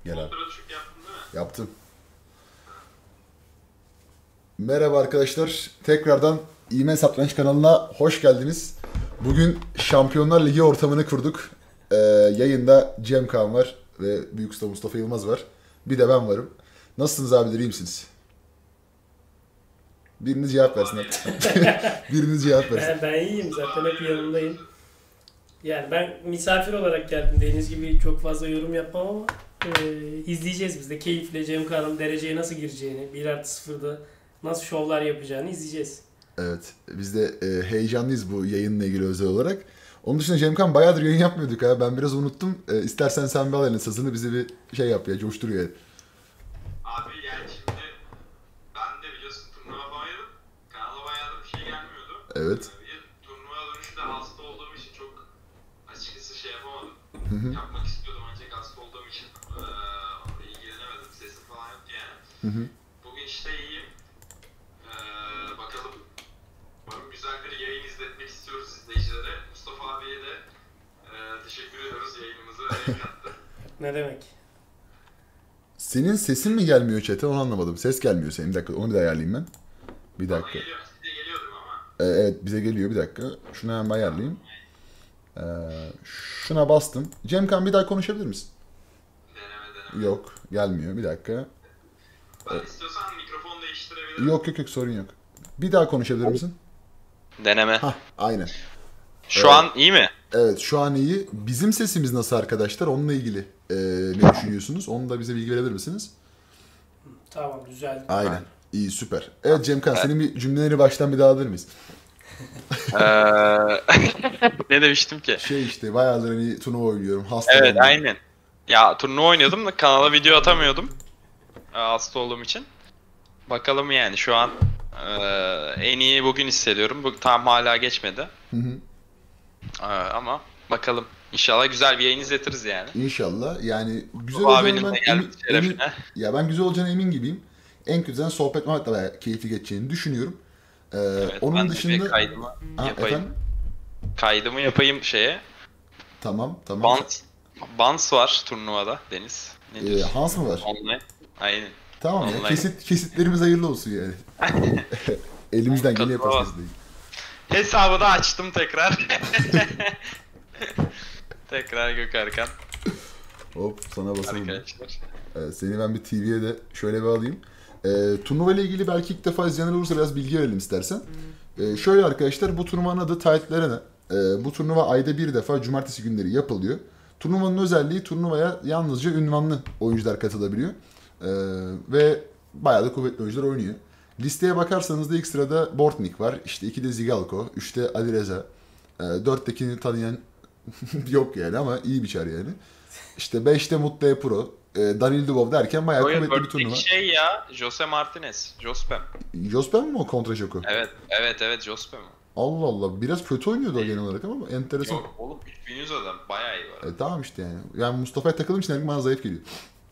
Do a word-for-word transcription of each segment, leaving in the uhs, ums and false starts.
Gel abi. Kontrol düşük yaptın değil mi? Yaptım. Merhaba arkadaşlar. Tekrardan İğme Satranç kanalına hoş geldiniz. Bugün Şampiyonlar Ligi ortamını kurduk. Ee, yayında Cem Kaan var ve Büyük Usta Mustafa Yılmaz var. Bir de ben varım. Nasılsınız abiler, iyi misiniz? Biriniz cevap versin. Vallahi Biriniz cevap versin. Ben, ben iyiyim zaten hep yanındayım. Yani ben misafir olarak geldim. Deniz gibi çok fazla yorum yapmam ama e, izleyeceğiz biz de. Keyifle Cem Kağan'ın dereceye nasıl gireceğini, bir artı sıfırda nasıl şovlar yapacağını izleyeceğiz. Evet. Biz de e, heyecanlıyız bu yayınla ilgili özel olarak. Onun dışında Cemkan bayağıdır yayın yapmıyorduk ha. Ben biraz unuttum. E, istersen sen bir al eline sazını, bize bir şey yap ya. Coştur yani. abi yani şimdi ben de biliyorsun turnuva falan yedim. Kanala bayağıdır bir şey gelmiyordu. Evet. Ee, Bir turnuva dönüşü de hasta olduğum için çok açıkçası şey yapamadım. Hı hı. Yapmak istiyordum ancak hasta olduğum için eee ilgilenemedim. Sesim falan yoktu yani. Hı hı. Bugün işte iyiyim. Eee bakalım. Umarım güzel bir yayın izletmek istiyoruz izleyicilere. Mustafa abiye de eee teşekkür ediyoruz yayınımıza renk kattı. Ne demek? Senin sesin mi gelmiyor chat'e, onu anlamadım. Ses gelmiyor senin. Bir dakika, onu bir de ayarlayayım ben. Bir Bana dakika. geliyor. Size geliyordur ama. E, evet, bize geliyor, bir dakika. Şunu hemen ayarlayayım. E, şuna bastım. Cemkan bir daha konuşabilir misin? Deneme deneme. Yok, gelmiyor. Bir dakika. Ben istiyorsan mikrofon değiştirebilirim. Yok yok yok, sorun yok. Bir daha konuşabilir misin? Deneme. Hah, aynen. Şu Evet. an iyi mi? Evet, şu an iyi. Bizim sesimiz nasıl arkadaşlar? Onunla ilgili e, ne düşünüyorsunuz? Onu da bize bilgi verebilir misiniz? Tamam, güzel. Aynen. İyi, süper. Evet Cemkan, senin bir cümleleri baştan bir daha alır mıyız? Ee, ne demiştim ki? Şey işte, bayağıdır hani turnuva oynuyorum. Evet, Hastalandım. aynen. Ya turnuva oynuyordum da kanala video atamıyordum. Ee, Hasta olduğum için. Bakalım yani şu an ee, en iyi bugün hissediyorum. Bu tam hala geçmedi. Hı hı. Ee, ama bakalım. İnşallah güzel bir yayın izletiriz yani. İnşallah. Yani güzel Bu olacağını abinin ben de emin, gelmesi emin, şerefine. ya ben güzel olacağına emin gibiyim. En kötüden sohbet muhabbet de bayağı keyifli geçeceğini düşünüyorum. Ee, Evet, onun ben de bir dışında kaydımı ha, yapayım. efendim? Kaydımı yapayım şeye. Tamam, tamam. Bans, Bans var turnuvada Deniz. Ne Ee, diyorsun? Hans mı var? Online. Aynen. Tamam ya. Online. Kesit, kesitlerimiz hayırlı olsun yani. Elimizden geleni yaparız Katılamaz. kesinlikle. Hesabı da açtım tekrar. Tekrar Gökharkan Hop, sana basalım. arkadaşlar. Evet, seni ben bir T V'ye de şöyle bir alayım. Ee, turnuva ile ilgili belki ilk defa izleyenler olursa biraz bilgi verelim istersen. Ee, şöyle arkadaşlar, bu turnuvanın adı Titled Arena. Ee, bu turnuva ayda bir defa cumartesi günleri yapılıyor. Turnuvanın özelliği, turnuvaya yalnızca ünvanlı oyuncular katılabiliyor. Ee, ve bayağı da kuvvetli oyuncular oynuyor. Listeye bakarsanız da ilk sırada Bortnik var. İşte ikide Zigalko, üçte Ali Reza. Ee, dörttekini tanıyan yok yani, ama iyi bir çar yani. İşte beşte Mutlu Pro, e, Danil Dubov derken bayağı Royal kuvvetli bir turnuva. Bird'deki şey ya, Jose Martinez, Jospem. Jospem mi o kontra Joko? Evet, evet, evet Jospem o. Allah Allah, biraz kötü oynuyordu o genel olarak ama enteresan. Yok oğlum, üç bin yüz adam bayağı iyi var. E, tamam işte yani. Yani Mustafa'ya takıldığım için her bana zayıf geliyor.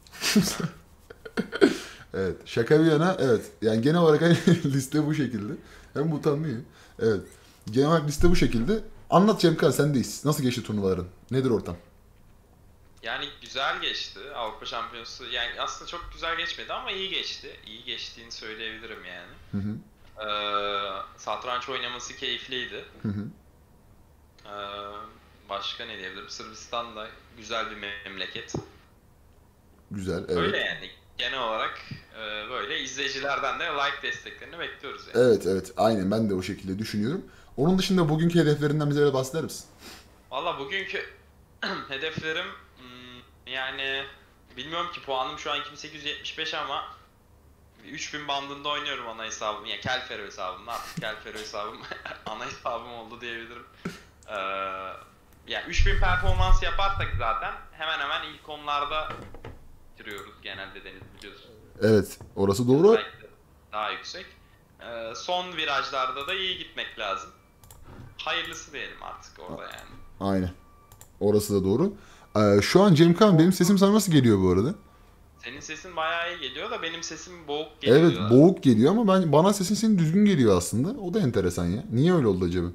Evet, şaka bir yana, evet. Yani genel olarak hani liste bu şekilde. Hem utanmıyor. Evet. Genel olarak liste bu şekilde. Anlat Cemkan, sendeyiz. Nasıl geçti turnuvaların? Nedir ortam? Yani güzel geçti Avrupa Şampiyonası. Yani aslında çok güzel geçmedi ama iyi geçti. İyi geçtiğini söyleyebilirim yani. Hı hı. Ee, satranç oynaması keyifliydi. Hı hı. Ee, başka ne diyebilirim? Sırbistan da güzel bir memleket. Güzel, evet. Öyle yani. Genel olarak e, böyle izleyicilerden de like desteklerini bekliyoruz yani. Evet, evet. Aynen, ben de o şekilde düşünüyorum. Onun dışında bugünkü hedeflerinden bize de bahseder misin? Valla bugünkü hedeflerim hmm, yani bilmiyorum ki, puanım şu an iki bin sekiz yüz yetmiş beş ama üç bin bandında oynuyorum ana hesabım. Yani Kelfero hesabım. Artık Kelfero hesabım ana hesabım oldu diyebilirim. Ee, yani üç bin performans yaparsak zaten hemen hemen ilk onlarda bitiriyoruz genelde, Deniz biliyorsun. Evet, orası doğru. Belki de daha yüksek. Ee, son virajlarda da iyi gitmek lazım. Hayırlısı diyelim artık orada yani. Aynen. Orası da doğru. Ee, şu an Cemkan, benim sesim sana nasıl geliyor bu arada? Senin sesin bayağı iyi geliyor da benim sesim boğuk geliyor Evet, diyorlar. boğuk geliyor ama ben bana sesin senin düzgün geliyor aslında. O da enteresan ya. Niye öyle oldu acaba?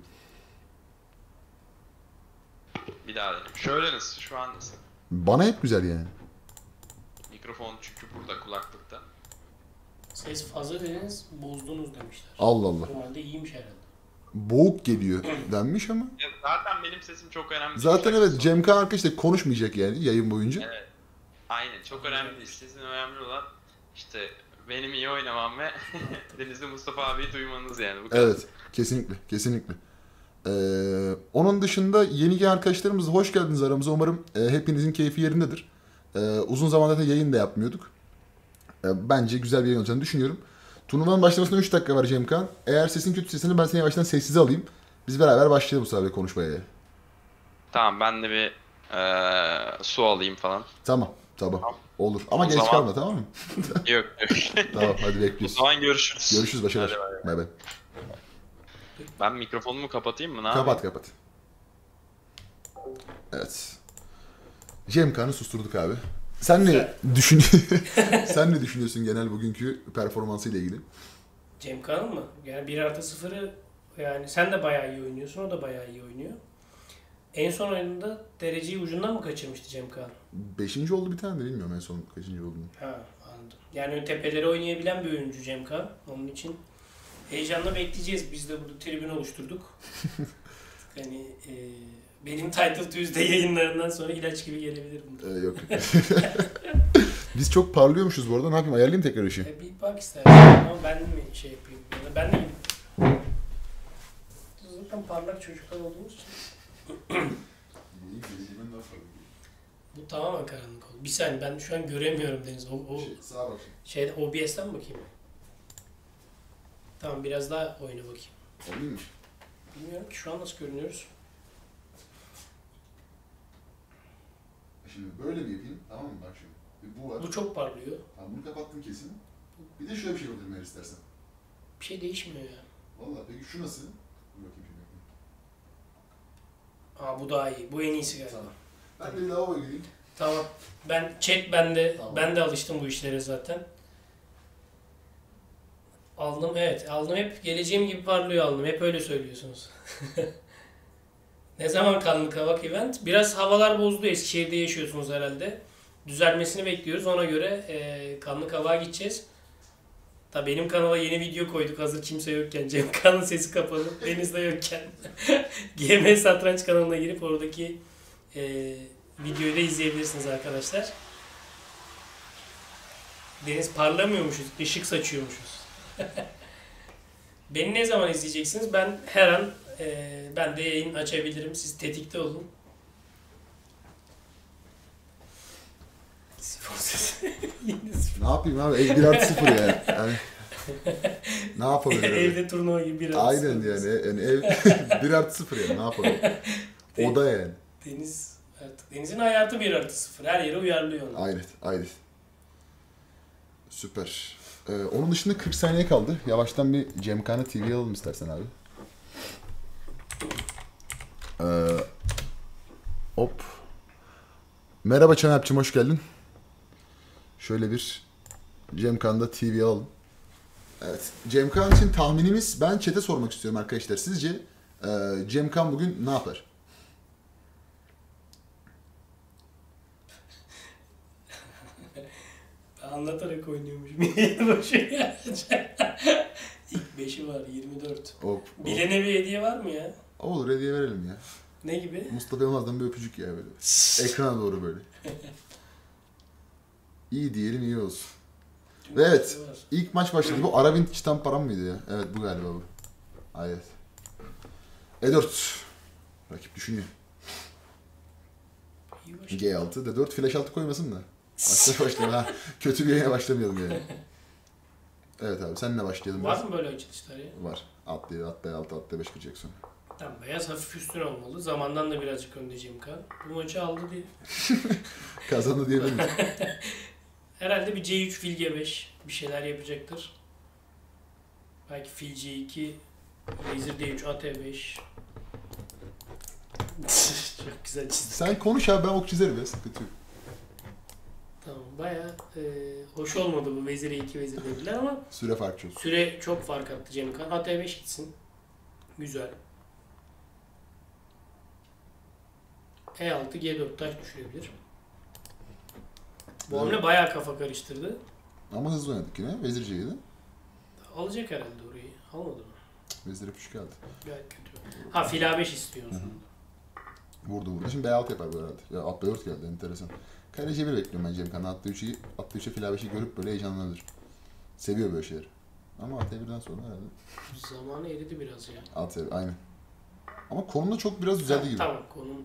Bir daha dedim. Şöyle nasıl? Şu an nasıl? Bana hep güzel yani. mikrofon çünkü burada kulaklıkta. Ses fazla dediniz, bozdunuz demişler. Allah Allah. Normalde iyiymiş herhalde. Boğuk geliyor denmiş ama. Ya zaten benim sesim çok önemli. Zaten değil. evet Cem Kaan arkadaş da konuşmayacak yani yayın boyunca. Evet. Aynen çok önemli değil. Sizin önemli olan işte benim iyi oynamam ve Denizli Mustafa abiyi duymanız yani. Bu kadar. Evet, kesinlikle, kesinlikle. Ee, onun dışında yeni gelen arkadaşlarımız da hoş geldiniz aramıza. Umarım e, hepinizin keyfi yerindedir. Ee, uzun zamandır da yayın da yapmıyorduk. Ee, bence güzel bir yayın olacağını düşünüyorum. Turnuvanın başlamasına üç dakika var Cemkan. Eğer sesin kötü sesini ben seni yavaştan sessize alayım. Biz beraber başlayalım bu sefer konuşmaya. Tamam ben de bir eee, su alayım falan. Tamam, tamam. Olur. Ama O geç zaman- kalma, tamam mı? Yok yok. Tamam, hadi O bekliyoruz. zaman görüşürüz. Görüşürüz, başarılar. Hadi bay bay. Bay bay. Ben mikrofonumu kapatayım mı? Ne Kapat yapayım? kapat. Evet. Cemkan'ı susturduk abi. Sen ne düşün Sen ne düşünüyorsun genel bugünkü performansıyla ilgili? Cem Kaan mı? Yani bir artı sıfırı yani sen de bayağı iyi oynuyorsun, o da bayağı iyi oynuyor. En son oyununda dereceyi ucundan mı kaçırmıştı Cem Kaan? Beşinci oldu bir tane de bilmiyorum en son kaçıncı olduğunu. Ha, anladım. Yani ön tepeleri oynayabilen bir oyuncu Cem Kaan. Onun için heyecanla bekleyeceğiz. Biz de burada tribün oluşturduk. Yani e, benim Title Tuesday yayınlarından sonra ilaç gibi gelebilir bu. Ee, yok. Biz çok parlıyormuşuz bu arada. Ne yapayım? Ayarlayayım tekrar ışığı. E, bir bak istersen ama ben mi şey yapayım? Ya da ben de gideyim. Zaten parlak çocuklar olduğumuz için. Bu tamamen karanlık oldu. Bir saniye ben şu an göremiyorum Deniz. O, o Şey, sağa bak. şeyde O B S'ten mi bakayım? Tamam biraz daha oyna bakayım. Oldu mu? Bilmiyorum ki şu an nasıl görünüyoruz. Şimdi böyle mi yapayım? Tamam mı? Bak şimdi. Bir bu var. Bu çok parlıyor. Tamam, bunu kapattım kesin. Bir de şöyle bir şey yapabilirim eğer istersen. Bir şey değişmiyor ya. Valla peki şu nasıl? Dur bakayım şimdi. Aa bu daha iyi. Bu en iyisi galiba. Tamam. Ben de bir lavaboya gideyim. Tamam. Ben chat bende Tamam. ben de alıştım bu işlere zaten. Aldım evet. Aldım hep geleceğim gibi parlıyor aldım. Hep öyle söylüyorsunuz. Ne zaman kanlı kavak event? Biraz havalar bozdu. Eskişehir'de yaşıyorsunuz herhalde. Düzelmesini bekliyoruz. Ona göre e, kanlı kavağa gideceğiz. Tabii benim kanala yeni video koyduk hazır kimse yokken. Cem Kan'ın sesi kapalı. Deniz de yokken. G M Satranç kanalına girip oradaki e, videoyu da izleyebilirsiniz arkadaşlar. Deniz parlamıyormuşuz. Işık saçıyormuşuz. Beni ne zaman izleyeceksiniz? Ben her an e, ben de yayın açabilirim. Siz tetikte olun. Sifon sesi. Yine sifon. Ne yapayım abi? Ev bir artı sıfır yani. yani. Ne yapabilirim? Evde turnuva gibi bir artı Aynen sıfır. yani. yani ev bir artı sıfır yani. Ne yapalım? Oda yani. Deniz artık. Deniz'in hayatı bir artı sıfır. Her yere uyarlıyor onu. Aynen. Aynen. Süper. Ee, onun dışında kırk saniye kaldı. Yavaştan bir Cemkan'ı T V'ye alalım istersen abi. Ee, hop. Merhaba Çanapçım, hoş geldin. Şöyle bir Cemkan'da T V'ye alalım. Evet. Cemkan için tahminimiz, ben chat'e sormak istiyorum arkadaşlar. Sizce e, Cemkan bugün ne yapar? Anlatarak oynuyormuşum. Yeni başı İlk beşi var yirmi dört. Hop, hop. Bilene bir hediye var mı ya? Olur, hediye verelim ya. Ne gibi? Mustafa Yılmaz'dan bir öpücük ya böyle. Ekrana doğru böyle. İyi diyelim, iyi olsun. Ve evet, Var. ilk maç başladı. Bu Aravin Çitan param mıydı ya? Evet, bu galiba bu. Evet. E dört. Rakip düşünüyor. İyi başı. G altı. D dört flash altı koymasın da. Başla başlayalım ha. Kötü bir yayına başlamayalım yani. Evet abi, seninle başlayalım. Var biraz. mı böyle açılışlar ya? Var. At yedi, at altı, at beş girecek sonra. Tam beyaz hafif üstün olmalı. Zamandan da birazcık önde Cemkan. Bu maçı aldı diye. Kazandı diyebilir miyiz? Herhalde bir C üç fil G beş bir şeyler yapacaktır. Belki fil C iki, Vezir D üç, at E beş. Çok güzel çizdi. Sen konuş abi, ben ok çizerim ya, sıkıntı yok. Tamam bayağı e, hoş olmadı bu Vezir E iki, Vezir D bir'ler ama Süre fark çok. süre çok fark attı Cemkan. At E beş gitsin. Güzel. E altı, G dört taş düşürebilir. Bu hamle bayağı kafa karıştırdı. Ama hızlı oynadık yine. Vezir C yedi. Alacak herhalde orayı. Almadı mı? Vezir F üç geldi. Gayet kötü. Ha fil A beş istiyorsun. Vurdu vurdu. Şimdi B altı yapar bu herhalde. Ya at B dört geldi, enteresan. Kale C bir bekliyorum ben Cemkan'ın. Atlı üçü, atlı üçe fil A beşi görüp böyle heyecanlanır. Seviyor böyle şeyleri. Ama at E birden sonra herhalde. Zamanı eridi biraz ya. At E bir, aynen. Ama konumda çok biraz düzeldi gibi. Tamam konum.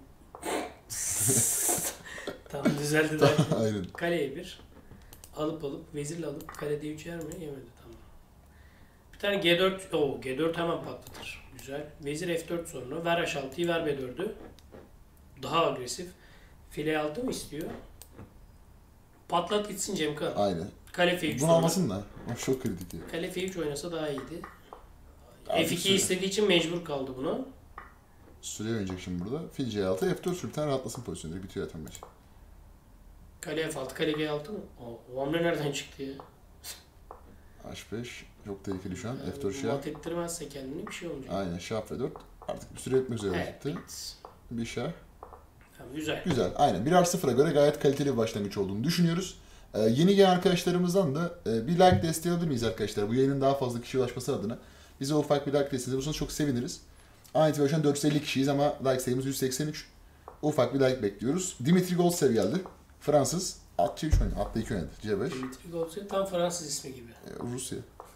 Tamam düzeldi de. Aynen. Kaleye bir. Alıp alıp vezirle alıp kale D üç yer mi? Yemedi tamam. Bir tane G dört. Oo G dört hemen patlatır. Güzel. Vezir F dört sonra. Ver H altıyı ver B dördü. Daha agresif. File altı mı istiyor? Patlat gitsin Cemkan. Aynen. Kale F üç Bunu sonra. almasın da. O çok kritik ya. Kale F üç oynasa daha iyiydi. Abi F iki süre. istediği için mecbur kaldı buna. Süre oynayacak şimdi burada. Fil C altı, F dört sürten rahatlasın pozisyonu. Bitiyor zaten maç. Kale F altı, kale G altı mı? O, o hamle nereden çıktı ya? H beş çok tehlikeli şu an. F dört Yani şah. mat ettirmezse kendini bir şey olmayacak. Aynen şah F dört. Artık bir süre etmek üzere Evet, gitti. bit. Bir şah. Tamam, güzel. Güzel. Aynen. Bir artı sıfıra göre gayet kaliteli bir başlangıç olduğunu düşünüyoruz. Ee, yeni gelen arkadaşlarımızdan da e, bir like desteği alır mıyız arkadaşlar? Bu yayının daha fazla kişiye ulaşması adına. Bize ufak bir like desteği bulursanız çok seviniriz. An itibariyle şu an dört yüz elli kişiyiz ama like sayımız yüz seksen üç. Ufak bir like bekliyoruz. Dimitri Goltsev geldi. Fransız. At C üç oynadı. At'ta iki oynadı. C beş. Dimitri Goltsev tam Fransız ismi gibi. Ee, Rusya.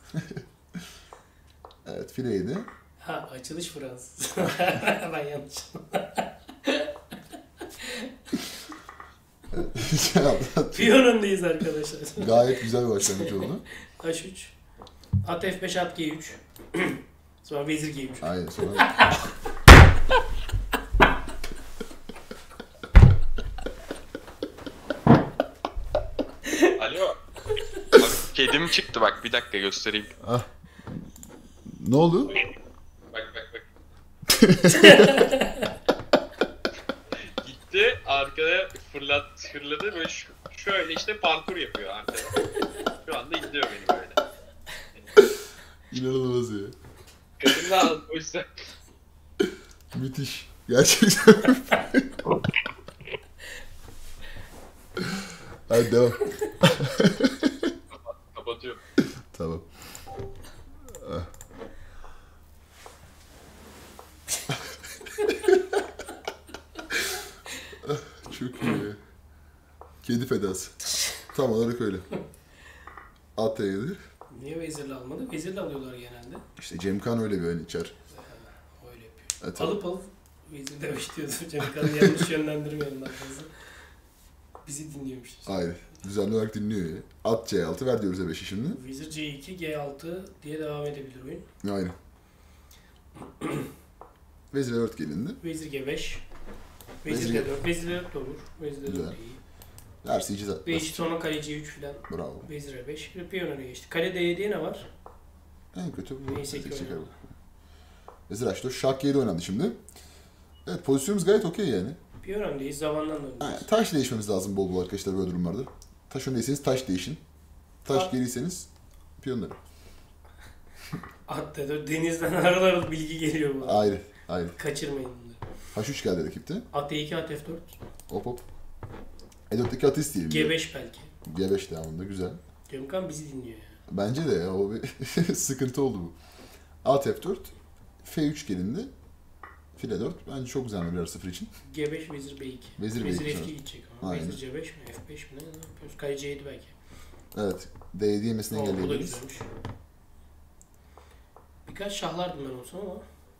Evet. Fileydi. Ha açılış Fransız. Ben yanlış. Piyon öndeyiz arkadaşlar. Gayet güzel bir başlangıç oldu. H üç. At F beş, at G üç. Sonra vezir G üç. Aynen. Sonra... Alo. Bak kedim çıktı bak bir dakika göstereyim. Ah. Ne oldu? Bak bak bak. Gitti arkada fırlat fırladı böyle şu, şöyle işte parkur yapıyor arkada. Şu anda izliyor beni böyle. İnanılmaz ya. Kedim de aldı o yüzden. Müthiş. Gerçekten. Hadi devam. Kapatıyorum. Tamam. Ah. Ah, çok iyi ya. Kedi fedası. Tam olarak öyle. At yedi. Niye vezirle almadı? Vezirle alıyorlar genelde. İşte Cemkan öyle bir oyun içer. Öyle yapıyor. Evet, Alıp alıp vezir demiş diyordu. Cemkan'ı yanlış yönlendirmeyelim daha fazla. Bizi dinliyormuş. Aynen. Düzenli olarak dinliyor ya. At C altı ver diyoruz E beşi şimdi. Vezir C iki, G altı diye devam edebilir oyun. Aynen. Vezir E dört gelindi. Vezir G beş. Vezir Vezir G- D dört. Vezir D dört de olur. Vezir D Güzel. dört de iyi. Dersi iyice zaten. Ve işte sonra kale C üç falan. Bravo. Vezir E beş. Piyon öne geçti. Kale D yediye ne var? En kötü bu. Neyse ki Tek çeker oynadı. bu. Vezir H dört. Şah G yedi oynandı şimdi. Evet pozisyonumuz gayet okey yani. Piyon öndeyiz. Zamandan da öndeyiz. Aynen. Taş değişmemiz lazım bol bol arkadaşlar böyle durumlarda. Taş öndeyseniz taş değişin. Taş At. geriyseniz piyonları. At D dört. Denizden arada arada bilgi geliyor bana. Ayrı. Ayrı. Kaçırmayın bunları. H üç geldi rakipte. At D iki, at F dört. Hop hop. E dörtteki atı isteyelim. G beş belki. G beş devamında güzel. Cemkan bizi dinliyor ya. Bence de ya o bir sıkıntı oldu bu. At F dört. F üç gelindi. File dört. Bence çok güzel bir sıfır için. G beş, vezir B iki. Vezir B iki Vezir F sonra. iki gidecek ama. Aynen. Vezir C beş mi? F beş mi? Ne, ne yapıyoruz? Kale C yedi belki. Evet. D yedi yemesini Oo, bu da engelleyebiliriz. güzelmiş. Birkaç şahlardım ben olsam ama.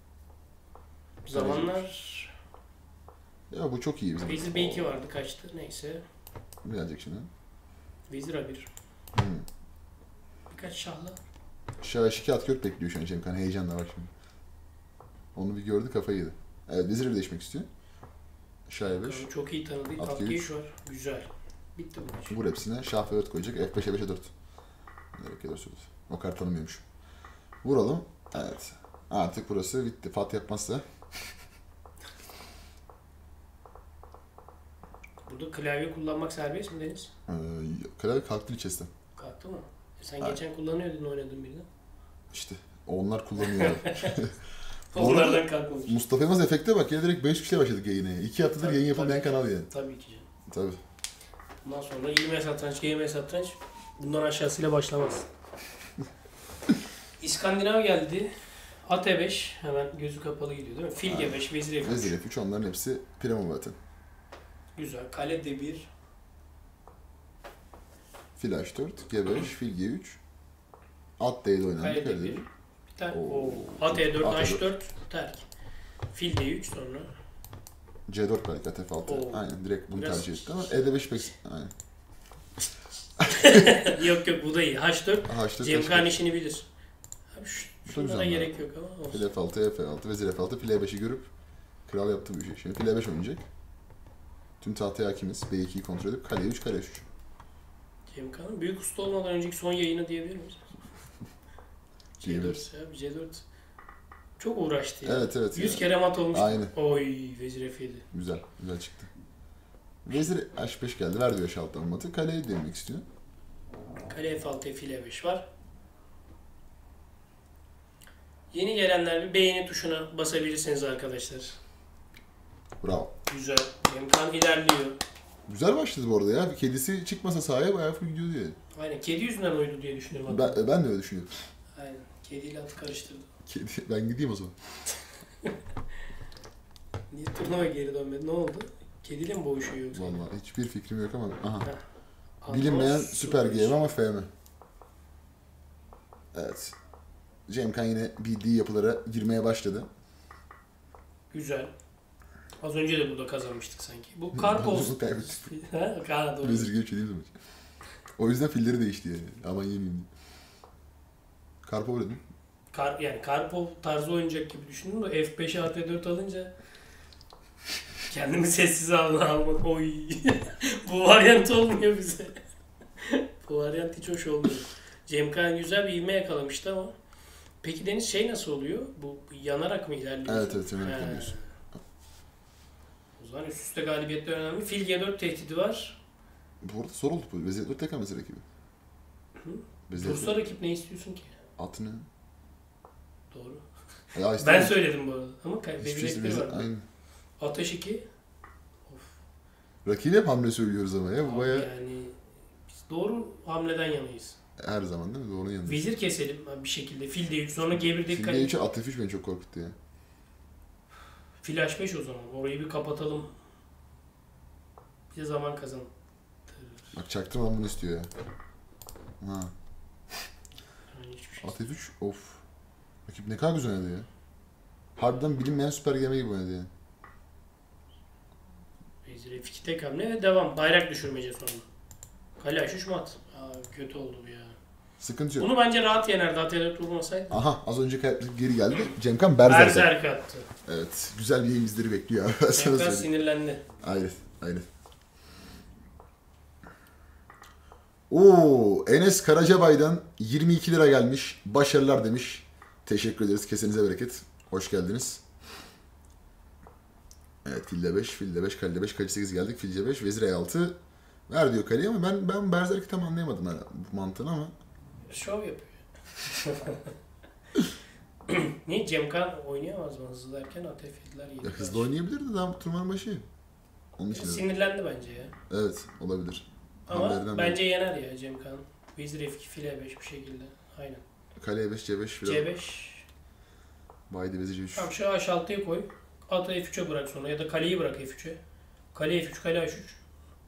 Zamanlar Ya bu çok iyi bizim. Vezir B iki vardı kaçtı neyse. Ne gelecek şimdi? Vezir A bir. Hmm. Birkaç şahla. Şah H iki at kök bekliyor şu an Cemkan. Heyecanla bak şimdi. Onu bir gördü kafayı yedi. Evet vezir bir değişmek istiyor. Şah E beş. Çok iyi tanıdık. At At G G üç. üç var. Güzel. Bitti bu maç. Vur hepsine. Şah F dört koyacak. F beş E beşe dört. Nereye kadar sürdü? O kart tanımıyormuş. Vuralım. Evet. Artık burası bitti. Fat yapmazsa. Burada klavye kullanmak serbest mi Deniz? Ee, klavye kalktı içerisinde. Kalktı mı? E sen Hayır. geçen kullanıyordun oynadığın birine. İşte onlar kullanıyor. Bu Onlardan arada kalkmamış. Mustafa Yılmaz efekte bak ya direkt beş kişiyle başladık yayına. İki haftadır Tabii, yayın yapılmayan tabii. kanal yani. Tabii ki canım. Tabii. Bundan sonra ilme satranç, G M satranç bundan aşağısıyla başlamaz. İskandinav geldi. At E beş hemen gözü kapalı gidiyor değil mi? Fil G beş, Vezir F üç. Vezir F üç onların hepsi primo zaten. Güzel. Kale D bir. Fil H dört, G beş, fil G üç. At D'de oynandı. Kale Kale D bir. D bir. Bir tane. Oo. Oo. At E dört, At E H dört. dört. Terk. Fil D üç sonra. C dört belki at F altı. Oo. Aynen direkt bunu Biraz- tercih etti ama E D beş pek... Aynen. yok yok bu da iyi. H dört. H dört, Cem H Khan dört. işini bilir. Abi şu, Bu da şunlara güzel gerek yok ama Fil olsun. F altı, F altı, vezir F altı, fil E beşi görüp kral yaptı bu işi. Şimdi fil E beş oynayacak. Tüm tahtaya hakimiz. B ikiyi kontrol edip kale üç, kale üç. Cem Khan'ın büyük usta olmadan önceki son yayını diyebilir miyiz? C dört Diyebiliriz. ya. C dört. Çok uğraştı ya. Evet evet. yüz ya. kere mat olmuş. Aynen. Oy Vezir F yedi. Güzel. Güzel çıktı. Vezir H beş geldi. Ver diyor H altı matı. Kaleyi denemek istiyor. Kale F altı, fil E beş var. Yeni gelenler bir beğeni tuşuna basabilirsiniz arkadaşlar. Bravo. Güzel. Cem Khan ilerliyor. Güzel başladı bu arada ya. Kedisi çıkmasa sahaya bayağı full gidiyor diye. Aynen. Kedi yüzünden uydu diye düşünüyorum. hatta. Ben, ben de öyle düşünüyorum. Aynen. Kediyle atı karıştırdı. Kedi, ben gideyim o zaman. Niye turnuva geri dönmedi? Ne oldu? Kediyle mi boğuşuyor yoksa? Vallahi hiçbir fikrim yok ama. Aha. Ha. Bilinmeyen Atmos, süper G M ama F M. Evet. Cem Khan yine bildiği yapılara girmeye başladı. Güzel. Az önce de burada kazanmıştık sanki. Bu Karpov. Kaybettik. Ha, Kaan doğru. Vezir gibi değil mi? O yüzden filleri değişti yani. Aman yemeyeyim diye. Karpov dedim. Kar, yani Karpov tarzı oynayacak gibi düşündüm de F beşe A T dört alınca kendimi sessiz alma almadım. Oy. Bu varyant olmuyor bize. Bu varyant hiç hoş olmuyor. Cem Khan güzel bir ivme yakalamıştı ama. Peki Deniz şey nasıl oluyor? Bu yanarak mı ilerliyor? Evet evet yanarak He. gidiyorsun. O zaman üst üste galibiyetler önemli. Fil G dört tehdidi var. Bu arada soruldu bu. Vezir dört tek hamlesi rakibi. Hı? Vezir Dursa dört. rakip ne istiyorsun ki? At ne? Doğru. Ya Ben işte söyledim bu arada. Ama hiçbir kaybedecekleri şeysi vezir. var. Aynen. Ateş iki. Rakibe hep hamle söylüyoruz ama ya. Bu Abi baya yani biz doğru hamleden yanayız. her zaman değil mi? Doğru yanında. Vezir keselim abi bir şekilde. Fil D üç sonra G birdeki Fil kale. D üç'e at F üç beni çok korkuttu ya. Fil H beş o zaman. Orayı bir kapatalım. Bize zaman kazan. Bak çaktırmadan bunu istiyor ya. Ha. Yani hiçbir şey. At F üç of. Rakip ne kadar güzel oynadı ya. Harbiden bilinmeyen süper gemi gibi oynadı yani. Vezir F iki tek hamle ve devam. Bayrak düşürmece sonra. Kale H üç mat. Aa, kötü oldu bu ya. Sıkıntı yok. Bunu bence rahat yenerdi. A T dört vurmasaydı. Aha az önce kayıplık geri geldi. Cem Khan Berserk. Berserk attı. Evet. Güzel bir yayın bizleri bekliyor abi. Ben sana Cem Khan söyleyeyim. sinirlendi. Aynen. Aynen. Oo, Enes Karacabay'dan yirmi iki lira gelmiş. Başarılar demiş. Teşekkür ederiz. Kesenize bereket. Hoş geldiniz. Evet, filde beş, filde beş, kalede beş, kale sekiz geldik. Filce beş, vezir E altı. Ver diyor kaleye ama ben ben Berserk'i tam anlayamadım yani bu mantığını ama. Şov yapıyor. Niye Cem Khan oynayamaz mı hızlı derken A T F'liler yedi. Ya hızlı oynayabilirdi daha bu turnuvanın başı. Onun için dedim. Sinirlendi bence ya. Evet, olabilir. Ama Hamlelerden bence yener ya Cem Khan. Vezir F iki, file beş bir şekilde. Aynen. Kale E beş, C beş filan. C beş. Baydi vezir C üç. Tamam şu H altıya koy. Atı F üçe bırak sonra ya da kaleyi bırak F üçe. Kale F üç, kale H üç.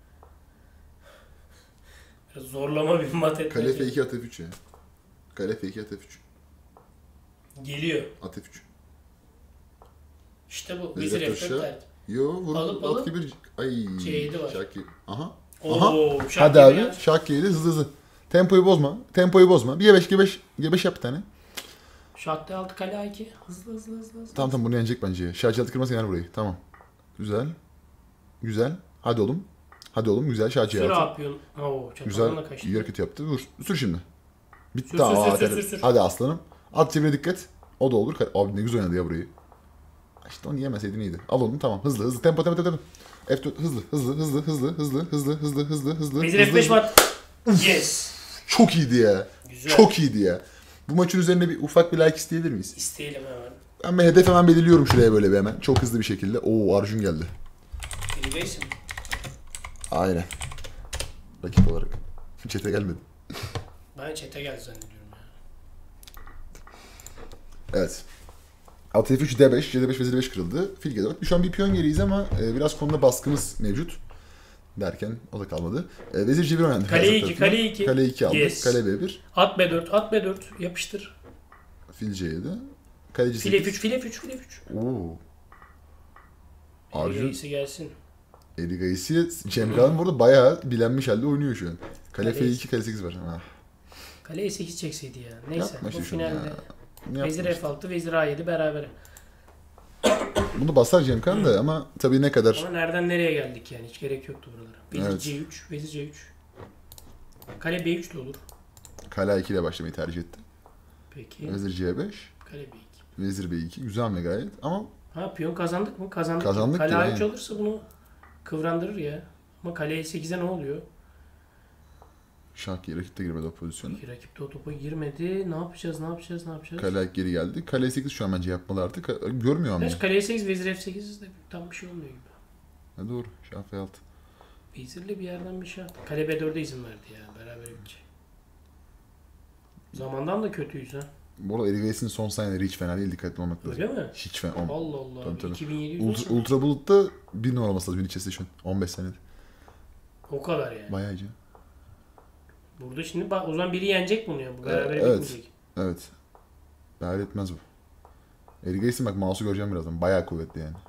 Biraz zorlama bir mat etmece. Kale F iki, at F üç ya. Kale F iki, at F üç. Geliyor. At F üç. İşte bu. Vezir Vezir F F dört dört terk. Yo vur. Alıp At alıp gibi. Ay. C yedi var. Şak gibi. Aha. Oo, şak Hadi gibi abi. ya. Şak yedi hızlı hızlı. Tempoyu bozma. Tempoyu bozma. Bir G beş G beş G beş yap bir tane. Şak altı kale A iki. Hızlı hızlı hızlı hızlı. Tamam tamam bunu yenecek bence. Şarj altı kırmaz yener burayı. Tamam. Güzel. Güzel. Hadi oğlum. Hadi oğlum güzel şarj Sür altı. yapıyorsun. Oo, Güzel. çatalına kaçtı. İyi hareket yaptı. Vur. Sür şimdi. Bitti. Sür, sür, Aa, sür, hadi. sür, sür. Hadi aslanım. At çevirine dikkat. O da olur. Abi ne güzel oynadı ya burayı. İşte onu yemeseydin iyiydi. Al onu tamam. Hızlı hızlı. Tempo tempo tempo. F dört hızlı hızlı hızlı hızlı hızlı hızlı hızlı hızlı hızlı. Vezir hızlı, F beş hızlı. var. Yes. Çok iyiydi ya. Güzel. Çok iyiydi ya. Bu maçın üzerine bir ufak bir like isteyebilir miyiz? İsteyelim hemen. Ben bir hedef hemen belirliyorum şuraya böyle bir hemen. Çok hızlı bir şekilde. Oo Arjun geldi. Filibeys'im. Aynen. rakip olarak. Çete gelmedi. Ben çete geldi zannediyorum ya. Evet. At F üç D beş, C D beş, Vezir beş kırıldı. Fil G dört. Şu an bir piyon geriyiz ama e, biraz konuda baskımız mevcut. Derken o da kalmadı. E, Vezir C bir oynandı. Kale iki, kale iki. Kale iki aldık. Yes. Kale B bir. At B dört, at B dört. Yapıştır. Fil C yedi. Kaleci Fil F üç, fil F üç, fil F üç. Oo. Arjun Gerisi gelsin. Erigaysi Cemkan'ın burada bayağı bilenmiş halde oynuyor şu an. Kale Kale F iki, kale sekiz var. Ha. Kale E sekiz çekseydi ya. Neyse Yapma bu şu şunu finalde. ya. Ne Vezir yaptın? F altı, Vezir A yedi beraber. Bunu basar Cemkan da ama tabii ne kadar Ama nereden nereye geldik yani hiç gerek yoktu buralara. Vezir Evet. C üç, Vezir C üç. Kale B üç de olur. kale A iki ile başlamayı tercih etti. Peki. Vezir C beş, Kale B iki. Vezir B iki. Güzel hamle gayet ama Ha piyon kazandık mı? Kazandık. Kazandık Kale ya, A üç yani. olursa bunu kıvrandırır ya. Ama kale E sekize ne oluyor? şah rakip de girmedi o pozisyona. Peki rakip de o topa girmedi. Ne yapacağız? Ne yapacağız? Ne yapacağız? Kale A iki geri geldi. Kale sekiz şu an bence yapmalı artık. Görmüyor ama. Neyse kale E sekiz, Vezir F sekiz de tam bir şey olmuyor gibi. Ha, doğru. Şah F altı. Vezir'le bir yerden bir şey attı. Kale B dörde izin verdi ya. Beraber bitecek. Zamandan da kötüyüz ha. Bu arada Erigaisi'nin son saniyeleri hiç fena değil. Dikkatli olmak lazım. Öyle mi? Hiç fena. On. Allah Allah. Tabii, tabii. iki bin yedi yüz Ultra, olsun. Ultra Bulut'ta bir numara olması lazım. Bir içerisinde şu an. on beş senede. O kadar yani. Bayağı iyi. Burada şimdi bak o zaman biri yenecek bunu ya. Bu beraber Evet. bitmeyecek. Evet. Behal etmez bu. Erigaisi bak mouse'u göreceğim birazdan. Bayağı kuvvetli yani.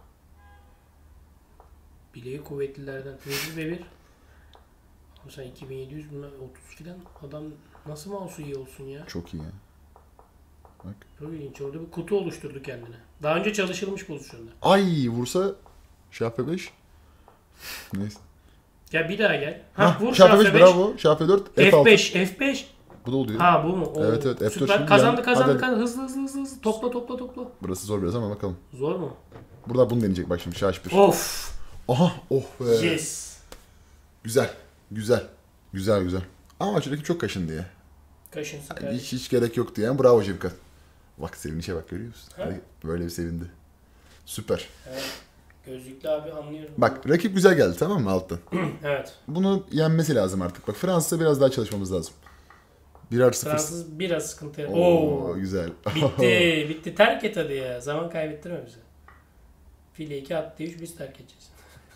Bileği kuvvetlilerden. Vezir B bir. Ama sen iki bin yedi yüz bunlar otuz filan. Adam nasıl mouse'u iyi olsun ya? Çok iyi yani. Bak. Çok ilginç. Orada bir kutu oluşturdu kendine. Daha önce çalışılmış pozisyonda. Ay vursa Şah F beş. Neyse. Ya bir daha gel. Ha, Hah, vur Şah Şah F beş F beş. bravo. Şah F dört F altı. F beş, F beş. Bu da oluyor. Ha bu mu? Oo, Evet, evet, F dört Süper. şimdi Kazandı yani. kazandı Hadi. kazandı. Hızlı hızlı hızlı hızlı. Topla topla topla. Burası zor biraz ama bakalım. Zor mu? Burada bunu deneyecek bak şimdi Şah H bir. Of. Aha oh be. Yes. Güzel. Güzel. Güzel güzel. Ama şu rakip çok kaşındı ya. Kaşınsın Yani kardeşim. hiç, hiç gerek yoktu yani. Bravo Cemkan. Bak sevinişe bak görüyor musun? Ha? Böyle bir sevindi. Süper. Evet. Gözlüklü abi anlıyorum. Bak rakip güzel geldi tamam mı alttan? Evet. Bunu yenmesi lazım artık. Bak Fransız'a biraz daha çalışmamız lazım. Birer sıfır. Fransız biraz sıkıntı yaratıyor. Oo, Oo. güzel. Bitti. Bitti. Terk et hadi ya. Zaman kaybettirme bize. File iki at diye üç biz terk edeceğiz.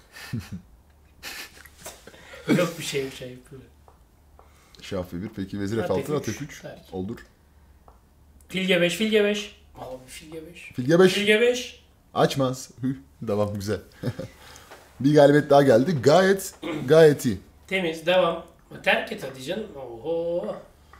Yok bir şey bir şey yapıyor. Şah F bir peki vezir At F altı F at üç. F üç. Terk. Olur. Fil G beş, fil G beş. Abi fil G beş. Fil G beş. Fil G beş. Açmaz. Hüh, devam güzel. Bir galibiyet daha geldi. Gayet gayet iyi. Temiz devam. Terk et hadi canım. Oho.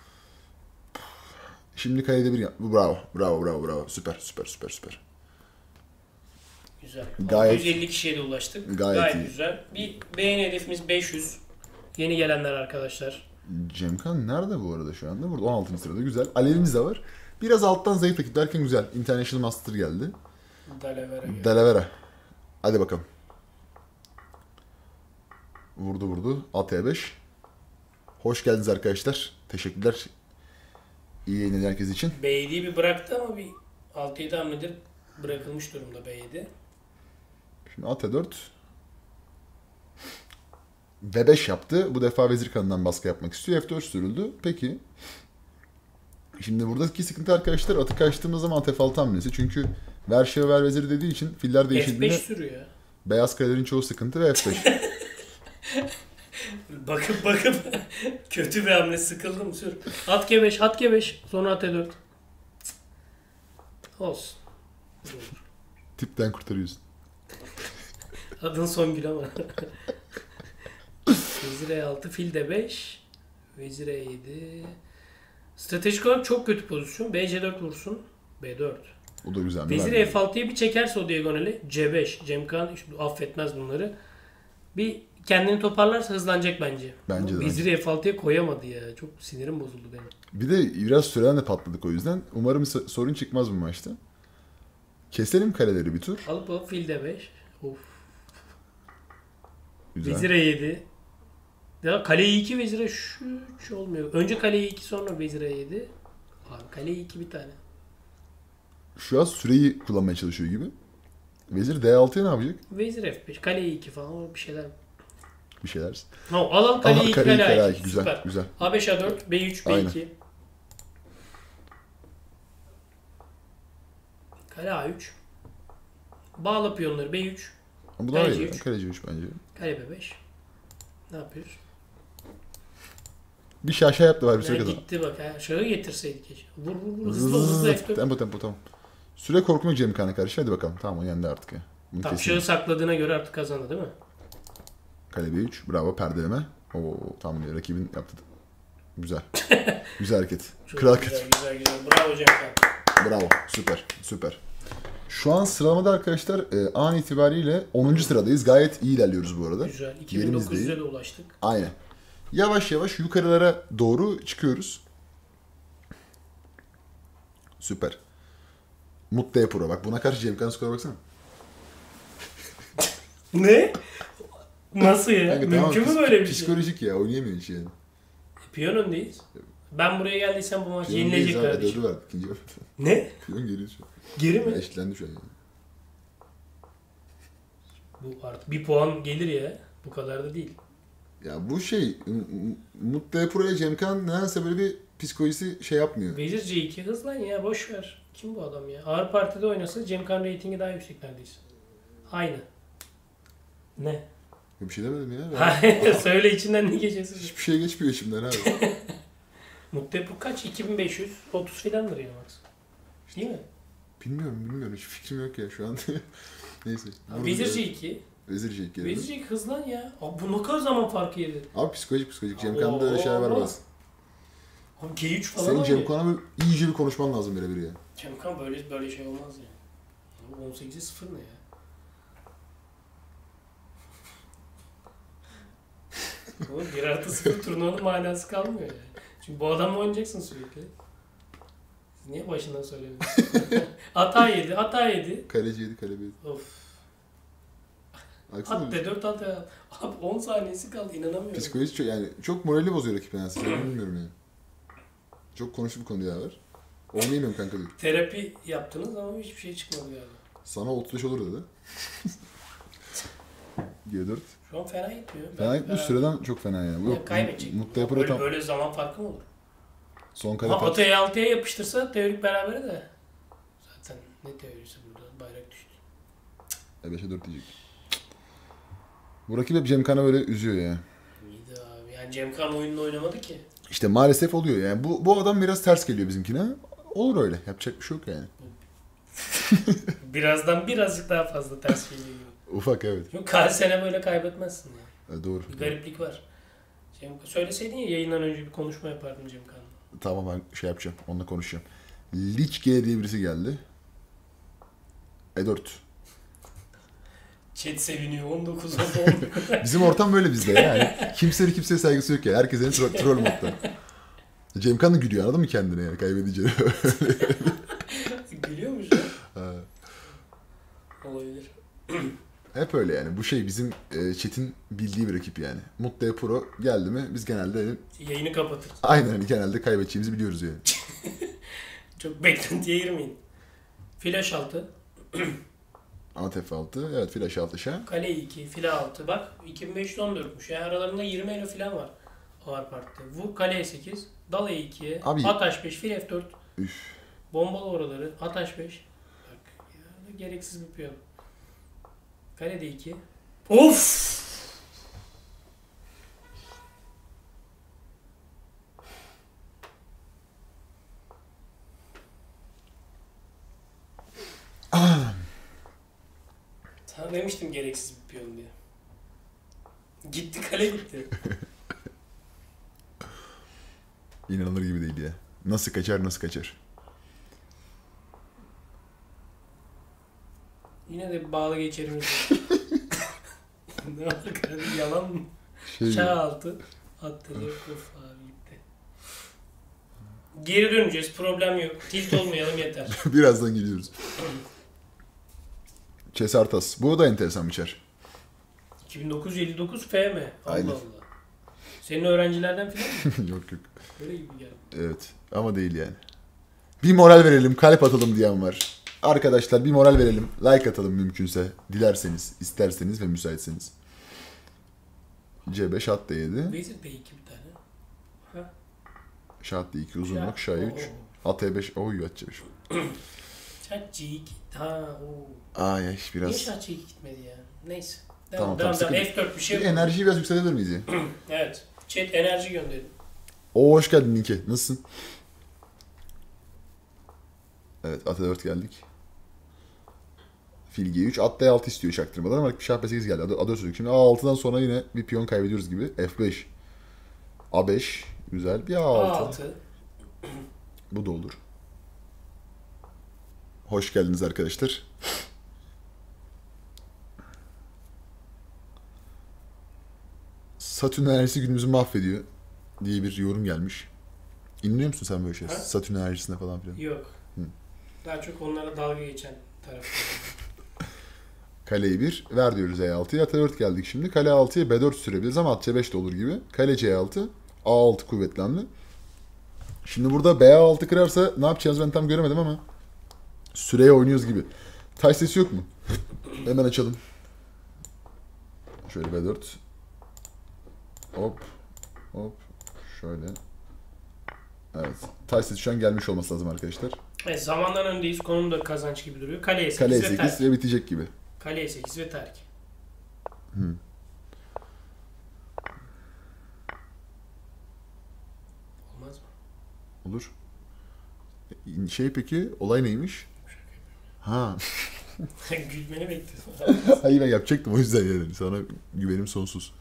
Şimdi kalede bir yap. Bravo. Bravo bravo bravo. Süper süper süper süper. Güzel. Gayet- altı yüz elli kişiye de ulaştık. Gayet Gayet, iyi. güzel. Bir beğeni hedefimiz beş yüz. Yeni gelenler arkadaşlar. Cemkan nerede bu arada şu anda? Burada on altıncı sırada. Güzel. Alevimiz de var. Biraz alttan zayıf rakip derken güzel. International Master geldi. Dalevere gel. Delavera. Hadi bakalım. Vurdu vurdu. At E beş. Hoş geldiniz arkadaşlar. Teşekkürler. İyi yayınlar herkes için. B yediyi bir bıraktı ama bir altı yedi hamledir bırakılmış durumda B yedi. Şimdi at E dört. V beş yaptı. Bu defa vezir kanından baskı yapmak istiyor. F dört sürüldü. Peki. Şimdi buradaki sıkıntı arkadaşlar atı kaçtığımız zaman at F altı hamlesi. Çünkü ver şahı ver veziri dediği için filler F değişildiğinde beş sürüyor ya. beyaz kalelerin çoğu sıkıntı ve F beş. Bakıp bakıp kötü bir hamle sıkıldım sür. At G beş, at G beş, sonra at E dört. Cık. Olsun. Tipten kurtarıyorsun. Adın Songül ama. Vezir E altı, fil D beş, vezir E yedi. Stratejik olarak çok kötü pozisyon. B C dört vursun. B dört. O da güzel. Vezir Ver. F altıya bir çekerse o diagonali C beş. Cemkan işte affetmez bunları. Bir kendini toparlarsa hızlanacak bence. Bence de, Vezir F altıya koyamadı ya. Çok sinirim bozuldu benim. Bir de biraz süreden de patladık o yüzden. Umarım so- sorun çıkmaz bu maçta. Keselim kaleleri bir tur. Alıp alıp fil D beş. Of. Güzel. Vezir E yedi. Ya kale E iki vezir E üç olmuyor. Önce kale E iki sonra vezir E yedi. Abi kale E iki bir tane. Şu an süreyi kullanmaya çalışıyor gibi. Vezir D altıya ne yapacak? Vezir F beş, kale E iki falan o bir şeyler. bir şeyler. Ha, alalım kaleyi iki, kale kale A iki. iki. Güzel, Süper. güzel. A beş A dört, B üç, B iki. Aynen. Kale A üç. Bağla piyonları B üç. Bu daha Kaleci iyi. üç. Kaleci üç bence. Kale B beş. Ne yapıyoruz? Bir şaşa yaptı var bir Ya süre kadar. gitti bak ha. Şağı getirseydik keşke. Vur vur vur. Hızlı hızlı F dört. Tempo tempo tamam. Süre korkum yok Cem Kan'a karşı. Hadi bakalım. Tamam o yendi artık ya. Bunu Tam kesin. şağı sakladığına göre artık kazandı değil mi? Kale B üç. Bravo perdeleme. Oo tamam diyor. Rakibin yaptı. Güzel. Güzel hareket. Çok Kral güzel, hareket. güzel güzel. Bravo Cemkan. Bravo. Süper. Süper. Şu an sıralamada arkadaşlar e, an itibariyle onuncu sıradayız. Gayet iyi ilerliyoruz bu arada. Güzel. iki bin dokuz yüze de ulaştık. Aynen. Yavaş yavaş yukarılara doğru çıkıyoruz. Süper. Mutlu Pro. Bak buna karşı Cemkan skora baksana. Ne? Nasıl ya? Kanka, Mümkün tamam, mü böyle bir şey? Psikolojik ya. Oynayamıyor hiç yani. Piyon öndeyiz. Ben buraya geldiysem bu maç Piyon yenilecek değil, zaten kardeşim. dördü var. İkinci var. Ne? Piyon geliyor şu an. Geri mi? Eşitlendi şu an yani. Bu artık bir puan gelir ya. Bu kadar da değil. Ya bu şey M- M- Mutlu Pro'ya Cemkan nedense böyle bir psikolojisi şey yapmıyor. Vezir C iki hızlan ya boş ver. Kim bu adam ya? Ağır partide oynasa Cemkan reytingi daha yüksek neredeyse. Aynı. Ne? Bir şey demedim ya. Ben- Hayır, söyle içinden ne geçiyorsun? Hiçbir şey geçmiyor içimden abi. Muttepu kaç? iki bin beş yüz otuz filandır ya max. Değil mi? Bilmiyorum bilmiyorum. Hiç fikrim yok ya şu an. Neyse. Vezir C iki. Vezir C iki. Vezir C iki hızlan ya. Abi bu ne kadar zaman farkı yedi? Abi psikolojik psikolojik. Cemkan'da öyle şeyler var Oo. bazı. Abi G üç falan Senin oynuyor. Cemkan'a böyle iyice bir konuşman lazım birebir ya. Cemkan böyle böyle şey olmaz ya. on sekize sıfır ne ya? Oğlum bir artı sıfır turnuvanın manası kalmıyor yani. Çünkü bu adamla oynayacaksın sürekli. Siz niye başından söylemiyorsunuz? Hata yedi, hata yedi. Kaleci yedi, kale yedi. Of. Baksana. At D dört at ya. Abi on saniyesi kaldı inanamıyorum. Psikoloji çok yani çok morali bozuyor rakip yani. Sen bilmiyorum yani. Çok konuştu bu konu ya var. Oynayamıyorum kanka diyor. Terapi yaptınız ama hiçbir şey çıkmadı galiba. Sana otuz beş olur dedi. G dört. Şu an fena gitmiyor. Fena Ben- gitmiş ben- süreden çok fena yani. Ya Yok, kaybedecek. Mutlu Yapır'a Böyle, tam böyle zaman farkı mı olur? son kare Ama pat. Atay'ı altıya yapıştırsa teorik berabere de. Zaten ne teorisi burada? Bayrak düştü. E beşe dört diyecek. Bu rakip hep Cemkan'a böyle üzüyor ya. İyiydi abi. Yani Cemkan oyununu oynamadı ki. İşte maalesef oluyor yani. Bu, bu adam biraz ters geliyor bizimkine. Olur öyle. Yapacak bir şey yok yani. Birazdan birazcık daha fazla ters geliyor gibi. Ufak evet. Yok kaç sene böyle kaybetmezsin ya. E, doğru. Bir gariplik var. Cemkan, söyleseydin ya yayından önce bir konuşma yapardım Cemkan'la. Tamam ben şey yapacağım. Onunla konuşacağım. Lich G diye birisi geldi. E dört. Chat seviniyor on dokuz on dokuz. Bizim ortam böyle bizde yani. Kimsenin kimseye saygısı yok ya. Herkesin troll, troll modda. Cemkan da gülüyor anladın mı kendine yani kaybedince. Gülüyormuş ya. Ha. Olabilir. Hep öyle yani. Bu şey bizim e, chat'in bildiği bir rakip yani. Mutlu Pro geldi mi biz genelde hani, Yayını kapatırız. aynen hani genelde kaybedeceğimizi biliyoruz yani. Çok beklentiye girmeyin. Flash altı. At F altı. Evet flash altı şa. Kale iki, file altı. Bak iki bin beş yüz on dörtmüş. Yani aralarında yirmi elo falan var. Ağır partide. Vur kale E sekiz. Dal E ikiye. Abi- At H beş, file F dört. Üf. Bombalı oraları. At H beş. Bak ya, gereksiz bir piyon. Kale D iki. Of! Sana demiştim gereksiz bir piyon diye. Gitti kale gitti. İnanılır gibi değil ya. Nasıl kaçar nasıl kaçar. Yine de bir bağlı geçerimiz var. Ne var kardeşim yalan mı? Şey, Çağ altı. At telefon abi gitti. Geri döneceğiz problem yok. Tilt olmayalım yeter. birazdan geliyoruz. Cesartas. Bu da enteresan bir çar. iki bin dokuz yüz elli dokuz F M. Allah Aynen. Allah. Senin öğrencilerden filan mı? yok yok. Böyle gibi geldi. Evet. Ama değil yani. Bir moral verelim, kalp atalım diyen var. Arkadaşlar bir moral verelim. Like atalım mümkünse. Dilerseniz, isterseniz ve müsaitseniz. C beş at D yedi. Vezir B iki bir tane. Ha. Şah D iki uzunluk. Ya, Şah üç. oo. At E beş. Oy at C beş. Şah C iki. Ha o. Ay ay Niye biraz. şah C iki gitmedi ya? Neyse. Tamam, Devam, tamam, devam, devam. sıkıntı- F dört bir şey Bir yok. enerjiyi biraz yükseltebilir miyiz ya? Evet. Chat enerji gönderin. Oo hoş geldin Linke. Nasılsın? Evet at E dört geldik. Fil G üç. At D altı istiyor çaktırmadan ama şah B sekiz geldi. Adı, adı sözlük. Şimdi A altıdan sonra yine bir piyon kaybediyoruz gibi. F beş. A beş. Güzel. Bir A altı. A altı. Bu da olur. Hoş geldiniz arkadaşlar. Satürn enerjisi günümüzü mahvediyor diye bir yorum gelmiş. İnanıyor musun sen böyle şey? Ha? Satürn enerjisine falan filan. Yok. Hı. Daha çok onlara dalga geçen taraf. Kaleyi bir ver diyoruz E altıya. At E dört geldik şimdi. Kale altıya B dört sürebiliriz ama at C beş de olur gibi. Kale C altı. A altı kuvvetlendi. Şimdi burada B altı kırarsa ne yapacağız ben tam göremedim ama süreye oynuyoruz gibi. Taş sesi yok mu? Hemen açalım. Şöyle B dört. Hop. Hop. Şöyle. Evet. Taş sesi şu an gelmiş olması lazım arkadaşlar. Evet, zamandan öndeyiz. Konum da kazanç gibi duruyor. Kaleye sekiz Kale ve sekiz terk. ve bitecek gibi. Kaleye sekiz ve terk. Hı. Olmaz mı? Olur. Şey peki olay neymiş? Ha. Gülmeni bekliyorum. Hayır ben yapacaktım o yüzden yani. Sana güvenim sonsuz.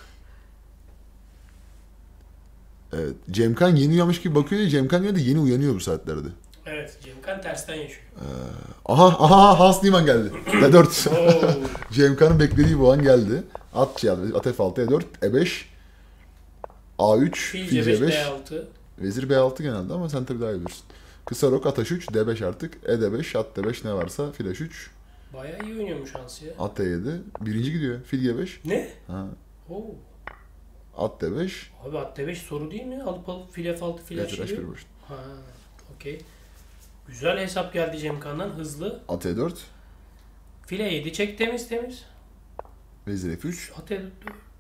Evet. Cemkan yeni uyanmış gibi bakıyor ya. Cemkan ya da yeni uyanıyor bu saatlerde. Evet, Cemkan tersten yaşıyor. Aha aha Hans Niemann geldi. E dört. Oo. Cemkan'ın beklediği bu an geldi. At C altı, at F altı, E dört, E beş, A üç, Fil fil C beş, C beş, B altı. vezir B altı genelde ama sen tabii daha iyi bilirsin. Kısa rok, at H üç, D beş artık, E D beş, at D beş ne varsa, fil H üç, Bayağı iyi oynuyormuş Hans ya. at E yedi, birinci gidiyor, fil G beş, Ne? ha, Oo. at D beş, Abi at D beş soru değil mi? Alıp alıp fil F altı fil vezir H H bir boş, Ha, okey. Güzel hesap geldi Cemkan'dan. Hızlı. at E dört, File yedi çek temiz temiz. vezir F üç, At E dört.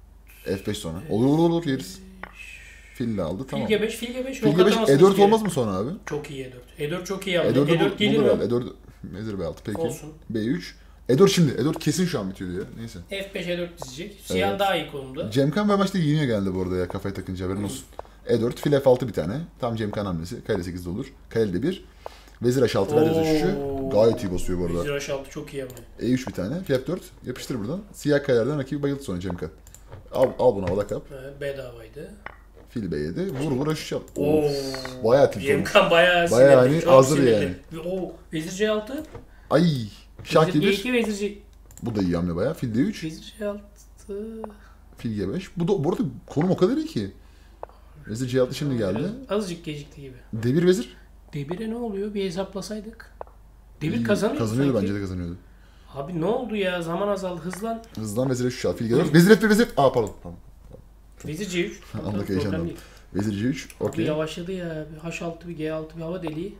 F beş sonra. Olur olur olur yeriz. Fil de aldı tamam. Fil G beş, fil G beş. Fil Rok G beş, atamazsınız E dört ki. olmaz mı sonra abi? Çok iyi E dört. E dört çok iyi E aldı. dört'ü E dört bul- gelir bulur mi? herhalde. E dört, vezir B altı peki. Olsun. B üç, E dört şimdi. E dört kesin şu an bitiyor ya. Neyse. F beş E dört dizecek. Siyah Evet. daha iyi konumda. Cemkan ve maçta yeniyor geldi bu arada ya kafayı takınca haberin olsun. E dört, fil F altı bir tane. Tam Cemkan hamlesi. Kale sekizde olur. Kale de bir. Vezir H altı ver vezir üçü. Oo. Gayet iyi basıyor bu arada. Vezir H altı çok iyi ama. E üç bir tane. Fil F dört. Yapıştır buradan. Siyah kalelerden rakibi bayıldı sonra Cemkan. Al, al bunu havada kap. Ee, bedavaydı. Fil B yedi. Vur vur H üç al. Oo. Bayağı tilt olmuş. Cemkan bayağı Bayağı sinirli. hani çok hazır sinirli. Oo. Vezir C altı. Ay. Şah Vezir G D bir. iki, Vezir C... Bu da iyi hamle bayağı. Fil D üç. Vezir C altı. Fil G beş. Bu da bu arada konum o kadar iyi ki. Vezir C altı şimdi geldi. Biraz azıcık gecikti gibi. D bir vezir. D bir'e ne oluyor? Bir hesaplasaydık. D bir İyi, kazanıyor Kazanıyordu sanki. bence de kazanıyordu. Abi ne oldu ya? Zaman azaldı. Hızlan. Hızlan vezir F üç al. Fil G dört. Vezir F bir vezir. Aa pardon. Tamam. Vezir C üç. Anlık Problem heyecanlandım. değil. Vezir C üç. Abi Okey. yavaşladı ya. Bir H altı, bir G altı, bir hava deliği.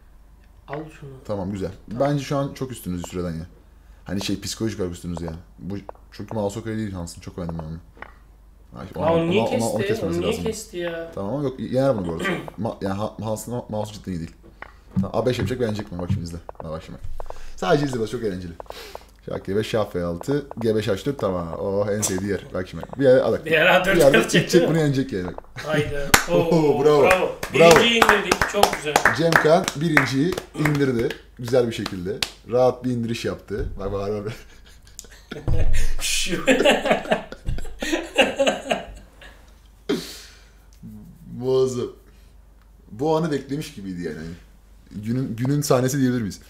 Al şunu. Tamam güzel. Bence şu an çok üstünüz süreden ya. Hani şey psikolojik olarak üstünüz yani. Bu çünkü mouse o kadar değil Hans'ın. Çok beğendim ben onu. Ay, Aa, onu niye ona- ona- onu kesti? kesmesi Onu niye lazım. kesti ya? Tamam yok yener bunu bu arada. Ma, yani Ha- Hans'ın mouse cidden iyi değil. Tamam, A beş yapacak beğenecek mi? Bak şimdi izle. Bak bak şimdi. Sadece izle bak çok eğlenceli. Şah G beş, Şah F altı, G beş H dört tamam. Oh en sevdiği yer. Bak şimdi. Bir yere alak. Bir ara Bir dört yerde yapacak gidecek değil bunu mi? yenecek yani. Haydi. Oo, Oo, bravo. bravo. Bravo. Birinciyi indirdik. Çok güzel. Cemkan birinciyi indirdi. Güzel bir şekilde. Rahat bir indiriş yaptı. Bak bak bak. Şu. Muazzam. Bu anı beklemiş gibiydi yani. Günün günün sahnesi diyebilir miyiz?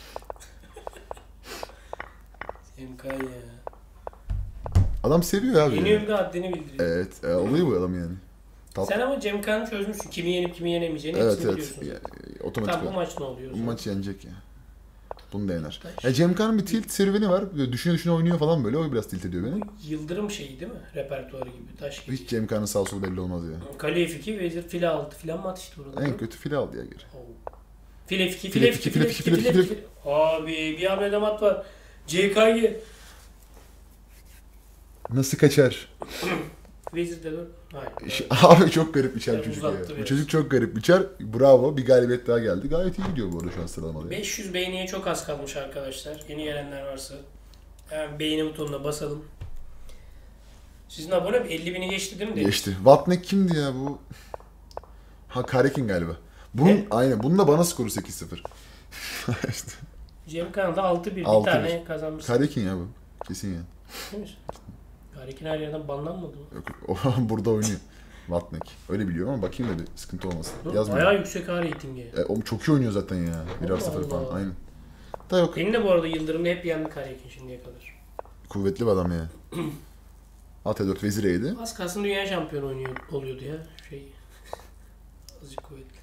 Cemkan ya. Adam seviyor abi. Yeniyorum Yani. da haddini bildiriyor. Evet. E, oluyor bu adam yani. Tat- Sen ama Cemkan'ı çözmüşsün. Kimi yenip kimi yenemeyeceğini evet hepsini evet. biliyorsun. Yani, otomatik Tam bu olarak. maç ne oluyor? o Bu zaman? maç yenecek ya. Bunu da yener. Taş. Ya Cemkan'ın bir tilt serüveni var. Böyle düşüne düşüne oynuyor falan böyle. O biraz tilt ediyor beni. Bu Yıldırım şeyi değil mi? Repertuarı gibi. Taş gibi. Hiç Cemkan'ın sağ solu belli olmaz ya. Kale F iki, Vezir file altı filan mı atıştı orada? En kötü file aldı ya geri. Oo. File F iki, File file F F iki, iki, file F iki, file F iki, file F file iki. Abi bir hamlede mat var. C K G. Nasıl kaçar? Vezir D dört. Hayır. Ş- Abi çok garip bir çar Ben çocuk uzattı ya. Bu biraz. çocuk çok garip bir çar. Bravo. Bir galibiyet daha geldi. Gayet iyi gidiyor bu arada şu an sıralamada. beş yüz beğeniye çok az kalmış arkadaşlar. Yeni gelenler varsa. Hemen beğeni butonuna basalım. Sizin abone elli bini geçti değil mi? Deniz? Geçti. Vatnek kimdi ya bu? Ha Karekin galiba. Bunun Ne? aynen. Bunun da bana skoru sekiz sıfır. işte. Cem Kanal'da altı bir. Bir altı bir. tane kazanmış. Karekin ya bu. Kesin ya. Değil mi? Karekin her yerden banlanmadı mı? Yok, o burada oynuyor. Vatnek. Öyle biliyorum ama bakayım da bir sıkıntı olmasın. Dur, Yazmıyor. bayağı yüksek A ratingi. E, o çok iyi oynuyor zaten ya. bir Allah artı sıfır falan. Allah. Aynen. Da yok. Benim de bu arada Yıldırım'da hep yendi Karekin şimdiye kadar. Kuvvetli bir adam ya. At E dört vezir E yedi. Az kalsın dünya şampiyonu oynuyor, oluyordu ya. Şey. Azıcık kuvvetli.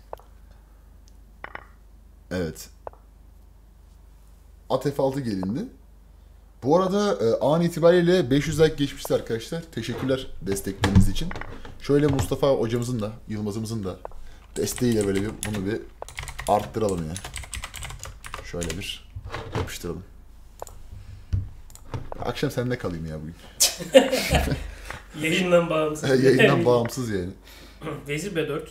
Evet. At F altı gelindi. Bu arada e, an itibariyle beş yüz like geçmişti arkadaşlar. Teşekkürler destekleriniz için. Şöyle Mustafa hocamızın da, Yılmaz'ımızın da desteğiyle böyle bir bunu bir arttıralım ya. Şöyle bir yapıştıralım. Akşam sende kalayım ya bugün. Yayından bağımsız. Yayından bağımsız yani. Vezir B dört.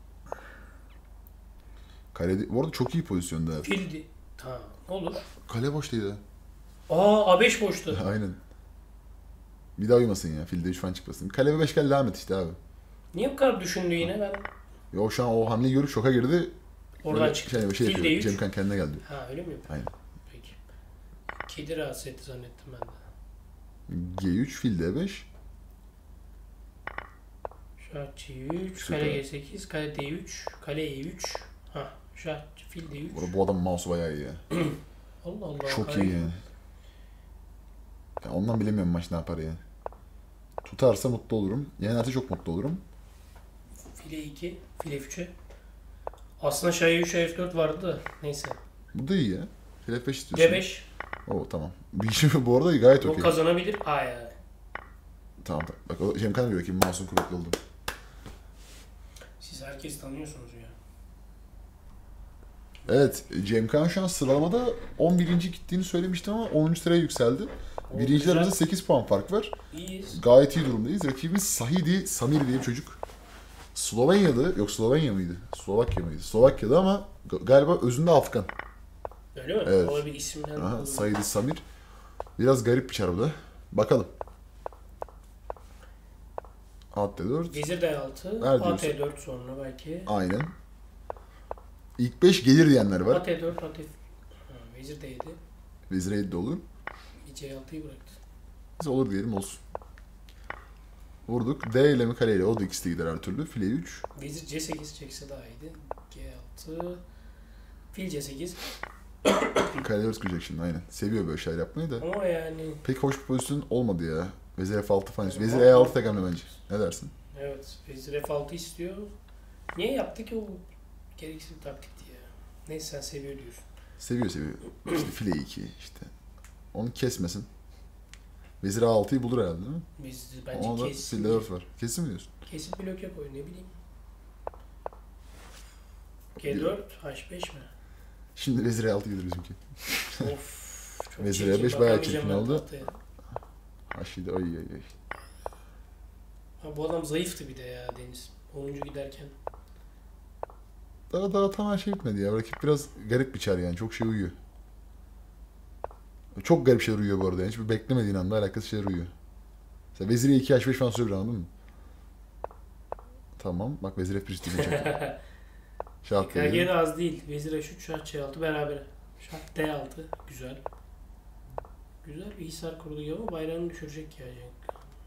Kale, bu arada çok iyi pozisyonda. Fil. Tamam. Olur. Kale boş değil ha. Aa A beş boştu. Aynen. Bir daha uyumasın ya. Filde üç falan çıkmasın. Kale ve beş kale devam et işte abi. Niye bu kadar düşündü yine ben? Ya o şu an o hamleyi görüp şoka girdi. Oradan Böyle çıktı. Şey, şey Fil yapıyor. D üç. Cemkan kendine geldi. Ha öyle mi yapıyor? Aynen. Peki. Kedi rahatsız etti zannettim ben de. G üç, fil D beş. Şah C üç, Süper. kale G sekiz, kale D üç, kale E üç. Ha, şah fil D üç. Bu, bu adam mouse'u bayağı iyi ya. Allah Allah. Çok kale- iyi yani. Ya ondan bilemiyorum maç ne yapar yani. Tutarsa mutlu olurum. Yenerse çok mutlu olurum. File iki, file üçe. Aslında şah E üç, şah F dört vardı da neyse. Bu da iyi ya. Fil F beş istiyorsun. D beş. Oo tamam. Bir şey bu arada gayet O okey. kazanabilir. Aa ya. Tamam tamam. Bak o Cemkan diyor ki mouse'un kuvvetli oldu. Siz herkes tanıyorsunuz ya. Evet, Cemkan şu an sıralamada on birinci gittiğini söylemiştim ama onuncu sıraya yükseldi. O Birinciler güzel. arasında sekiz puan fark var. İyiyiz. Gayet iyi durumdayız. Rakibimiz Sahidi Samir diye bir çocuk. Slovenya'da, yok Slovenya mıydı? Slovakya mıydı? Slovakya'da ama g- galiba özünde Afgan. Öyle mi? Evet. O bir isimden. Aha, dolayı. Sahidi Samir. Biraz garip bir çar bu da. Bakalım. At D dört. Vezir D altı, Ver at diyorsun. E dört sonra belki. Aynen. İlk beş gelir diyenler var. At E dört, at F... Ha, vezir D yedi. Vezir E de olur. C altıyı bıraktı. Biz olur diyelim olsun. Vurduk. D ile mi kale ile? O da ikisi de gider her türlü. File üç. Vezir C sekiz çekse daha iyiydi. G altı. Fil C sekiz. Kale dört kıracak şimdi aynen. Seviyor böyle şeyler yapmayı da. Ama yani Pek hoş bir pozisyon olmadı ya. Vezir F altı falan. Vezir E altı tek hamle bence. Ne dersin? evet Vezir F altı istiyor. Niye yaptı ki o gereksiz bir taktikti ya. Neyse sen seviyor diyorsun. Seviyor seviyor. İşte file iki işte. Onu kesmesin. Vezir A altıyı bulur herhalde değil mi? Biz bence Ona da kesin, file dört var. Kesin mi diyorsun? kesin bloke koy ne bileyim. G dört, H beş mi? Şimdi Vezir E altı gelir bizimki. Of. Çok Vezir çirkin, E beş bayağı bakamayacağım çirkin ben oldu. tahtaya. Haşide ay ay ay. Ha, bu adam zayıftı bir de ya Deniz. onuncu giderken. Daha daha tam her şey bitmedi ya. Rakip biraz garip bir çar yani. Çok şey uyuyor. Çok garip şeyler uyuyor bu arada. Yani. Hiçbir beklemediğin anda alakası şeyler uyuyor. Mesela Vezir E iki H beş falan sürebilir anladın mı? Tamam. Bak Vezir F bir istiyor. Şah K G D. de az değil. Vezir H üç, Şah C altı beraber. Şah D altı. Güzel. Güzel bir hisar kurdu gibi ama bayrağını düşürecek ya Cenk.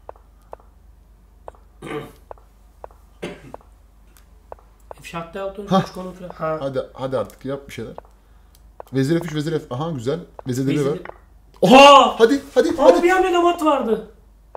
Şah D altı Hah. üç konu falan. Ha. Hadi hadi artık yap bir şeyler. Vezir F üç, Vezir F. Aha güzel. Vezir D bir ver. Vezir... Oha! Hadi hadi Abi hadi. bir hamlede mat vardı.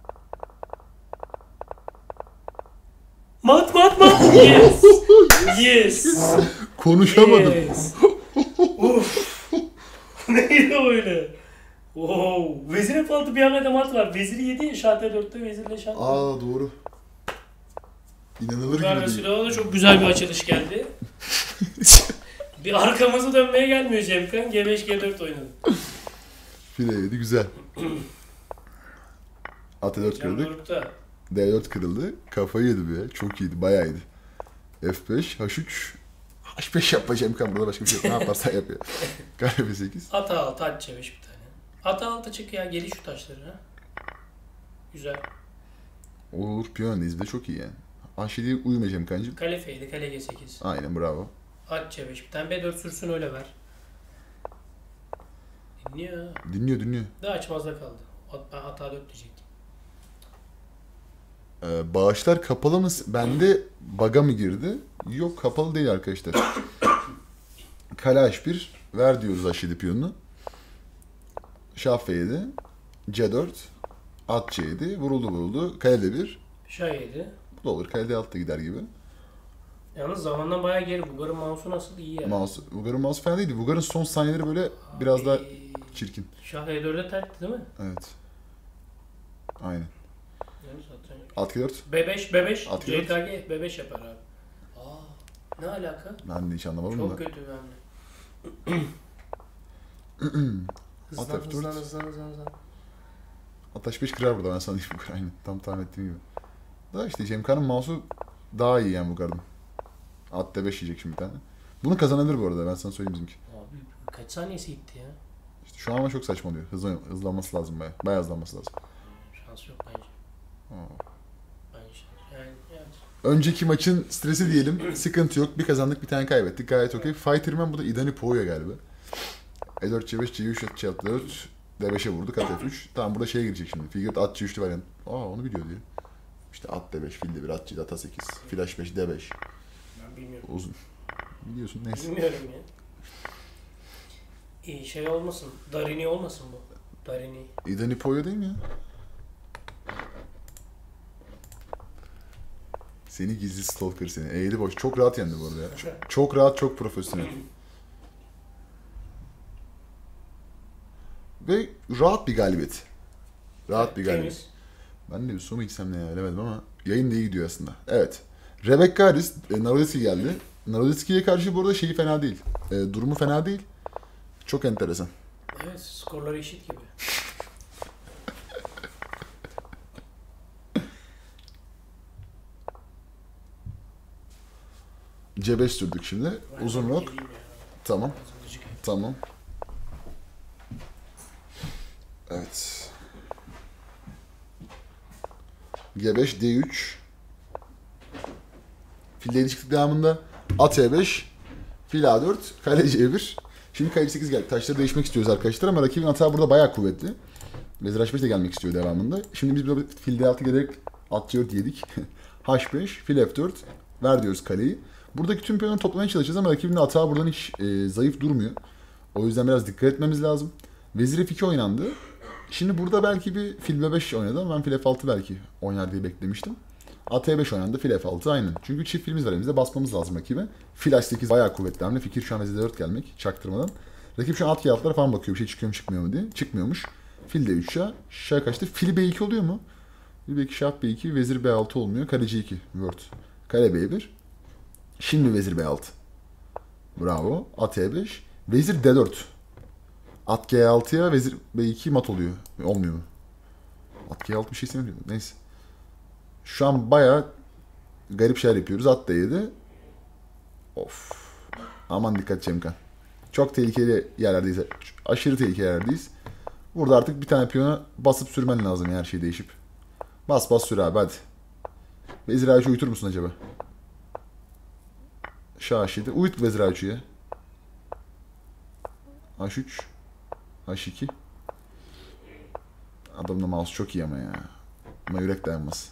Mat mat mat. Yes. Yes. Konuşamadım. Yes. Uf. Neydi o öyle? Wow. Vezir F altı bir hamlede mat var. Vezir yedi, Şah D dörtte, Vezirle Şah. Aa doğru. İnanılır Bunlar gibi değil. Resulallah da çok güzel bir açılış geldi. Bir arkamızı dönmeye gelmiyor Cemkan. G beş G dört oynadı. File yedi güzel. At E dört Cem gördük. Doruk'ta. D dört kırıldı. Kafayı yedi bu ya. Çok iyiydi. Bayağı iyiydi. F beş, H üç, H beş yapacağım kan. Burada başka bir şey yok. Ne yaparsan yap ya. Kale B sekiz. Ata altı, at C beş bir tane. Ata altı çık ya. Geliş şu taşları ha. Güzel. Olur. Piyon öndeyiz. Bir de çok iyi yani. H yediye uyumayacağım kancım. Kale F yedi, kale G sekiz. Aynen bravo. At C beş bir tane. B dört sürsün öyle ver. Dinliyor ha. Dinliyor dinliyor. Daha açmazda kaldı. At, ben hata dört diyecektim. Ee, bağışlar kapalı mı? Bende bug'a mı girdi? Yok kapalı değil arkadaşlar. Kale H bir. Ver diyoruz H yedi piyonunu. Şah F yedi. C dört. At C yedi. Vuruldu vuruldu. Kale D bir. Şah yedi. Bu da olur. Kale D altı da gider gibi. Yalnız zamandan bayağı geri. Bulgar'ın mouse'u nasıl iyi ya. Mouse, Vugar'ın mouse fena değildi. Vugar'ın son saniyeleri böyle biraz daha çirkin. Şah E dört'e terkti değil mi? Evet. Aynen. Yani zaten. Alt G dört. B beş, B beş, At C K G B beş yapar abi. Aa, ne alaka? Ben de hiç anlamadım Çok da. kötü bende. hızlan, At F dört. hızlan, hızlan, hızlan, hızlan. At H beş kırar burada ben sana diyeyim Vugar. Aynen. Tam tahmin ettiğim gibi. Daha işte Cemkan'ın mouse'u daha iyi yani Vugar'dan. At D beş yiyecek şimdi bir tane. Bunu kazanabilir bu arada ben sana söyleyeyim bizimki. Abi kaç saniyesi gitti ya? İşte şu an ama çok saçma oluyor. Hızlan, hızlanması lazım bayağı. Bayağı hızlanması lazım. Şans yok bence. Aa. Bence şans. Yani, yani. Önceki maçın stresi diyelim. Sıkıntı yok. Bir kazandık bir tane kaybettik. Gayet okey. Fighterman bu da İdani Po'ya galiba. E dört, C beş, C üç, C dört, D beşe vurduk. At F üç. Tamam burada şeye girecek şimdi. Figure at C üçlü variant. Aa onu biliyor diyor. İşte at D beş, fil D bir, at C, at A sekiz, fil H beş, D beş. Ben bilmiyorum. Uzun. Biliyorsun neyse. Bilmiyorum ya. İyi şey olmasın. Darini olmasın bu. Darini. İdani Po'ya değil mi ya? Seni gizli stalker seni. E yedi boş. Çok rahat yendi bu arada ya. Çok, çok rahat, çok profesyonel. Ve rahat bir galibiyet. Rahat bir galibiyet. Temiz. Ben de bir su mu içsem ne ya bilemedim ama yayın da iyi gidiyor aslında. Evet. Rebecca Harris, e, Naroditsky geldi. Naroditsky'ye karşı bu arada şeyi fena değil. E, durumu fena değil. Çok enteresan. Evet, skorları eşit gibi. C beş sürdük şimdi. Uzun rok. Geleyim ya. Tamam. Azıcık. Tamam. Evet. G beş, D üç. Fil D çıktık devamında. At E beş. Fil A dört. Kale C bir. Şimdi kale sekiz geldi. Taşları değişmek istiyoruz arkadaşlar ama rakibin hata burada bayağı kuvvetli. Vezir H beş de gelmek istiyor devamında. Şimdi biz burada fil D altı gelerek at C dört yedik. H beş, fil F dört. Ver diyoruz kaleyi. Buradaki tüm piyonları toplamaya çalışacağız ama rakibin hata buradan hiç e, zayıf durmuyor. O yüzden biraz dikkat etmemiz lazım. Vezir F iki oynandı. Şimdi burada belki bir fil B beş oynadı ama ben fil F altı belki oynar diye beklemiştim. At E beş oynandı, fil F altı aynen. Çünkü çift filimiz var elimizde, basmamız lazım rakibe. Fil H sekiz bayağı kuvvetli hamle. Fikir şu an vezir D dört gelmek çaktırmadan. Rakip şu an at G altılara falan bakıyor bir şey çıkıyor mu çıkmıyor mu diye. Çıkmıyormuş. Fil D üç şah. Şah kaçtı. Fil B iki oluyor mu? Fil B iki, şah B iki, vezir B altı olmuyor. Kale C iki. Word. Kale B bir. Şimdi vezir B altı. Bravo. At E beş. Vezir D dört. At G altıya vezir B iki mat oluyor. Olmuyor mu? At G altı bir şey istemiyor. Neyse. Şu an bayağı garip şeyler yapıyoruz. At da yedi. Of. Aman dikkat Cemkan. Çok tehlikeli yerlerdeyiz. Aşırı tehlikeli yerlerdeyiz. Burada artık bir tane piyona basıp sürmen lazım her şey değişip. Bas bas sür abi hadi. Vezir A üç'ü uyutur musun acaba? Şah H yedi. Uyut vezir A üç'ü ya. H üç. H iki. Adamın da mouse çok iyi ama ya. Ama yürek dayanmaz.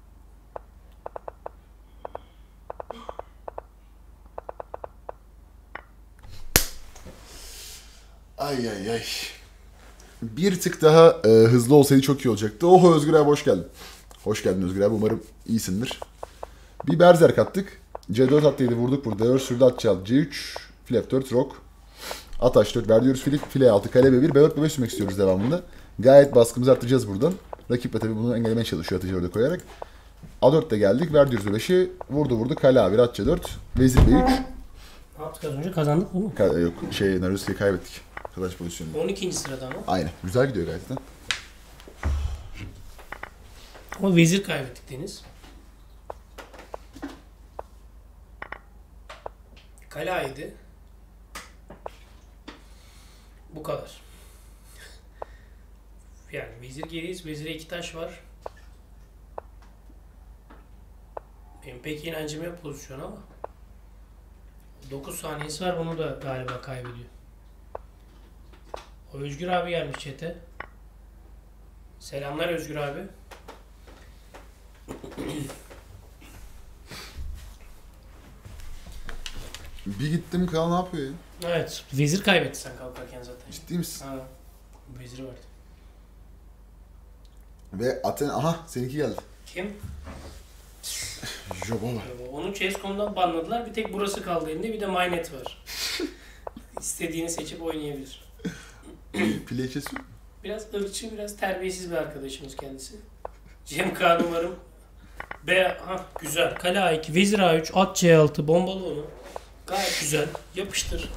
Ay ay ay. Bir tık daha e, hızlı olsaydı çok iyi olacaktı. Oho Özgür abi hoş geldin. Hoş geldin Özgür abi. Umarım iyisindir. Bir berserk attık. C dört at yedi vurduk burada. D dört sürdü at C altı. C üç. Fil F dört rok. At H dört ver diyoruz. Fil, file altı. Kale B bir. B dört B beş sürmek istiyoruz devamında. Gayet baskımızı arttıracağız buradan. Rakip de tabii bunu engellemeye çalışıyor atıcı orada koyarak. A dört'te geldik. Ver diyoruz B beşi. Vurdu vurdu. Kale A bir. At C dört. Vezir B üç. Ne yaptık az önce? Kazandık mı? Ka- yok şey Naruski'yi kaybettik. Arkadaş pozisyonunda. on ikinci sırada ama. Aynen. Güzel gidiyor gayet de. Ama vezir kaybettik Deniz. Kale A yedi. Bu kadar. Yani vezir geriyiz. Vezire iki taş var. Benim pek inancım yok pozisyon ama. dokuz saniyesi var. Bunu da galiba kaybediyor. O Özgür abi gelmiş chat'e. Selamlar Özgür abi. Bir gittim kral ne yapıyor ya? Evet. Vezir kaybetti sen kalkarken zaten. Ciddi misin? Ha. Veziri vardı. Ve Aten aha seninki geldi. Kim? Jobova. Onu chess nokta com'dan banladılar. Bir tek burası kaldı elinde. Bir de Mynet var. İstediğini seçip oynayabilir. Play chess yok. Biraz ırkçı, biraz terbiyesiz bir arkadaşımız kendisi. Cem Kaan umarım. B, ha güzel. Kale A iki, Vezir A üç, At C altı, bombalı onu. Gayet güzel. Yapıştır.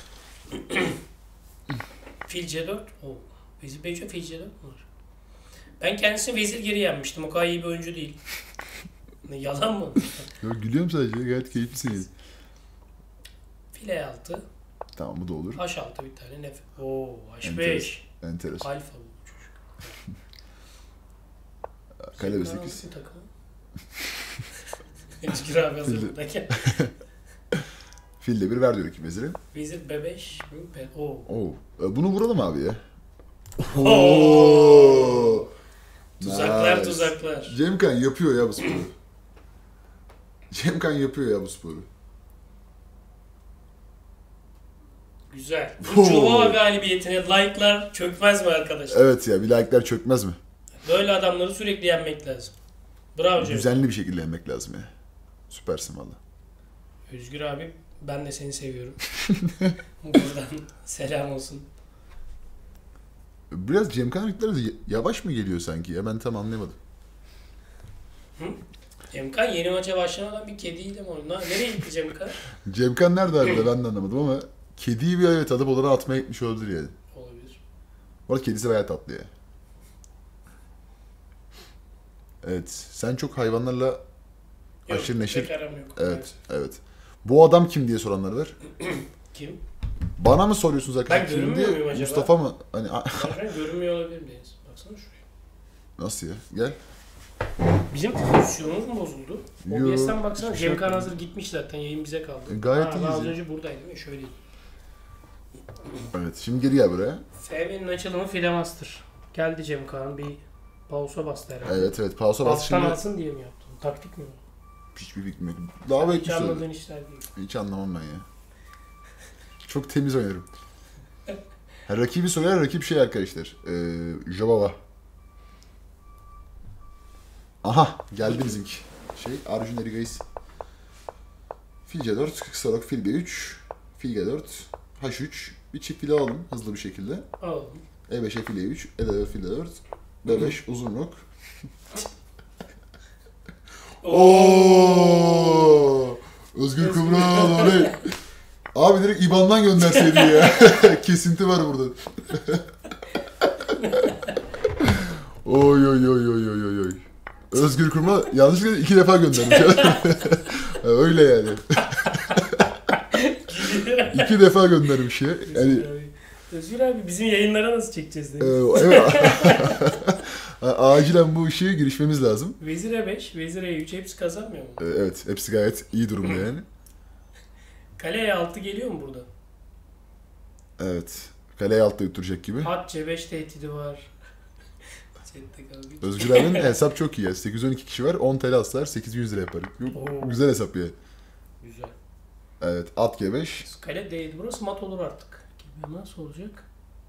Fil C dört. Oo. Vezir B üç'e Fil C dört mi var? Ben kendisini Vezir geri yenmiştim. O kadar iyi bir oyuncu değil. Ne yalan mı? Yok gülüyorum sadece gayet keyiflisin yani. Fil E altı. Tamam bu da olur. H altı bir tane nef. Oo H beş. Enteresan. Alfa bu çocuk. Kale B Sen sekiz. hangi takımı? Özgür abi hazırlıktayken. Fil de bir ver diyor ki vezire. Vezir B beş. B... Oo. Oo. E, Bunu vuralım abi ya. Oo. Tuzaklar Nice. tuzaklar. Cemkan yapıyor ya bu sporu. Cemkan yapıyor ya bu sporu. Güzel. Bu Oo. Jova galibiyetine like'lar çökmez mi arkadaşlar? Evet ya bir like'lar çökmez mi? Böyle adamları sürekli yenmek lazım. Bravo Cem. Düzenli bir şekilde yenmek lazım ya. Süpersin valla. Özgür abi ben de seni seviyorum. Buradan selam olsun. Biraz Cemkan hareketleri de yavaş mı geliyor sanki ya? Ben tam anlayamadım. Cemkan yeni maça başlamadan bir kediyle mi oynuyor? Nereye gitti Cemkan? Cemkan nerede abi de ben de anlamadım ama kediyi bir evet alıp olarak atmaya gitmiş olabilir yani. Olabilir. Bu arada kedisi bayağı tatlı ya. Evet. Sen çok hayvanlarla Yok, aşırı neşir. pek aram yok. Evet, evet. Bu adam kim diye soranlar var. Kim? Bana mı soruyorsunuz arkadaşlar? Ben Kim görünmüyor diye? muyum acaba? Mustafa mı? Hani Ben görünmüyor olabilir miyiz? Baksana şuraya. nasıl ya? Gel. Bizim pozisyonumuz mu bozuldu? Yo, O B S'ten baksana hiçbir şey Cemkan yapmadım. hazır gitmiş zaten yayın bize kaldı. E, gayet ha, iyiyiz Az ya. önce buradaydım ya şöyleydi. Evet. Şimdi geri gel buraya. F B'nin açılımı Filemaster. Geldi Cemkan bir pausa bastı herhalde. Evet evet. Pausa bas Alttan şimdi. alsın diye mi yaptın? Taktik mi? Hiçbir fikrim yok. Daha Hiç belki anladığın söyle. işler değil. Hiç anlamam ben ya. Çok temiz oynarım. Ha, rakibi söyler, rakip şey arkadaşlar. Ee, Jobava. Aha geldi bizimki. Şey Arjun Erigais. Fil C dört, kısa rok fil B üç, fil G dört, H üç. Bir çift fil alalım hızlı bir şekilde. Alalım. E beşe fil E üç, E dört fil dört, B beş uzun rok. Oo! Özgür Kumral oley. Abi direkt İban'dan gönderseydi ya. Kesinti var burada. Oy oy oy oy oy oy oy. Özgür Kumral yanlışlıkla iki defa göndermiş. Öyle yani. İki defa göndermiş ya. Yani, Özgür abi bizim yayınlara nasıl çekeceğiz e, demiş. evet. Acilen bu işe girişmemiz lazım. Vezir E beş, Vezir E üç hepsi kazanmıyor mu? E, Evet, hepsi gayet iyi durumda yani. Kale E altı geliyor mu burada? Evet. Kaleye altta yutturacak gibi. At C beş tehdidi var. Chat'te kaldı. Özgür abinin hesap çok iyi ya. sekiz yüz on iki kişi var. on T L aslar. sekiz yüz lira yapar. Yok, Oo. güzel hesap ya. Güzel. Evet. At G beş. Kale D'ydi. Burası mat olur artık. Gibi nasıl olacak?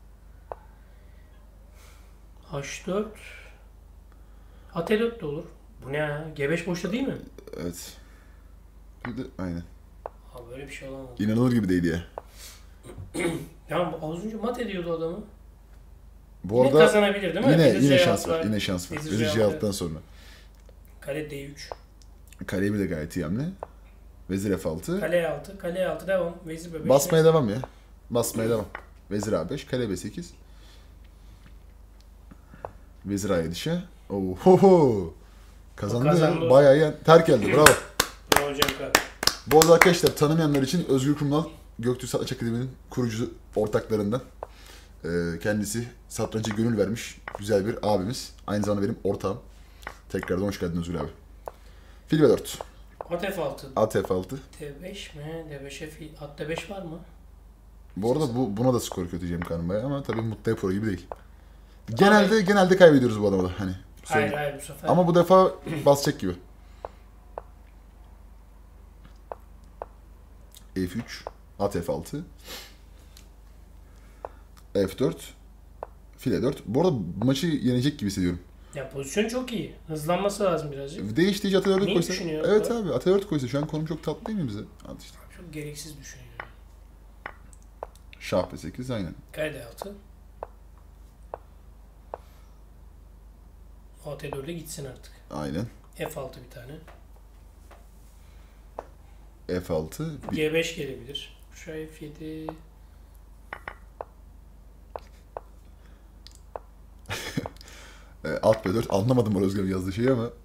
H dört. At E dört de olur. Bu ne ya? G beş boşta değil mi? Evet. Bir de, aynen. Ha böyle bir şey olamaz. İnanılır gibi değil ya. Ya bu az önce mat ediyordu adamı. Bu Yine arada kazanabilir değil mi? yine Vezir yine C şans altı var. Yine şans var. Vezir Vezir C C altı. alttan sonra. Kale D üç. Kaleyi de gayet iyi hamle. Vezir F altı. Kale E altı. Kale E altı devam. Vezir B beş. Basmaya devam ya. Basmaya devam. Vezir A beş. Kale B sekiz. Vezir A yedi. Oho. Kazandı. Kazandı. Bayağı iyi. Terk geldi. Bravo. Bravo Cem Kara. Bu arada arkadaşlar tanımayanlar için Özgür Kumral Göktürk Satranç Akademi'nin kurucu ortaklarından. Ee, kendisi satranca gönül vermiş güzel bir abimiz. Aynı zamanda benim ortağım. Tekrardan hoş geldin Özgür abi. Fil ve dört. At F altı. At F altı. D beş mi? D beşe fil. At D beş var mı? Bu arada bu, buna da skor kötü Cem Kanım bayağı ama tabii Mutlu Pro gibi değil. Genelde Abi. genelde kaybediyoruz bu adamı da hani. Hayır hayır bu sefer. Ama bu defa basacak gibi. F üç, at F altı, F dört, file dört. Bu arada bu maçı yenecek gibi hissediyorum. Ya pozisyon çok iyi. Hızlanması lazım birazcık. Değiş değiş at dört Neyi koysa. düşünüyor Evet bu? abi at dört koysa şu an konum çok tatlı değil mi bize? At işte. Çok gereksiz düşünüyor. Şah P sekiz aynen. Kale D altı. A T dörde gitsin artık. Aynen. F altı bir tane. F altı. Bir... G beş gelebilir. Şu F yedi. E, at B dört. Anlamadım o Özgür'ün yazdığı şeyi ama.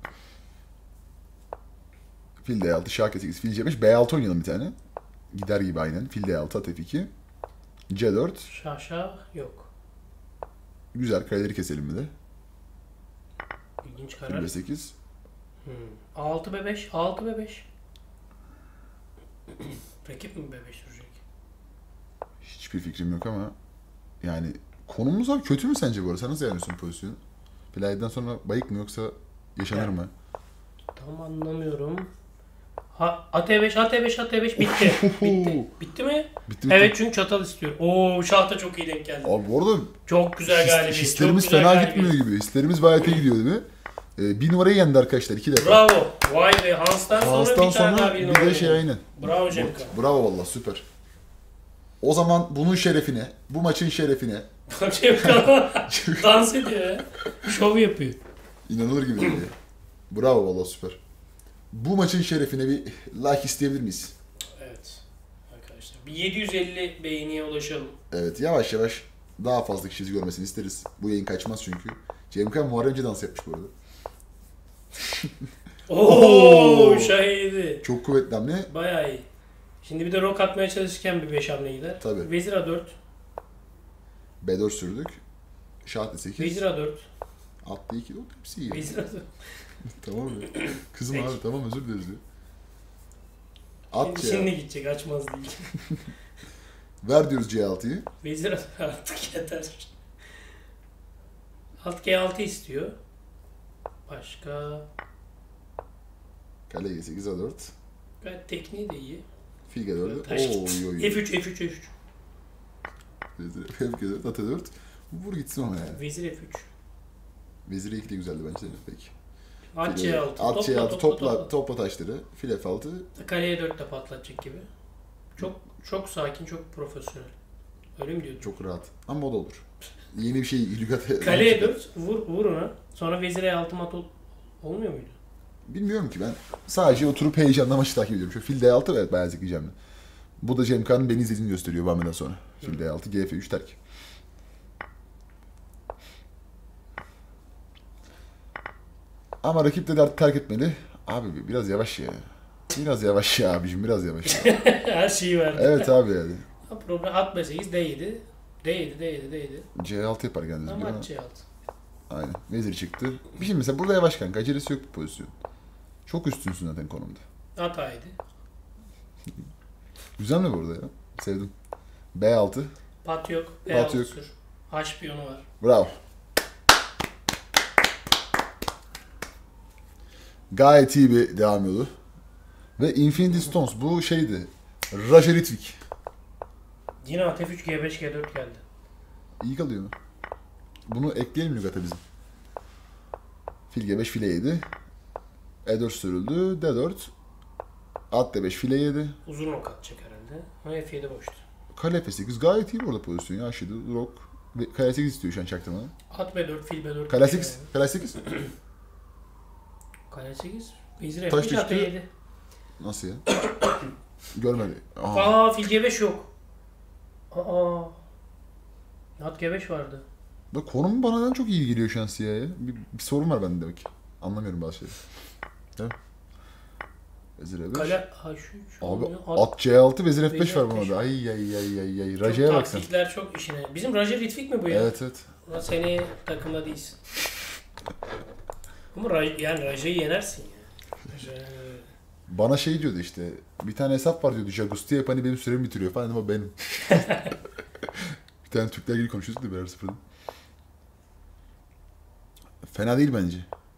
Fil D altı, şah K sekiz, fil C beş, B altı oynayalım bir tane. Gider gibi aynen. Fil D altı, at F iki. C dört. Şah şah yok. Güzel. Kaleleri keselim bir de. İlginç Fil karar. B sekiz. Hmm. A altı B beş. A altı B beş. Rakip mi B beş sürecek? Hiçbir fikrim yok ama yani konumuz abi kötü mü sence bu arada? Sen nasıl yanıyorsun pozisyonu? Play'den sonra bayık mı yoksa yaşanır Ya. mı? Tam anlamıyorum. Ha, A T beş, A T beş, A T beş bitti. Bitti. Bitti mi? Bitti bitti. Evet çünkü çatal istiyor. Oo şah da çok iyi denk geldi. Abi bu arada Çok güzel his- galibiyet. hislerimiz çok güzel fena galibiyet. gitmiyor gibi. Hislerimiz bayağı iyi gidiyor değil mi? Ee, bir numarayı yendi arkadaşlar iki defa. Bravo. Vay be Hans'tan sonra Hans'tan bir tane sonra daha bir bir de numara şey yendi. aynen. Bravo Cemka. Bravo valla süper. O zaman bunun şerefine, bu maçın şerefine Cemka dans ediyor ya. Şov yapıyor. inanılır gibi değil. Bravo valla süper. Bu maçın şerefine bir like isteyebilir miyiz? Evet. Arkadaşlar bir yedi yüz elli beğeniye ulaşalım. Evet yavaş yavaş daha fazla kişi görmesini isteriz. Bu yayın kaçmaz çünkü. Cemka Muharremce dans yapmış bu arada. Oo şahidi. Çok kuvvetli hamle. Bayağı iyi. Şimdi bir de rok atmaya çalışırken bir beş hamle gider. Tabii. Vezir A dört. B dört sürdük. Şah D sekiz. Vezir A dört. At D iki. O hepsi iyi. Vezir A dört. Tamam mı? Kızım Peki. abi tamam özür dileriz diyor. At Şimdi, C. şimdi gidecek açmaz değil. Ver diyoruz C altıyı. Vezir A dört artık yeter. Alt G altı istiyor. Başka. Kale G sekiz A dört. Gayet tekniği de iyi. Fil G dört. Taş Oo gitti. yo yo. F üç, F üç, F üç. F G dört, at E dört. Vur gitsin ona ya. Vezir F üç. Vezir E iki de güzeldi bence de peki. At Fil- C altı. At C altı topla, topla, topla. topla taşları. Fil F altı. Kaleye dört de patlatacak gibi. Çok çok sakin, çok profesyonel. Öyle mi diyordun? Çok rahat. Ama o da olur. Yeni bir şey lügat. Kaleye dört, vur, vur ona. Sonra vezir E altı mat ol- olmuyor muydu? Bilmiyorum ki ben. Sadece oturup heyecanla maçı takip ediyorum. Şu fil D altı evet bayağı zekleyeceğim. Bu da Cemka'nın beni izlediğini gösteriyor Bahmeden sonra. Fil D altı, G F üç terk. Ama rakip de artık terk etmeli. Abi biraz yavaş ya. Biraz yavaş ya abicim biraz yavaş ya. Her şeyi verdi. Evet abi yani. Ha, problem at B sekiz, D yedi. D yedi, D yedi, D yedi. C altı yapar kendisi. Ama Ama at C altı. aynen. Vezir çıktı. Bir şey mesela burada yavaş kanka. Acelesi yok bu pozisyon. Çok üstünsün zaten konumda. At A yedi. Güzel mi burada ya? Sevdim. B altı. Pat yok. P Pat altı yok. sür. H piyonu var. Bravo. Gayet iyi bir devam yolu. Ve Infinity Stones bu şeydi. Roger Ritwick. Yine at F üç, G beş, G dört geldi. İyi kalıyor mu? Bunu ekleyelim lügata bizim. Fil G beş file yedi. E dört sürüldü. D dört. At D beş file yedi. Uzun ok atacak herhalde. Ama F yedi boştu. Kale F sekiz gayet iyi bu arada pozisyon ya. Aşırı rock. Ve Kale sekiz istiyor şu an çaktırmadan. At B dört, fil B dört. Kale sekiz. Kale sekiz. Kale sekiz. Vezir F Taş üç, at E düştü. yedi. Nasıl ya? Görmedi. Aha. Aa fil G beş yok. Aa. At G beş vardı. Bak konum bana çok iyi geliyor şu an Siyah'ya. Bir, bir sorun var bende demek ki. Anlamıyorum bazı şeyleri. Değil mi? Vezir E beş. Kale H üç. Abi At, at C altı, vezir F beş Vezir var F beş. buna da. Ay ay ay ay ay. çok Raja'ya bak sen. taktikler çok işine. Bizim Raja Ritвik mi bu ya? Evet evet. Ulan seneye takımda değilsin. Ama Raj, yani Raja'yı yenersin ya. Raja, Bana şey diyordu işte. Bir tane hesap var diyordu. Jagusti hep hani benim süremi bitiriyor falan ama benim. Bir tane Türkler gibi konuşuyorduk da birer sıfırda. Fena değil bence.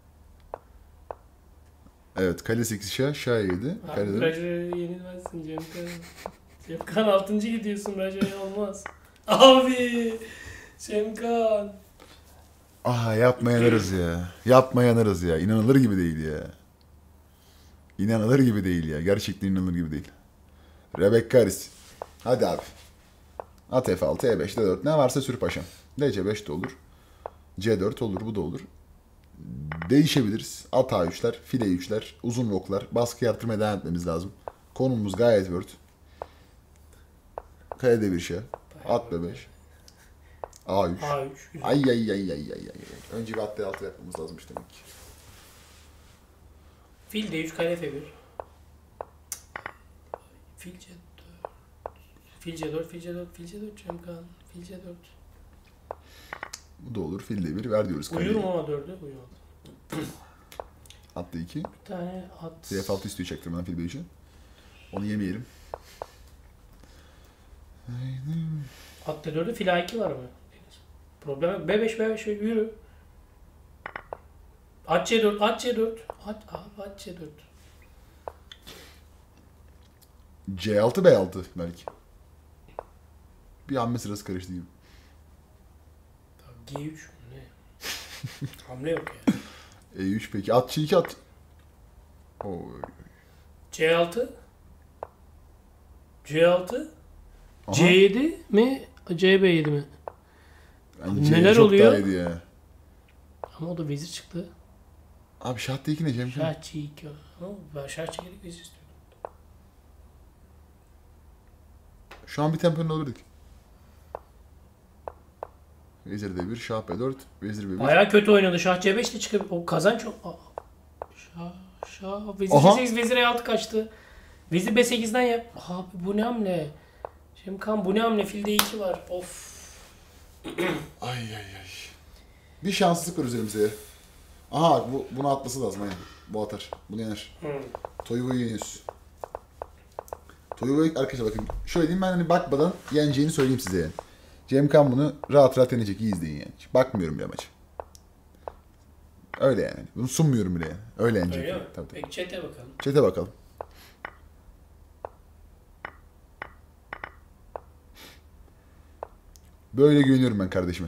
Evet, kale sekiz şah, şah yedi. Abi Kale Raja'ya yenilmezsin Cemkan. Cemkan altıncı gidiyorsun, Raja'ya olmaz. Abi! Cemkan! Ah yapma yanarız ya. Yapma yanarız ya. İnanılır gibi değil ya. İnanılır gibi değil ya. Gerçekten inanılır gibi değil. Rebecca Harris. Hadi abi. At F altı, E beş, D dört. Ne varsa sür paşam. D C beş de olur. C dört olur, bu da olur. Değişebiliriz. At A üçler, file üçler, uzun roklar. Baskı artırmaya devam etmemiz lazım. Konumumuz gayet word. Kale D bir şey. At B beş. A üç. A üç. Güzel. Ay ay ay ay ay ay. Önce bir at D altı yapmamız lazımmış demek ki. Fil D üç, kale F bir. Fil C dört. Fil C dört, fil C dört, fil C dört Cemkan. Fil C dört. Bu da olur. Fil D bir ver diyoruz. Uyurum ama dördü uyuyor. At D iki. Bir tane at. F altı istiyor çektirmeden fil B üç'ü. Onu yemeyelim. At D dört'ü, fil A iki var mı? Problem yok. B beş, B beş yürü. At C dört, at C dört. At, abi at C dört. C altı, B altı belki. Bir hamle sırası karıştı gibi. G üç mü ne? Hamle yok ya. E üç peki. At C iki at. Oy. C altı. C altı. Aha. C yedi mi? C B yedi mi? Bence C Neler çok oluyor? daha iyiydi ya. Ama o da vezir çıktı. Abi şah D iki ne Cem? Şah C iki. Ama ben şah çekerek vezir istiyorum. Şu an bir temponun olurduk. Vezir D bir, şah B dört, vezir B bir. Bayağı kötü oynadı. Şah C beş de çıkıyor. O kazanç çok... Aa. Şah, şah. Vezir Aha. C sekiz, vezir E altı kaçtı. Vezir B sekizden yap. Abi bu ne hamle? Cemkan bu ne hamle? Fil D iki var. Of. Ay ay ay. Bir şanssızlık var üzerimize ya. Aha bu, bunu atması lazım aynen. Bu atar. Bunu yener. Hmm. Toyu'yu yeniyoruz. Toyu'yu arkadaşlar bakın. Şöyle diyeyim, ben hani bakmadan yeneceğini söyleyeyim size yani. Cemkan bunu rahat rahat yenecek. İyi izleyin yani. Hiç bakmıyorum bile maça. Öyle yani. Bunu sunmuyorum bile yani. Öyle yenecek. Öyle yani. mi? Tabii, tabii. Peki chat'e bakalım. Çete bakalım. Böyle güveniyorum ben kardeşime.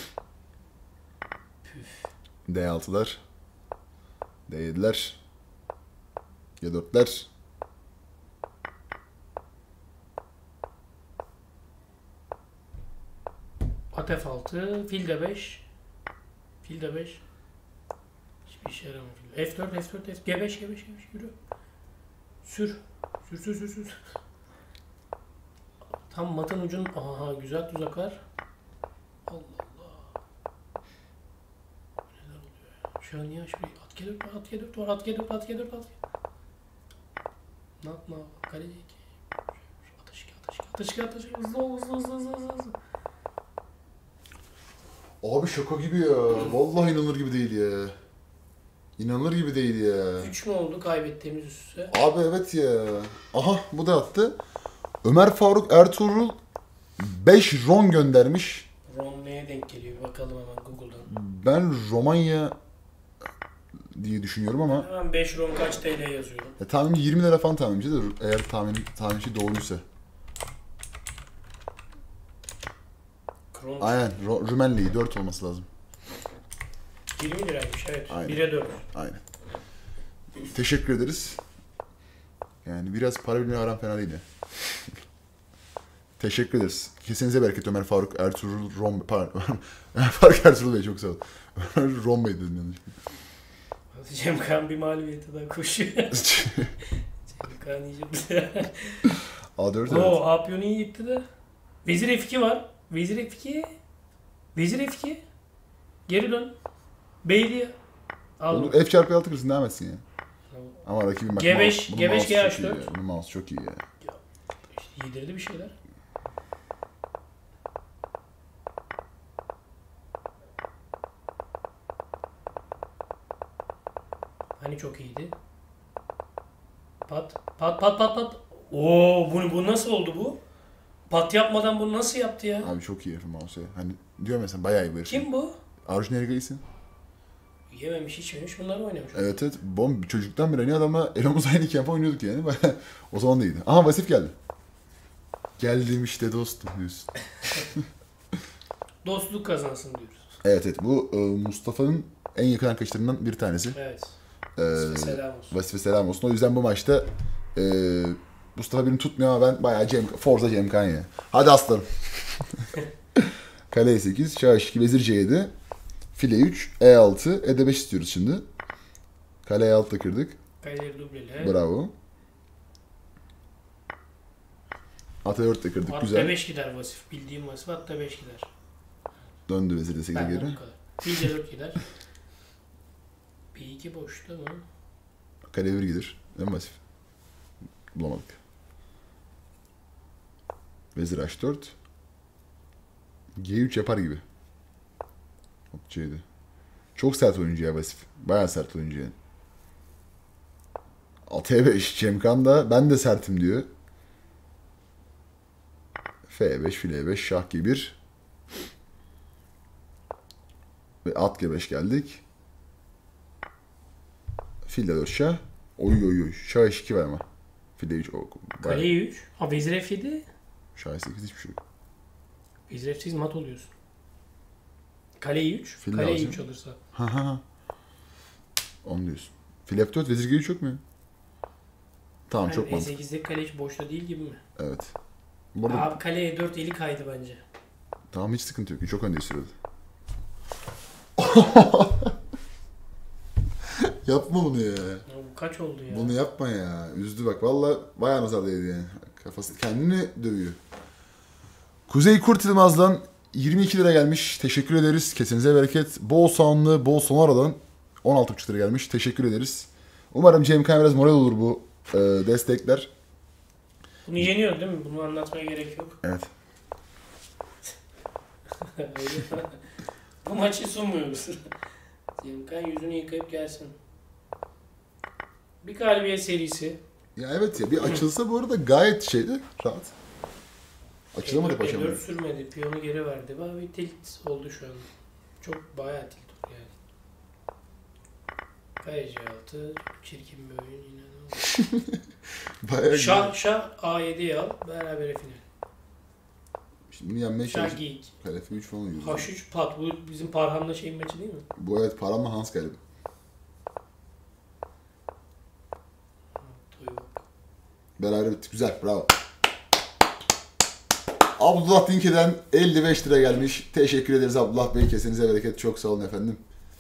D altılar. D yediler. G dörtler. At F altı, fil D beş. Fil D beş. Hiçbir işe yaramıyor. F dört, F dört, F G beş, G beş, G beş yürü. Sür. Sür sür sür sür. Tam matın ucun. Aha güzel tuzaklar. Allah Allah. Neler oluyor ya? Şu an niye şuraya at G dört var, at G dört var, at G dört, at G dört, at G dört. Ne yapma? Kaleci iki. Atış iki, atış iki, atış iki, atış iki. Hızlı ol, hızlı hızlı hızlı hızlı. Abi şaka gibi ya. Vallahi inanılır gibi değil ya. İnanılır gibi değil ya. üç mü oldu kaybettiğimiz üst üste? Abi evet ya. Aha bu da attı. Ömer Faruk Ertuğrul beş ron göndermiş. Rom neye denk geliyor? Bir bakalım hemen Google'dan. Ben Romanya diye düşünüyorum ama Hemen beş Rom kaç T L yazıyorum. ya, tahminim yirmi lira falan tahminimce de eğer tahmin tahminci doğruysa. Kron Aynen. Ro- Rumenli'yi dört olması lazım. yirmi liraymış evet. Aynen. bire dört. Aynen. Teşekkür ederiz. Yani biraz para bilmeyi aram fena değil ya. Teşekkür ederiz. Kesinize bereket Ömer Faruk Ertuğrul Rom... Pardon. Ömer Faruk Ertuğrul Bey çok sağ ol. Ömer Rom Bey dedim yanlış. Cemkan bir mağlubiyete daha koşuyor. Cemkan iyice. A dört Oo evet. A piyonu iyi gitti de. Vezir F iki var. Vezir F iki. Vezir F iki. Geri dön. Beyliğe. Al. Olur. F çarpı altı kırsın devam etsin ya. Ama rakibim bak. G beş, mouse- bunun G beş, mouse G H çok iyi dört. ya. Bunun mouse çok iyi ya. İşte yedirdi bir şeyler. Hani çok iyiydi. Pat. Pat pat pat pat. Oo bu, bu nasıl oldu bu? Pat yapmadan bunu nasıl yaptı ya? Abi çok iyi herif mouse ya. Hani diyor mesela bayağı iyi bu herif. Kim bu? Arjun Ergay'sı. Yememiş içmemiş bunları oynamış. Evet evet. Bom çocuktan beri hani adamla elomuz aynı kampa oynuyorduk yani. O zaman da iyiydi. Aha Vasif geldi. Geldim işte dostum diyorsun. Dostluk kazansın diyoruz. Evet evet. Bu e, Mustafa'nın en yakın arkadaşlarından bir tanesi. Evet. Ee, Selam olsun. Vasif'e selam olsun. O yüzden bu maçta e, Mustafa beni tutmuyor ama ben bayağı Cem, Forza Cemkan ya. Hadi aslanım. Kale E sekiz, Şah iki, Vezir C yedi, File üç, E altı, E D beş istiyoruz şimdi. Kale E altı kırdık. Kaleleri dublele. Bravo. At E dört de kırdık. Hatta Güzel. beş gider Vasif. Bildiğim Vasif hatta beş gider. Döndü Vezir de sekize Benden geri. bu kadar. Fil dört gider. B iki boşta mı? Kale bir gider. Değil mi Vasif? Bulamadık. Vezir H dört. G üç yapar gibi. Hop C yedi. Çok sert oyuncu ya Vasif. Bayağı sert oyuncu yani. At E beş. Cemkan da ben de sertim diyor. F beş, file beş, şah G bir. Ve at G beş geldik. Fil dört şah. Oy oy oy. Şah H iki var ama. File üç. O, Kale üç. Ha vezir F yedi. Şah sekiz hiçbir şey yok. Vezir F sekiz mat oluyorsun. Kale üç. Fil Kale lazım. üç alırsa. Ha ha ha. Onu diyorsun. Fil F dört, vezir G üç yok mu ya? Tamam Yani çok mantıklı. E sekizde kale hiç boşta değil gibi mi? Evet. Bu arada Abi kale E dört eli kaydı bence. tamam hiç sıkıntı yok. Çok önde sürüyordu. Yapma bunu ya. Ya bu kaç oldu ya? Bunu yapma ya. Üzdü bak. Valla bayağı nazar değdi yani. Kafası kendini dövüyor. Kuzey Kurt Yılmaz'dan yirmi iki lira gelmiş. Teşekkür ederiz. Kesinize bereket. Bol soğanlı, bol sonaradan on altı buçuk lira gelmiş. Teşekkür ederiz. Umarım Cemkan biraz moral olur bu e, destekler. Bunu yeniyor değil mi? Bunu anlatmaya gerek yok. Evet. Öyle. Bu maçı sunmuyoruz. Cemkan yüzünü yıkayıp gelsin. Bir galibiyet serisi. Ya evet ya bir açılsa bu arada gayet şeydi. Rahat. Açılamadı E dört paşam. sürmedi. Piyonu geri verdi. Bana bir tilt oldu şu an. Çok bayağı tilt oldu yani. Kaya C altı. Çok çirkin bir oyun. İnanılmaz. Bayağı Şah, Şah A yedi'yi al. Beraber final. Şimdi bunu yenmeye Şah çalışıp G iki. Kalefi üç falan yiyoruz. H üç pat. Bu bizim Parhan'la şeyin maçı değil mi? Bu evet Paramla Hans galiba. Toyuk. Beraber bittik. Güzel. Bravo. Abdullah Dinke'den elli beş lira gelmiş. Teşekkür ederiz Abdullah Bey. Kesinize bereket. Çok sağ olun efendim.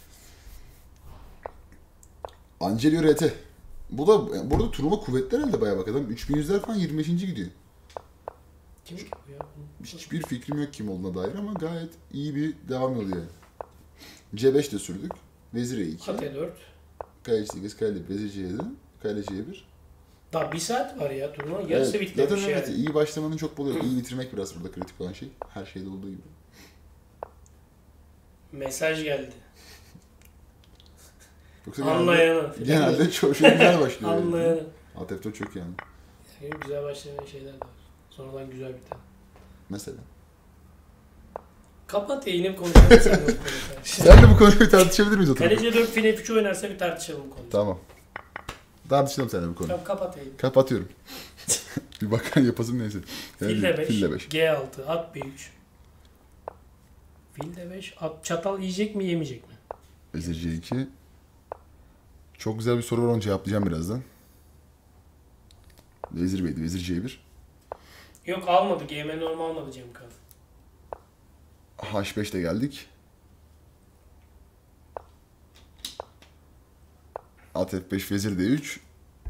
Angelio R T. Bu da burada turnuva kuvvetli herhalde bayağı bak adam. üç bin yüzler falan yirmi beşinci gidiyor. Kim ki bu ya? Hiçbir fikrim yok kim olduğuna dair ama gayet iyi bir devam yolu yani. C beş de sürdük. Vezir E iki. At E dört. Kale sekiz, kale Vezir C yedi. Kale C bir. Daha bir saat var ya turnuva. Yarısı Evet, bitmemiş zaten evet, yani. iyi başlamanın çok buluyor. İyi bitirmek biraz burada kritik olan şey. Her şeyde olduğu gibi. Mesaj geldi. Yoksa Anlayana. genelde, genelde çok şey güzel başlıyor. yani. Anlayana. Atepto çok yani. Yani güzel başlayan şeyler de var. Sonradan güzel biten. Mesela. Kapat yayını konuşalım seninle bu konuyu. Sen de bu konuyu tartışabilir miyiz oturup? Kaleci dört file üç oynarsa bir tartışalım bu konuyu. Tamam. Tartışalım seninle bu konuyu. Tamam kapat yayını. Kapatıyorum. bir bakan yapasım neyse. Yani Fil de beş, Fil de beş. G altı, at B üç. Fil de beş, at çatal yiyecek mi yemeyecek mi? Vezir C iki. Çok güzel bir soru var onu cevaplayacağım birazdan. Vezir Bey'di. Vezir C bir. Yok almadı. G M normal almadı Cemkan. H beşte geldik. At F beş, Vezir D üç.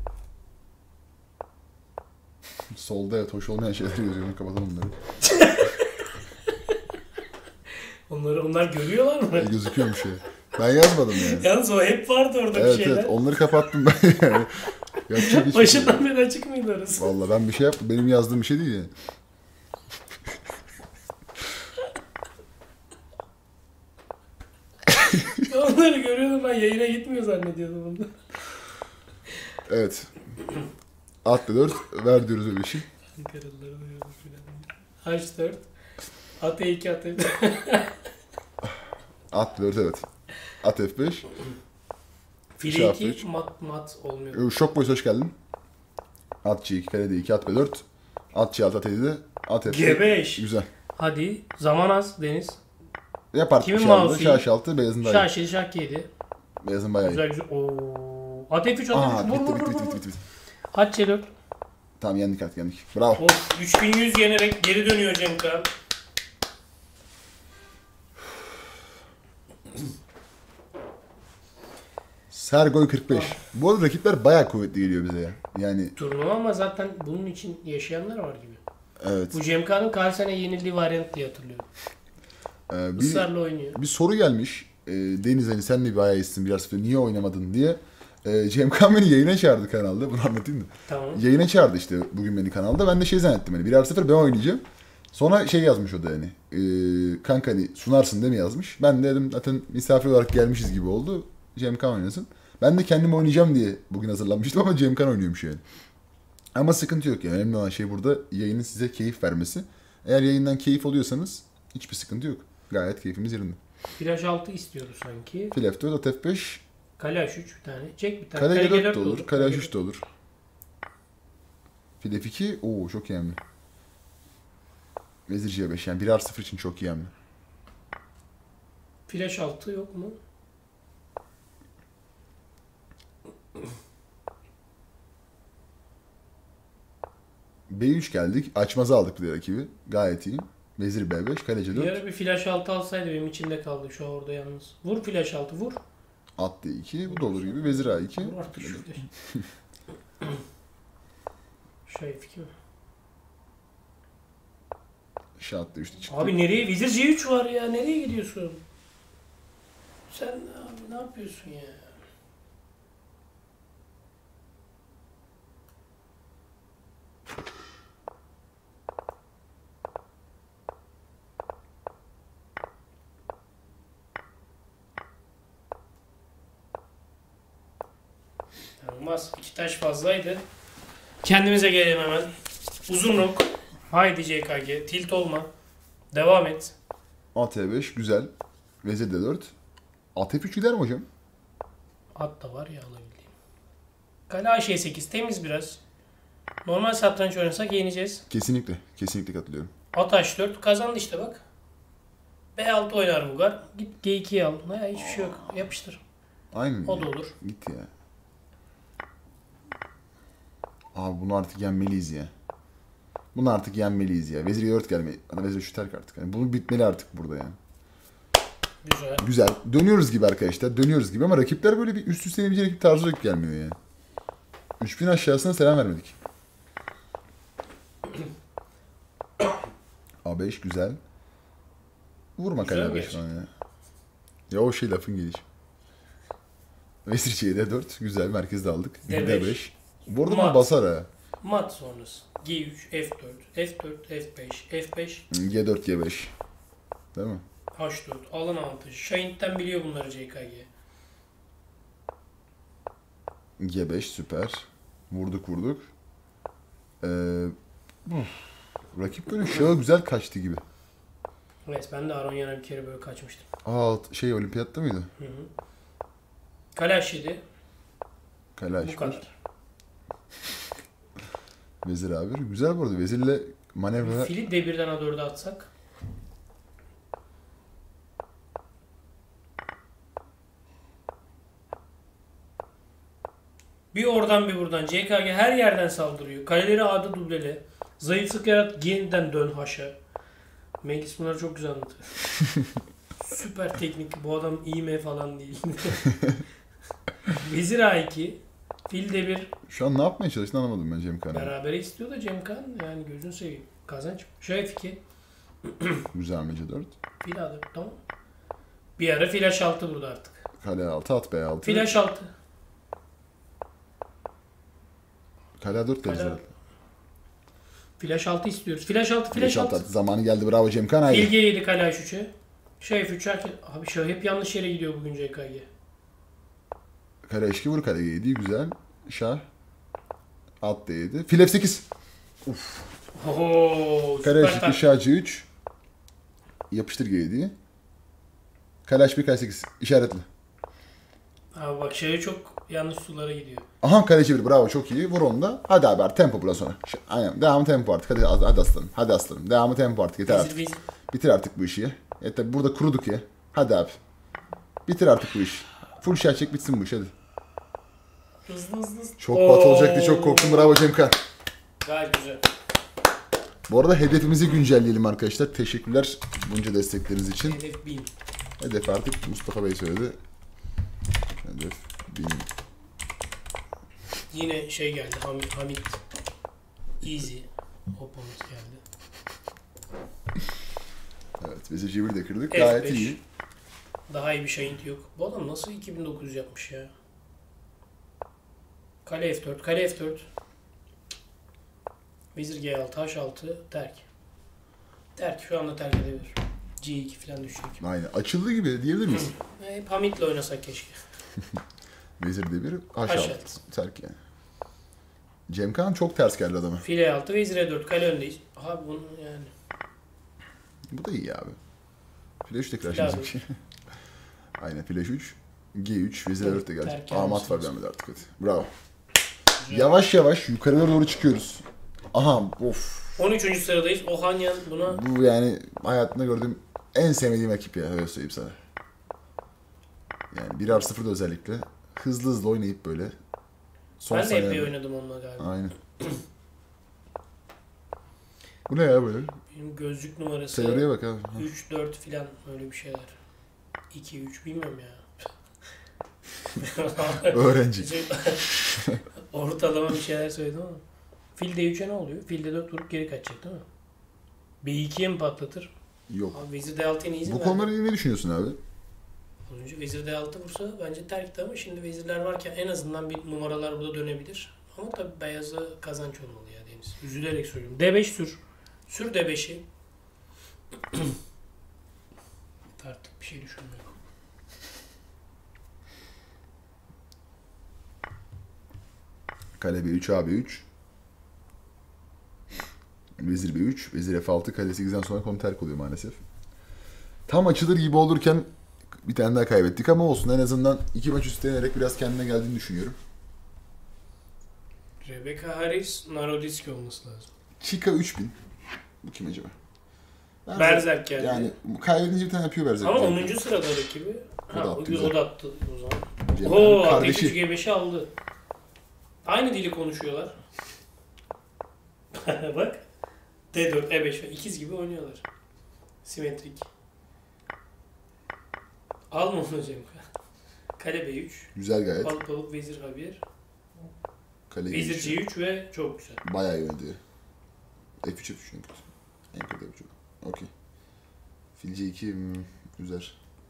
Solda evet hoş olmayan şeyler yazıyorum. Kapatalım bunları. Onları onlar görüyorlar mı? E, gözüküyormuş ya. Ben yazmadım yani. Yalnız o hep vardı orada Evet bir şeyler. evet onları kapattım ben yani. Yapacak hiçbir şey Başından yok. beri açık mıydı orası? Valla ben bir şey yaptım. Benim yazdığım bir şey değil yani. Onları görüyordum ben yayına gitmiyor zannediyordum onu. Evet. Atla dört. Ver diyoruz öyle şey. Ankaralıları duyuyordum filan. H dört. At E iki at F. Atla dört evet. At F beş. File Şey iki yaptık. mat mat olmuyor. Şok boyuz hoş geldin. At C iki, kare D iki, at B dört. At C altı, at yedi. At F G beş. Güzel. Hadi. Zaman az Deniz. Yap artık Kimin bir şey aldı. mouse'u? Şaş altı, beyazın daha iyi. Şah yedi, şah yedi. Beyazın bayağı iyi. Güzel güzel. Oo. At F üç, at Aa F üç. Vur bitti vur bitti vur bitti vur. bitti. bitti. At C dört. Tamam yendik artık yendik. Bravo. Of, üç bin yüz yenerek geri dönüyor Cemka. Sergoy kırk beş. Bu arada rakipler bayağı kuvvetli geliyor bize ya. Yani Turnuva ama zaten bunun için yaşayanlar var gibi. evet. Bu Cemka'nın kaç sene yenildiği varyant diye hatırlıyorum. Ee, bir, Israrla oynuyor. bir soru gelmiş. Ee, Deniz hani sen de bayağı iyisin biraz sonra niye oynamadın diye. Ee, Cem Kan beni yayına çağırdı kanalda. Bunu anlatayım da. Tamam. Yayına çağırdı işte bugün beni kanalda. Ben de şey zannettim hani birer sıfır ben oynayacağım. Sonra şey yazmış o da hani. E, kanka hani sunarsın değil mi yazmış. Ben de dedim zaten misafir olarak gelmişiz gibi oldu. Cem Kan oynasın. Ben de kendim oynayacağım diye bugün hazırlanmıştım ama Cem Kan oynuyormuş yani. Ama sıkıntı yok yani. Önemli olan şey burada yayının size keyif vermesi. Eğer yayından keyif alıyorsanız hiçbir sıkıntı yok. Gayet keyfimiz yerinde. Flash altı istiyoruz sanki. Fil F dört, at F beş, Kale H üç bir tane. Jack bir tane. kare G G dört de olur, kare H üç de olur. Fil F iki, ooo çok iyi hamle. Vezir C beş yani bir artı sıfır için çok iyi hamle. Flash altı yok mu? B üç geldik. Açmazı aldık bir de rakibi. Gayet iyi. Vezir B beş, kale C Bir dört. ara bir flash altı alsaydı benim içimde kaldı şu an orada yalnız. Vur flash altı vur. At D iki. Bu da olur gibi. Vezir A iki. Vur artık şu flash. Şey fikir mi? Şah at D üçte çıktı. Abi nereye? Vezir C üç var ya. Nereye gidiyorsun? Sen abi ne yapıyorsun ya? Olmaz. İki taş fazlaydı. Kendimize gelelim hemen. Uzun rok. Haydi C K G. Tilt olma. Devam et. At E beş güzel. Vezir D dört. At F üç gider mi hocam? At da var ya alabildiğim. Kale H sekiz. Temiz biraz. Normal satranç oynasak yeneceğiz. Kesinlikle. Kesinlikle katılıyorum. At H dört. Kazandı işte bak. B altı oynar Bulgar. Git G iki'yi al. Ha, hiçbir şey yok. Yapıştır. Aynen. O ya. da olur. Git ya. Abi bunu artık yenmeliyiz ya. Bunu artık yenmeliyiz ya. Vezir E dört gelmeli. Bana Vezir üç terk artık. Yani bunu bitmeli artık burada yani. Güzel. Güzel. Dönüyoruz gibi arkadaşlar. Dönüyoruz gibi ama rakipler böyle bir üst üste yenebilecek rakip tarzı rakip gelmiyor yani. üç bin aşağısına selam vermedik. A beş güzel. Vurma Güzel kale A beş geç. falan ya. Ya o şey lafın gelişi. Vezir C D dört güzel merkezde aldık. D beş. D beş. Bu arada Mat. bana basar ha. Mat sonrası. G üç, F dört, F dört, F beş, F beş, G dört G beş. Değil mi? H dört. Alan avantajı. Şahint'ten biliyor bunları C K G. G beş süper. Vurduk vurduk. Ee, uf. Rakip böyle şaha güzel kaçtı gibi. Evet ben de Aronya'na bir kere böyle kaçmıştım. Aa şey olimpiyatta mıydı? Hı hı. Kale H yedi. Kale Bu H kadar. bir. Vezir A bir. Güzel bu arada. Vezirle manevra... Fili D birden A dörde atsak. Bir oradan bir buradan. C K G her yerden saldırıyor. Kaleleri A'da dubleli. Zayıflık yarat yeniden dön haşa. Melis bunları çok güzel anlatıyor. Süper teknik. Bu adam iyi mi falan değil. Vezir A iki. Fil D bir. Şu an ne yapmaya çalıştığını anlamadım ben Cem Kan'ı. Berabere istiyor da Cemkan. Yani gözün seveyim. Kazanç. Şöyle iki. Güzel Mece dört. Fil A dört. Tamam. Bir ara fil H altı burada artık. Kale altı, at B altı. Flash altı. Kale dört Kale- deriz. Flash altı istiyoruz. Flash altı, Flash flash altı. altı. Zamanı geldi, bravo Cemkan, haydi. Bilge yedi kale H üç'e. Şey F üç herkes... Abi şey hep yanlış yere gidiyor bugün C K G. Kale H iki vur, kale G yedi, güzel. Şah. At D yedi. Fil F sekiz. Oho, Kale H süper iki, tak. Şah C üç. Yapıştır G yedi'yi. Kale H bir, kale sekiz. İşaretli. Abi bak şeye çok yanlış sulara gidiyor. Aha, kale H bir, bravo, çok iyi. Vur onu da. Hadi abi, tempo biraz sonra. Ş- Aynen. Devamı tempo artık. Hadi, hadi aslanım. Hadi aslanım. Devamı tempo artık. Yeter Vezir artık. vezir. Bitir artık bu işi ya. E tabi burada kuruduk ya. Hadi abi. Bitir artık bu iş. Full şah çek, bitsin bu iş, hadi. Hızlı hızlı hızlı. Çok bat olacaktı, çok korktum. Bravo Cemkan. Gayet güzel. Bu arada hedefimizi güncelleyelim arkadaşlar. Teşekkürler bunca destekleriniz için. Hedef bin. Hedef artık Mustafa Bey söyledi. Hedef bin. Yine şey geldi. Hamit. Hamit. Easy. Opponent geldi. Evet, Vezir C bir de kırdık. F Gayet beş. iyi. Daha iyi bir Şahint yok. Bu adam nasıl iki bin dokuz yüz yapmış ya? Kale F dört. Kale F dört. Vezir G altı. H altı. Terk. Terk şu anda terk edebilir. G iki falan düşecek. Aynen. Açıldı gibi diyebilir miyiz? Hep Hamit'le oynasak keşke. Vezir D bir, H H altı. altı. Terk yani. Cemkan çok ters geldi adama. File altı. Vezir E dört. Kale öndeyiz. Abi bunu yani. Bu da iyi abi. Flash tekrar Flash şimdi bizimki. Aynen, Flash üç. G üç, Vezir Dur, dört de geldi. terk Aa, mat gelmesin. var bende artık, hadi. Bravo. Yavaş yavaş yukarılara doğru çıkıyoruz. Aha, of. on üçüncü sıradayız. Ohanyan buna Bu yani hayatımda gördüğüm en sevmediğim ekip ya, öyle söyleyeyim sana. Yani bir artı sıfırda özellikle hızlı hızlı oynayıp böyle son ben de epey saniyede. oynadım onunla galiba. Aynen. Bu ne ya böyle? Benim gözlük numarası Teoriye bak abi. üç dört filan öyle bir şeyler. iki üç bilmiyorum ya. Öğrenci. Ortalama bir şeyler söyledim ama. Fil D üç'e ne oluyor? Fil D dört vurup geri kaçacak değil mi? B iki'ye mi patlatır? Yok. Abi Vezir D altı'ya ne izin Bu verdi? konuları ne düşünüyorsun abi? Az önce Vezir D altı vursa bence terkti ama şimdi vezirler varken en azından bir numaralar burada dönebilir. Ama tabii beyaza kazanç olmalı ya Deniz. Üzülerek söylüyorum. D beş sür. Sür D beş'i. Artık bir şey düşünmüyorum. Kale B üç, A B üç. Vezir B üç, Vezir F altı, Kale sekizden sonra konu terk oluyor maalesef. Tam açılır gibi olurken bir tane daha kaybettik ama olsun, en azından iki maç üstlenerek biraz kendine geldiğini düşünüyorum. Rebecca Harris, Narodiski olması lazım. Chica üç bin. Bu kim acaba? Ben Berzerk geldi. Yani kaybedince bir tane yapıyor Berzerk. Ama onuncu sırada rakibi. O da Ha, attı o, güzel. o da attı o zaman. Cem'in Oo, T üç kardeşi. G beş'i aldı. Aynı dili konuşuyorlar. Bak. D dört, E beş ikiz gibi oynuyorlar. Simetrik. Alma onu Cem. Kale B üç. Güzel gayet. Balık balık vezir H bir. Kale Vezir üç. C üç ve çok güzel. Bayağı iyi oynadı. F üç'e F üç en kötü. En kötü F üç. Okey. Fil C iki hmm, güzel.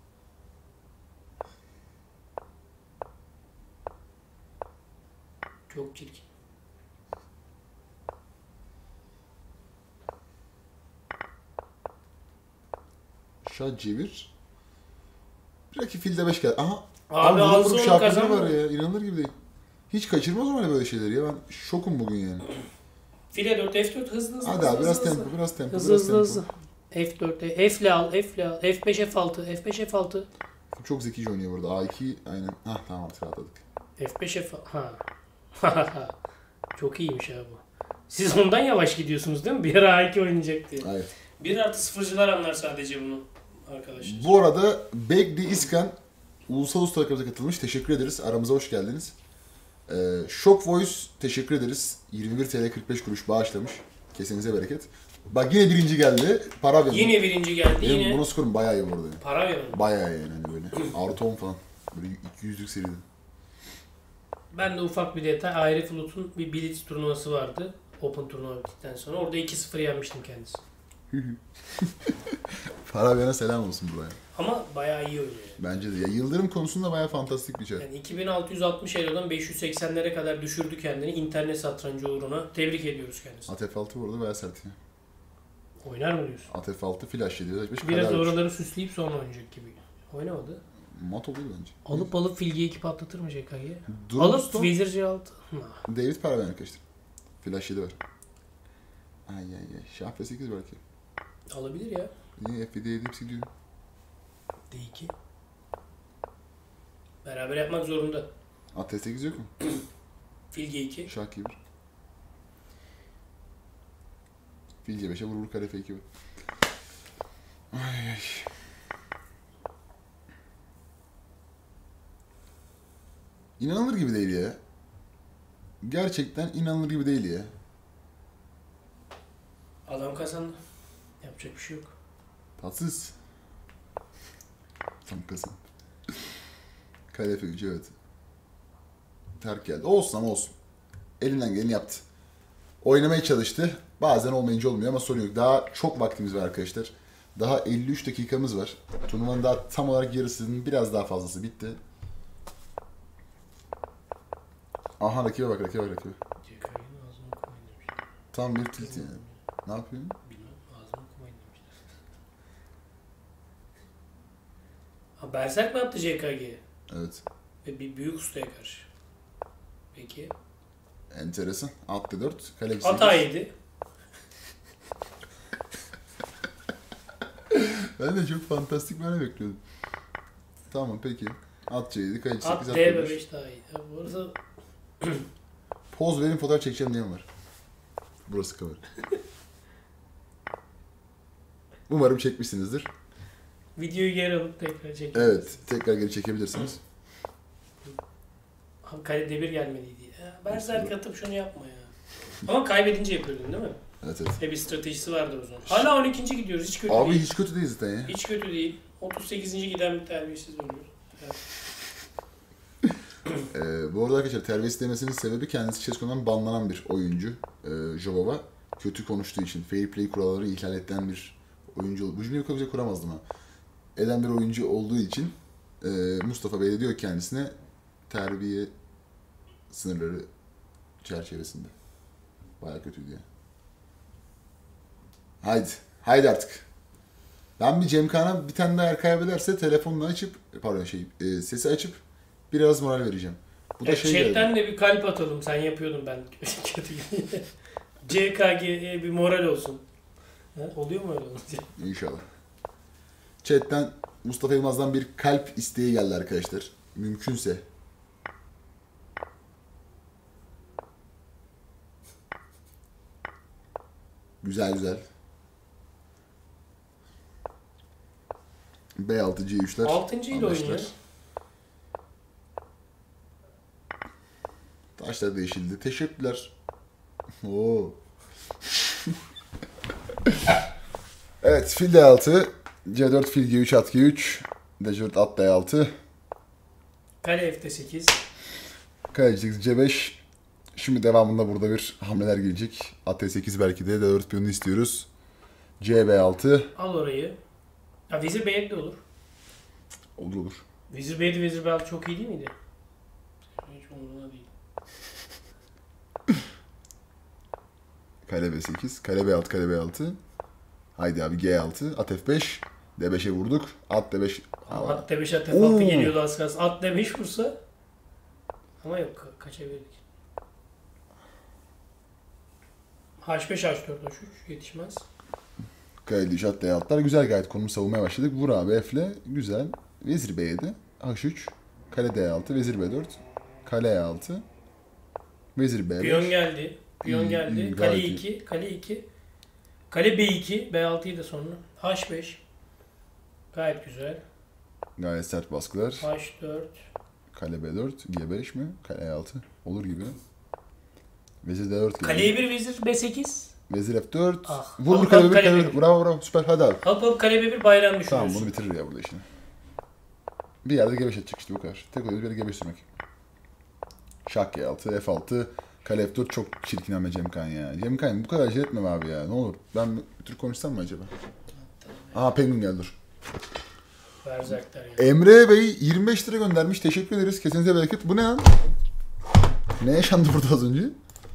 Çok çirkin. Şah C bir. Rakip filde beş geldi. Aha. Abi vurup alsa vurup onu şah filde kazanma. var ya. İnanılır gibi değil. Hiç kaçırmaz mı öyle böyle şeyleri ya? Ben şokum bugün yani. File dört, F dört hızlı hızlı. Hadi abi hızlı, biraz hızlı. tempo, biraz tempo, Hızlı biraz hızlı tempo. hızlı. F dört'e F'le al, F'le al. F beş F altı, F beş F altı. Çok zekice oynuyor burada. A iki aynen. Hah tamam artık rahatladık. F beş F ha. Çok iyiymiş abi bu. Siz ondan yavaş gidiyorsunuz değil mi? Bir ara A iki oynayacak diye. Evet. Bir artı sıfırcılar anlar sadece bunu arkadaşlar. Bu arada Begdi İskan Ulusal Usta Akademi'ye katılmış. Teşekkür ederiz. Aramıza hoş geldiniz. Ee, Shock Voice teşekkür ederiz. yirmi bir TL kırk beş kuruş bağışlamış. Kesenize bereket. Bak yine birinci geldi. Para verin. Yine birinci geldi Benim yine. bunu skorum bayağı iyi bu arada. Para verin. Bayağı iyi yani böyle. Artı on falan. Böyle iki yüzlük seriden. Ben de ufak bir detay. Ayrı Flut'un bir Blitz turnuvası vardı. Open turnuva bittikten sonra. Orada iki sıfır yenmiştim kendisi. Farabian'a selam olsun buraya. Ama bayağı iyi oynuyor. Bence de. Ya Yıldırım konusunda bayağı fantastik bir şey. Yani iki bin altı yüz altmış elodan beş yüz seksenlere kadar düşürdü kendini internet satrancı uğruna. Tebrik ediyoruz kendisini. A T F altı burada bayağı sert ya. Oynar mı diyorsun? A T F altı flash yedi. Biraz oraları süsleyip sonra oynayacak gibi. Oynamadı. Mat oluyor bence. Alıp alıp Filge iki patlatır mı J K'ye? Drone Alıp Stone- Vezir C altı. David Paraben arkadaşlar. Flash yedi var. Ay ay ay. Şah F sekiz belki. Alabilir ya. Niye F yedi hepsi gidiyor. D iki. Beraber yapmak zorunda. At F sekiz yok mu? Filge iki. Şah G bir. Fil C beşe vurur kare F iki var. Ay ay. İnanılır gibi değil ya. Gerçekten inanılır gibi değil ya. Adam kazandı. Yapacak bir şey yok. Tatsız. Tam kazan. Kale F üç evet. Terk geldi. Olsun ama olsun. Elinden geleni yaptı. Oynamaya çalıştı. Bazen olmayınca olmuyor ama sorun yok. Daha çok vaktimiz var arkadaşlar. Daha elli üç dakikamız var. Turnuvanın daha tam olarak yarısının biraz daha fazlası bitti. Aha rakibe bak rakibe bak rakibe. J K'nin ağzını okumayın demişler. Tam bir tilt yani. Ne yapıyorsun? Bilmem ağzını okumayın demişler. Ha Berserk mi yaptı J K G? Evet. Ve bir büyük ustaya karşı. Peki. Enteresan. Attı dört. Kale sekiz. Hata yedi. Ben de çok fantastik bir ne bekliyordum. Tamam peki. At C yedi. Kale sekiz. At At D beş. beş daha iyi. Ya bu arada Poz verin fotoğraf çekeceğim diye mi var? Burası cover. Umarım çekmişsinizdir. videoyu geri alıp tekrar çekelim. Evet. Tekrar geri çekebilirsiniz. Ha, kale D bir gelmeliydi. Ya, Berserk atıp şunu yapma ya. Ama kaybedince yapıyordun değil mi? Evet evet. Ve bir stratejisi vardır o zaman. Hala on ikinci gidiyoruz. Hiç kötü Abi değil. hiç kötü değil zaten ya. Hiç kötü değil. otuz sekizinci giden bir terbiyesiz oluyor. Evet. Ee, bu arada arkadaşlar terbiyesiz demesinin sebebi kendisi Chess.com'dan banlanan bir oyuncu. Ee, Jovova. Kötü konuştuğu için fair play kuralları ihlal eden bir oyuncu oldu. Bu cümleyi o kadar kuramazdım ha. Eden bir oyuncu olduğu için e, Mustafa Bey de diyor kendisine terbiye sınırları çerçevesinde. Bayağı kötüydü ya. Haydi. Haydi artık. Ben bir Cemkan'a bir tane daha eğer kaybederse telefonunu açıp pardon şey e, sesi açıp biraz moral vereceğim. Bu da Evet, şey chatten geldi. de bir kalp atalım. Sen yapıyordun ben kötü gibi. C K G'ye bir moral olsun. Ha, oluyor mu öyle olunca? İnşallah. Chat'ten Mustafa Yılmaz'dan bir kalp isteği geldi arkadaşlar. Mümkünse. Güzel güzel. B altı C üç'ler. Altıncı ile anlaştılar. oynuyor. Taşlar değişildi. Teşekkürler. Oo. Evet, fil D altı, C dört fil G üç at G üç, D dört at D altı, Kale F sekiz. Kale C sekiz C beş. Şimdi devamında burada bir hamleler gelecek. At D sekiz belki de D dört piyonu istiyoruz. C B altı. Al orayı. Ya Vezir B yedi de olur. Olur olur. Vezir B yedi, Vezir B altı çok iyi değil miydi? Hiç umurumda değil. Kale B sekiz, Kale B altı, Kale B altı. Haydi abi G altı, at F beş, D beşe vurduk. At D beş. At D beş, at F altı Oo. geliyordu az kalsın. At D beş vursa. Ama yok, ka- kaça verdik. H beş, H dört, H üç yetişmez. Kale D üç at D altılar. Güzel gayet konumu savunmaya başladık. Vur abi F'le. Güzel. Vezir B yedi, H üç, Kale D altı, Vezir B dört, Kale E altı, Vezir B beş. Piyon geldi. Piyon İyi, geldi. iyi, Kale gayet iyi. iki, Kale iki. Kale B iki, B altıyı da sonra. H beş. Gayet güzel. Gayet sert baskılar. H dört. Kale B dört, G beş mi? Kale E altı. Olur gibi. Vezir D dört geldi. Kale bir, Vezir B sekiz. Vezir F dört. Ah. Vur vur Alıp kale alıp bir, kale kale bir. bir. Bravo bravo. Süper. Hadi abi. Alıp alıp Kale B bir, bayrağını düşürüyorsun. Tamam bunu bitirir ya burada işini. Bir yerde G beş atacak işte bu kadar. Tek oluyor bir yere G beş sürmek. Şah G altı, F altı, Kale F dört çok çirkin ama Cemkan ya. Cemkan bu kadar acele etmem abi ya. Ne olur. Ben bir tür konuşsam mı acaba? Aa Penguin geldi dur. Verecekler yani. Emre Bey yirmi beş lira göndermiş. Teşekkür ederiz. Kesinize bereket. Bu ne lan? Ne yaşandı burada az önce?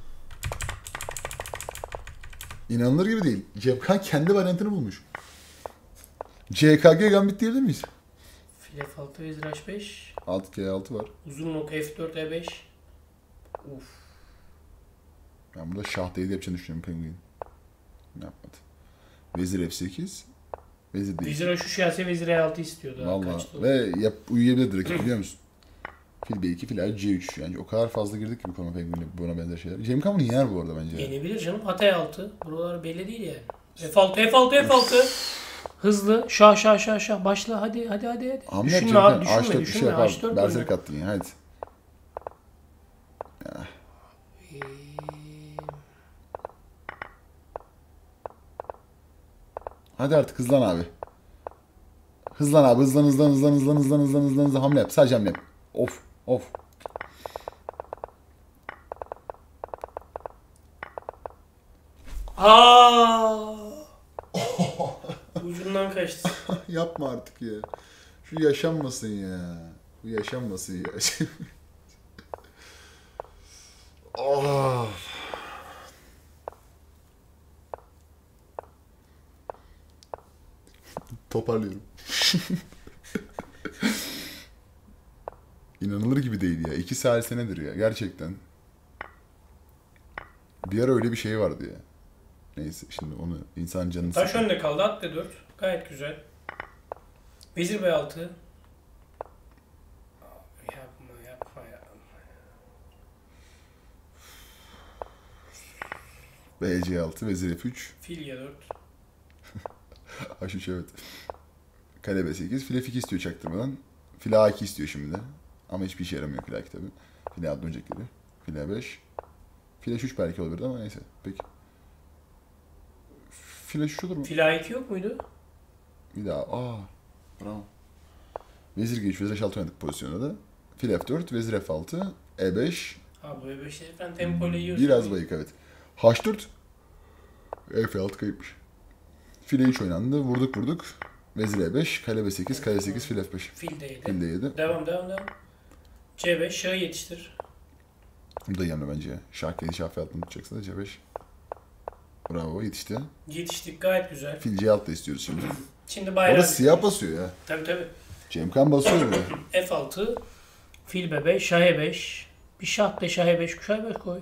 İnanılır gibi değil. Cemkan kendi varyantını bulmuş. C K G Gambit diyebilir miyiz? File F altı vezir H beş. altı K altı var. Uzun nok F dört E beş. Uf. Ben burada şah değil yapacağını düşünüyorum Penguin. Ne yapmadı? Vezir F sekiz. Vezir değil. Vezir H üç gelse vezir E altı istiyordu. Valla. Kaçtı o? Ve yap, uyuyabilir rakip biliyor musun? Fil B iki, fil A C üç. Yani o kadar fazla girdik ki bu konu Penguin'le buna benzer şeyler. Cemkan bunu yer bu arada bence. Yenebilir canım. At E altı. Buralar belli değil yani. F altı, F altı, F altı. Hızlı. Şah şah şah şah. Başla hadi hadi hadi. hadi. Hamle Düşünme yapacak abi. yani. H Düşünme dört bir şey düşünme. yapar. H dört Berserk oyna. attın ya hadi. Ee, Hadi artık hızlan abi. Hızlan abi hızlan hızlan hızlan hızlan hızlan hızlan hızlan hızlan hamle yap. Sadece hamle yap. Of of. Aa! Ucundan kaçtı. Yapma artık ya. Şu yaşanmasın ya. Bu yaşanmasın ya. Oh. Toparlıyorum. İnanılır gibi değil ya. İki salisenedir ya. Gerçekten. Bir ara öyle bir şey vardı ya. Neyse şimdi onu insan canını Taş sıkıyor. önde kaldı. At D dört. Gayet güzel. Vezir B altı. Yapma yapma yapma. B C altı, vezir F üç. Fil Y dört. H üç evet. Kale B sekiz. File F iki istiyor çaktırmadan. File A iki istiyor şimdi de. Ama hiçbir işe yaramıyor file A iki tabi. File A dönecek gibi. File A beş. File H üç belki olabilirdi ama neyse. Peki. File H üç olur mu? Fil A iki yok muydu? Bir daha. Aa. Bravo. Vezir G üç, vezir H altı oynadık pozisyonda da. File F dört, vezir F altı, E beş. Ha bu E beşleri falan tempoyla yiyorsun. Biraz bayık evet. H dört. F altı kayıpmış. File üç oynandı. Vurduk vurduk. Vezir E beş, kale B sekiz, kale sekiz, fil F beş. Fil de yedi. Fil de yedi. Devam devam devam. C beş şahı yetiştir. Bu da yemli bence ya. Şah yedi, şah F altını tutacaksın da C beş. Bravo yetişti. Yetiştik gayet güzel. Fil C altı da istiyoruz şimdi. Şimdi bayrağı... Orada siyah basıyor ya. Tabii tabii. Cemkan basıyor böyle. F altı. Fil B beş. Şah E beş. Bir şah da şah E beş. Şah E beş koy.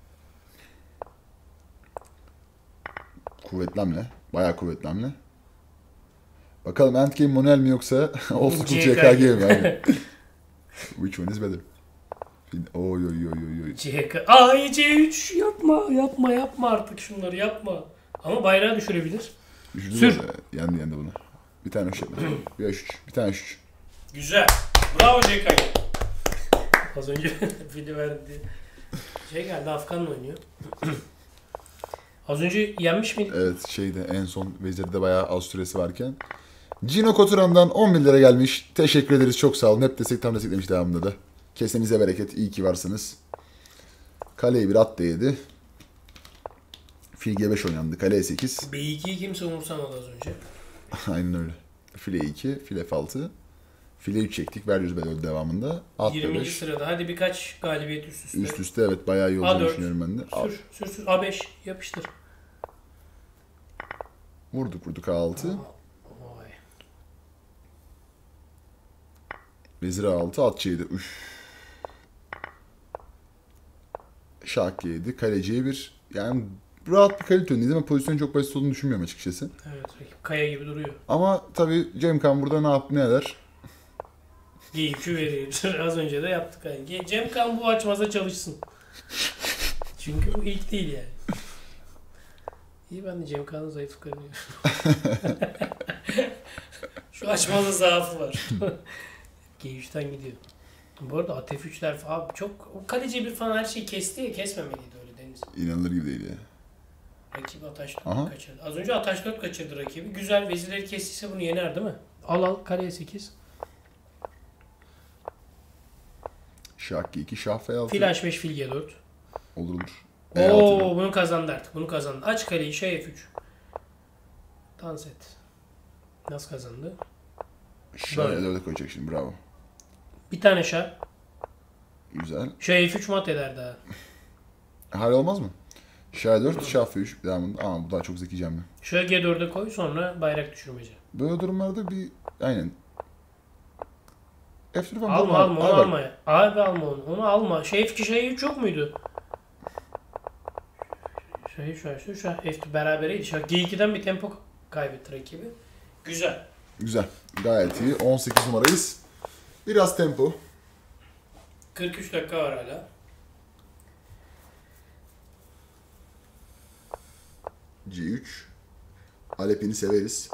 Kuvvetli hamle. Bayağı kuvvetli hamle. Bakalım endgame manuel mi yoksa old school C K G mi? Aynen. Which one is better? Oy oy oy oy oy. C K. Ay C üç. Yapma yapma yapma artık şunları yapma. Ama bayrağı düşürebilir. Düşürdü Sür. de, Yendi yendi bunu. Bir tane üç yapma. Bir H üç. Bir tane H üç. Güzel. Bravo C K. Az önce fili verdi. Şey geldi Afgan'la oynuyor. Az önce yenmiş miydik? Evet şeyde en son vezirde bayağı az süresi varken. Cino Koturan'dan on bin lira gelmiş. Teşekkür ederiz çok sağ olun. Hep destek tam desteklemiş devamında da. Kesenize bereket. İyi ki varsınız. Kaleyi bir at da yedi. Fil G beş oynandı. Kale E sekiz. B ikiyi kimse umursamadı az önce. Aynen öyle. File iki, file F altı. File üç çektik. Veriyoruz böyle devamında. At B yirminci beş. sırada. Hadi birkaç galibiyet üst üste. Üst üste evet bayağı iyi A olduğunu dört. düşünüyorum ben de. Al. Sür, sür, sür. A beş. Yapıştır. Vurduk vurduk A altı. Vay. Vezir A altı, at C yedi. Üf. Şah G yedi, kale C bir. Yani rahat bir kalite önündeyiz ama pozisyonun çok basit olduğunu düşünmüyorum açıkçası. Evet rakip kaya gibi duruyor. Ama tabii Cemkan burada ne yaptı ne eder? G üçü verir. Az önce de yaptık. Yani. Cemkan bu açmaza çalışsın. Çünkü bu ilk değil yani. İyi ben de Cemkan'ın zayıf kanıyor. Şu açmazda zaafı var. G üçten gidiyor. Bu arada at F üçler falan çok o kaleci bir falan her şeyi kesti ya kesmemeliydi öyle Deniz. İnanılır gibi değil ya. Rakibi Ataş Aha. dört kaçırdı. Az önce Ataş dört kaçırdı rakibi. Güzel vezirleri kestiyse bunu yener değil mi? Al al kale sekiz. Şah G iki, şah F altı. Fil H beş fil G dört. Olur olur. E Oo altı. bunu kazandı artık. Bunu kazandı. Aç kaleyi şey F üç. Dans et. Nasıl kazandı? Şah Böyle. E dörde koyacak şimdi, bravo. Bir tane şah. Güzel. Şey F üç mat eder daha. Hal olmaz mı? Şah dört, şah F üç devamında. Ama bu daha çok zekice hamle. Şöyle G dörde koy sonra bayrak düşürmece. Böyle durumlarda bir aynen. F dört falan Alma durma. alma onu Al bak. alma. ya. Abi alma onu. Onu alma. Şey F iki şey üç yok muydu? Şey şu şu şu F iki berabereydi. Şu G iki'den bir tempo kaybetti rakibi. Güzel. Güzel. Gayet iyi. on sekiz numarayız. Biraz tempo. kırk üç dakika var hala. C üç. Alep'ini severiz.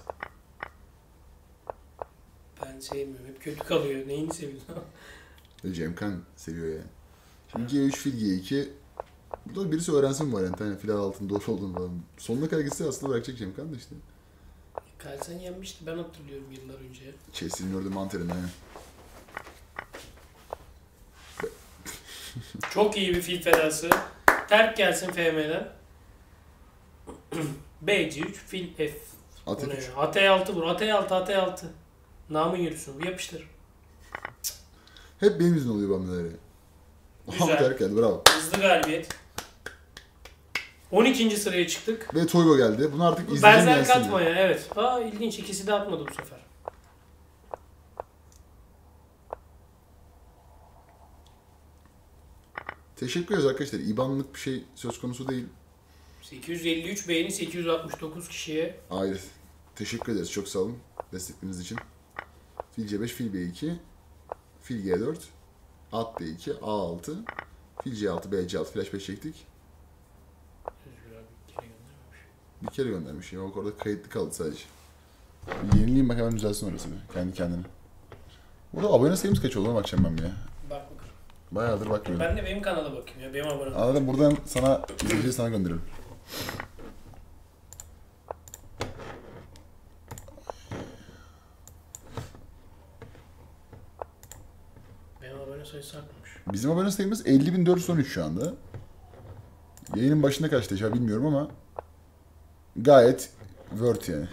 Ben sevmiyorum. Hep kötü kalıyor. Neyini seviyorsun? Cemkan seviyor yani. Şimdi G üç, fil G iki. Burada birisi öğrensin mi var yani? Hani fil altında doğru olduğunu falan. Sonuna kadar gitse aslında bırakacak Cemkan da işte. Carlsen yenmişti. Ben hatırlıyorum yıllar önce. Chess'in orada mantarın yani. Çok iyi bir fil fedası. Terk gelsin F M'den. B C üç, fil F. At O ne F üç. ya? At E altı vur. At E altı, at E altı. Namın yürüsün. Bir yapıştır. Hep benim yüzümden oluyor bu hamleler ya. Güzel. Ama terk geldi, bravo. Hızlı galibiyet. on ikinci sıraya çıktık. Ve Toygo geldi. Bunu artık izleyeceğim Benzer gelsin. katmaya evet. Aa ilginç. İkisi de atmadı bu sefer. Teşekkür ederiz arkadaşlar. İbanlık bir şey söz konusu değil. sekiz yüz elli üç beğeni sekiz yüz altmış dokuz kişiye. Hayır. Teşekkür ederiz. Çok sağ olun destekleriniz için. Fil C beş, fil B iki, fil G dört, at D iki, A altı, fil C altı, B C altı, flash beş çektik. Bir kere göndermiş. Ya bak orada kayıtlı kaldı sadece. Bir yenileyim bak, hemen düzelsin orası bir. Kendi kendine. Burada abone sayımız kaç oldu? Ona bakacağım ben bir ya. Bak bakalım. Bayağıdır bakmıyorum. Ben de benim kanala bakayım ya. Benim abonem. Anladım, buradan sana izleyiciyi sana gönderirim. Benim abone sayısı artmış. Bizim abone sayımız elli bin dört yüz on üç şu anda. Yayının başında kaçtı acaba bilmiyorum ama gayet word yani.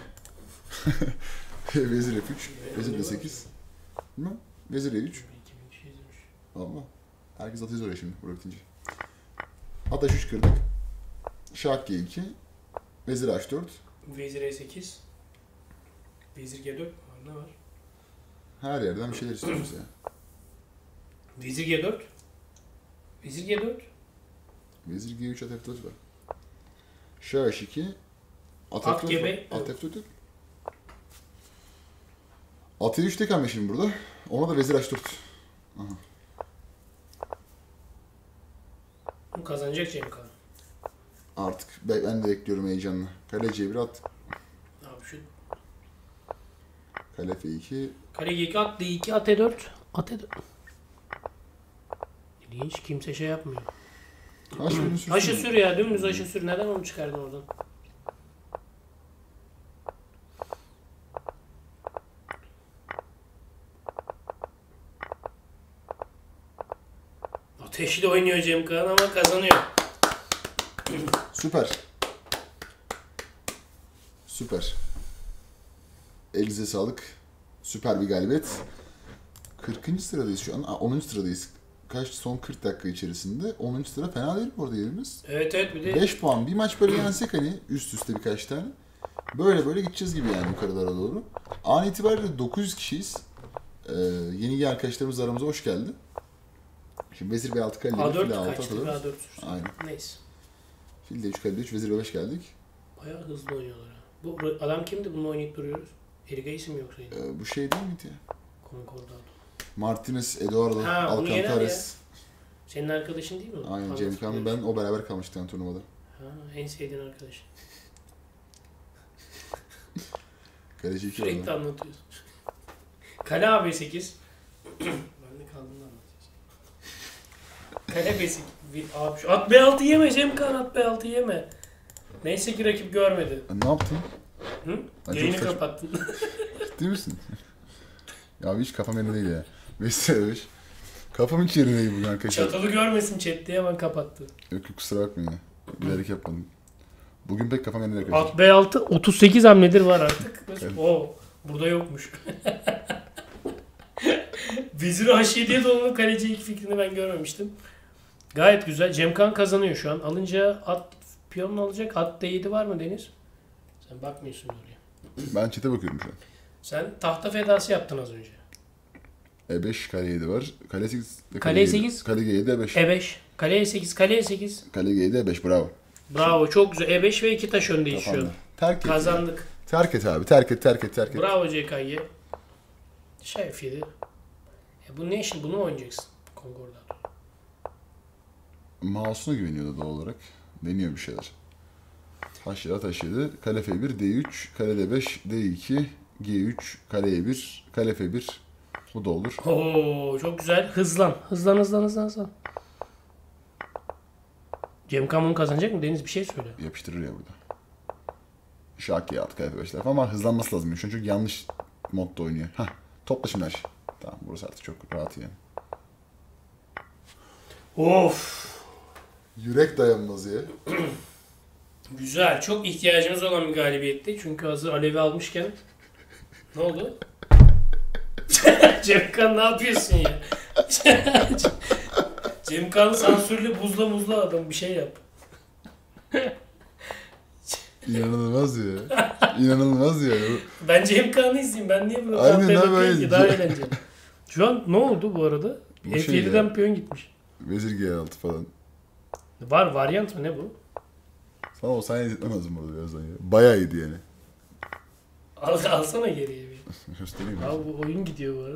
Vezir F üç, Vezir D sekiz. Değil mi? Vezir E üç. iki bin kişi izlemiş. Allah. Herkes atıyor oraya şimdi buraya bitince. At H üç kırdık. Şah G iki. Vezir H dört. Vezir E sekiz. Vezir G dört var. Ne var? Her yerden bir şeyler istiyoruz ya. Vezir G dört. Vezir G dört. Vezir G üç, at F dört var. Şah H iki. At At F dört G var. beş. At F dört yok. At E üç tek hamle şimdi burada. Ona da Vezir H dört. Aha. Bu kazanacak Cem Kan. Artık ben ben de bekliyorum heyecanla. Kale C bir at. Abi şu Kale F iki. kare G iki at D iki at E dört. At E dört. İlginç kimse şey yapmıyor. Haş birini sürsün. Aşı sür ya dümdüz aşı sür. Neden onu çıkardın oradan? Ateşli oynuyor Cem Kağan ama kazanıyor. Süper. Süper. Elinize sağlık. Süper bir galibiyet. kırkıncı sıradayız şu an. Aa, onuncu sıradayız. Kaç son kırk dakika içerisinde. onuncu sıra fena değil bu arada yerimiz. Evet evet bir de beş puan. Bir maç böyle yensek hani üst üste birkaç tane. Böyle böyle gideceğiz gibi yani yukarılara doğru. An itibariyle dokuz yüz kişiyiz. Ee, yeni gelen arkadaşlarımız aramıza hoş geldi. Şimdi Vezir B altı kale A dört fil A altı kaçtı atılır. A dört sürsün. Aynen. Neyse. Fil D üç kale üç, Vezir B beş geldik. Bayağı hızlı oynuyorlar ha. Bu adam kimdi bunu oynayıp duruyoruz? Erigay'si mi yoksa yine? Ee, bu şey değil miydi ya? Concordado. Martinez, Eduardo, Ha, bunu yenen Alcantares. Senin arkadaşın değil mi? o? Aynen, Anlatıp Cem Kan duruyoruz. ben o beraber kalmıştık yani turnuvada. Ha, en sevdiğin arkadaş. Kaleci iki Sürekli oldu. anlatıyorsun. Kale A B sekiz. Ben de kaldım da anlatıyorsun. Kale B sekiz. Bir- Abi şu at B altı yeme Cem Kan at B altı yeme. Neyse ki rakip görmedi. Ne yaptın? Hı? Ben Yayını çok saç- kapattın. Ciddi misin? Ya hiç kafam yerinde değil ya. Vezir E beş. Kafam hiç yerine değil bugün arkadaşlar. Çatalı görmesin chat diye hemen kapattı. Yok yok kusura bakmayın ya. Bilerek yapmadım. Bugün pek kafam yerine arkadaşlar. At B altı otuz sekiz hamledir var artık. Evet. Oo, burada yokmuş. Vezir H yediye dolunun kaleci iki fikrini ben görmemiştim. Gayet güzel. Cemkan kazanıyor şu an. Alınca at piyon alacak. At D yedi var mı Deniz? Sen bakmıyorsun oraya. Ben çete bakıyorum şu an. Sen tahta fedası yaptın az önce. E beş, kale yedi var. Kale sekiz. Kale sekiz. Kale G yedi, E beş. E beş. Kaleye sekiz. Kaleye sekiz. Kale G yedi, E beş bravo. Bravo, çok güzel. E beş ve iki taş öndeyiz şu an. Kafamda. Terk et. Kazandık. Terk et abi. Terk et, terk et, terk et. Bravo C K'ye. Şef yedi. E bu ne işin? Bunu mu oynayacaksın? Concord'dan. Mouse'una güveniyordu doğal olarak. Deniyor bir şeyler. Taş yedi, taş yedi. Kale F bir, D üç, kale D beş, D iki, G üç, kale E bir, kale F bir. Bu da olur. Oo, çok güzel. Hızlan. Hızlan, hızlan, hızlan, hızlan. Cem Kamun kazanacak mı? Deniz bir şey söyle. Yapıştırır ya burada. Şakiye at, kale F beş ama hızlanması lazım. Şu an çünkü yanlış modda oynuyor. Hah. Topla şimdi her şey. Tamam burası artık çok rahat yani. Of. Yürek dayanmaz ya. Güzel. Çok ihtiyacımız olan bir galibiyetti. Çünkü hazır Alev'i almışken. Ne oldu? Cemkan ne yapıyorsun ya? Cemkan sansürlü buzla muzla adam bir şey yap. İnanılmaz ya. İnanılmaz ya. Ben Cemkan'ı izleyeyim. Ben niye bunu Aynen tahtaya abi, bakıyorum ki? aynen. Daha eğlenceli. Şu an ne oldu bu arada? Bu F şey yediden ya. piyon gitmiş. Vezir G altı falan. Var varyant mı ne bu? Sana o sahneyi izletmem lazım orada birazdan ya. Bayağı iyiydi yani. Al, alsana geriye bir. Göstereyim mi? Abi bu oyun gidiyor bu arada.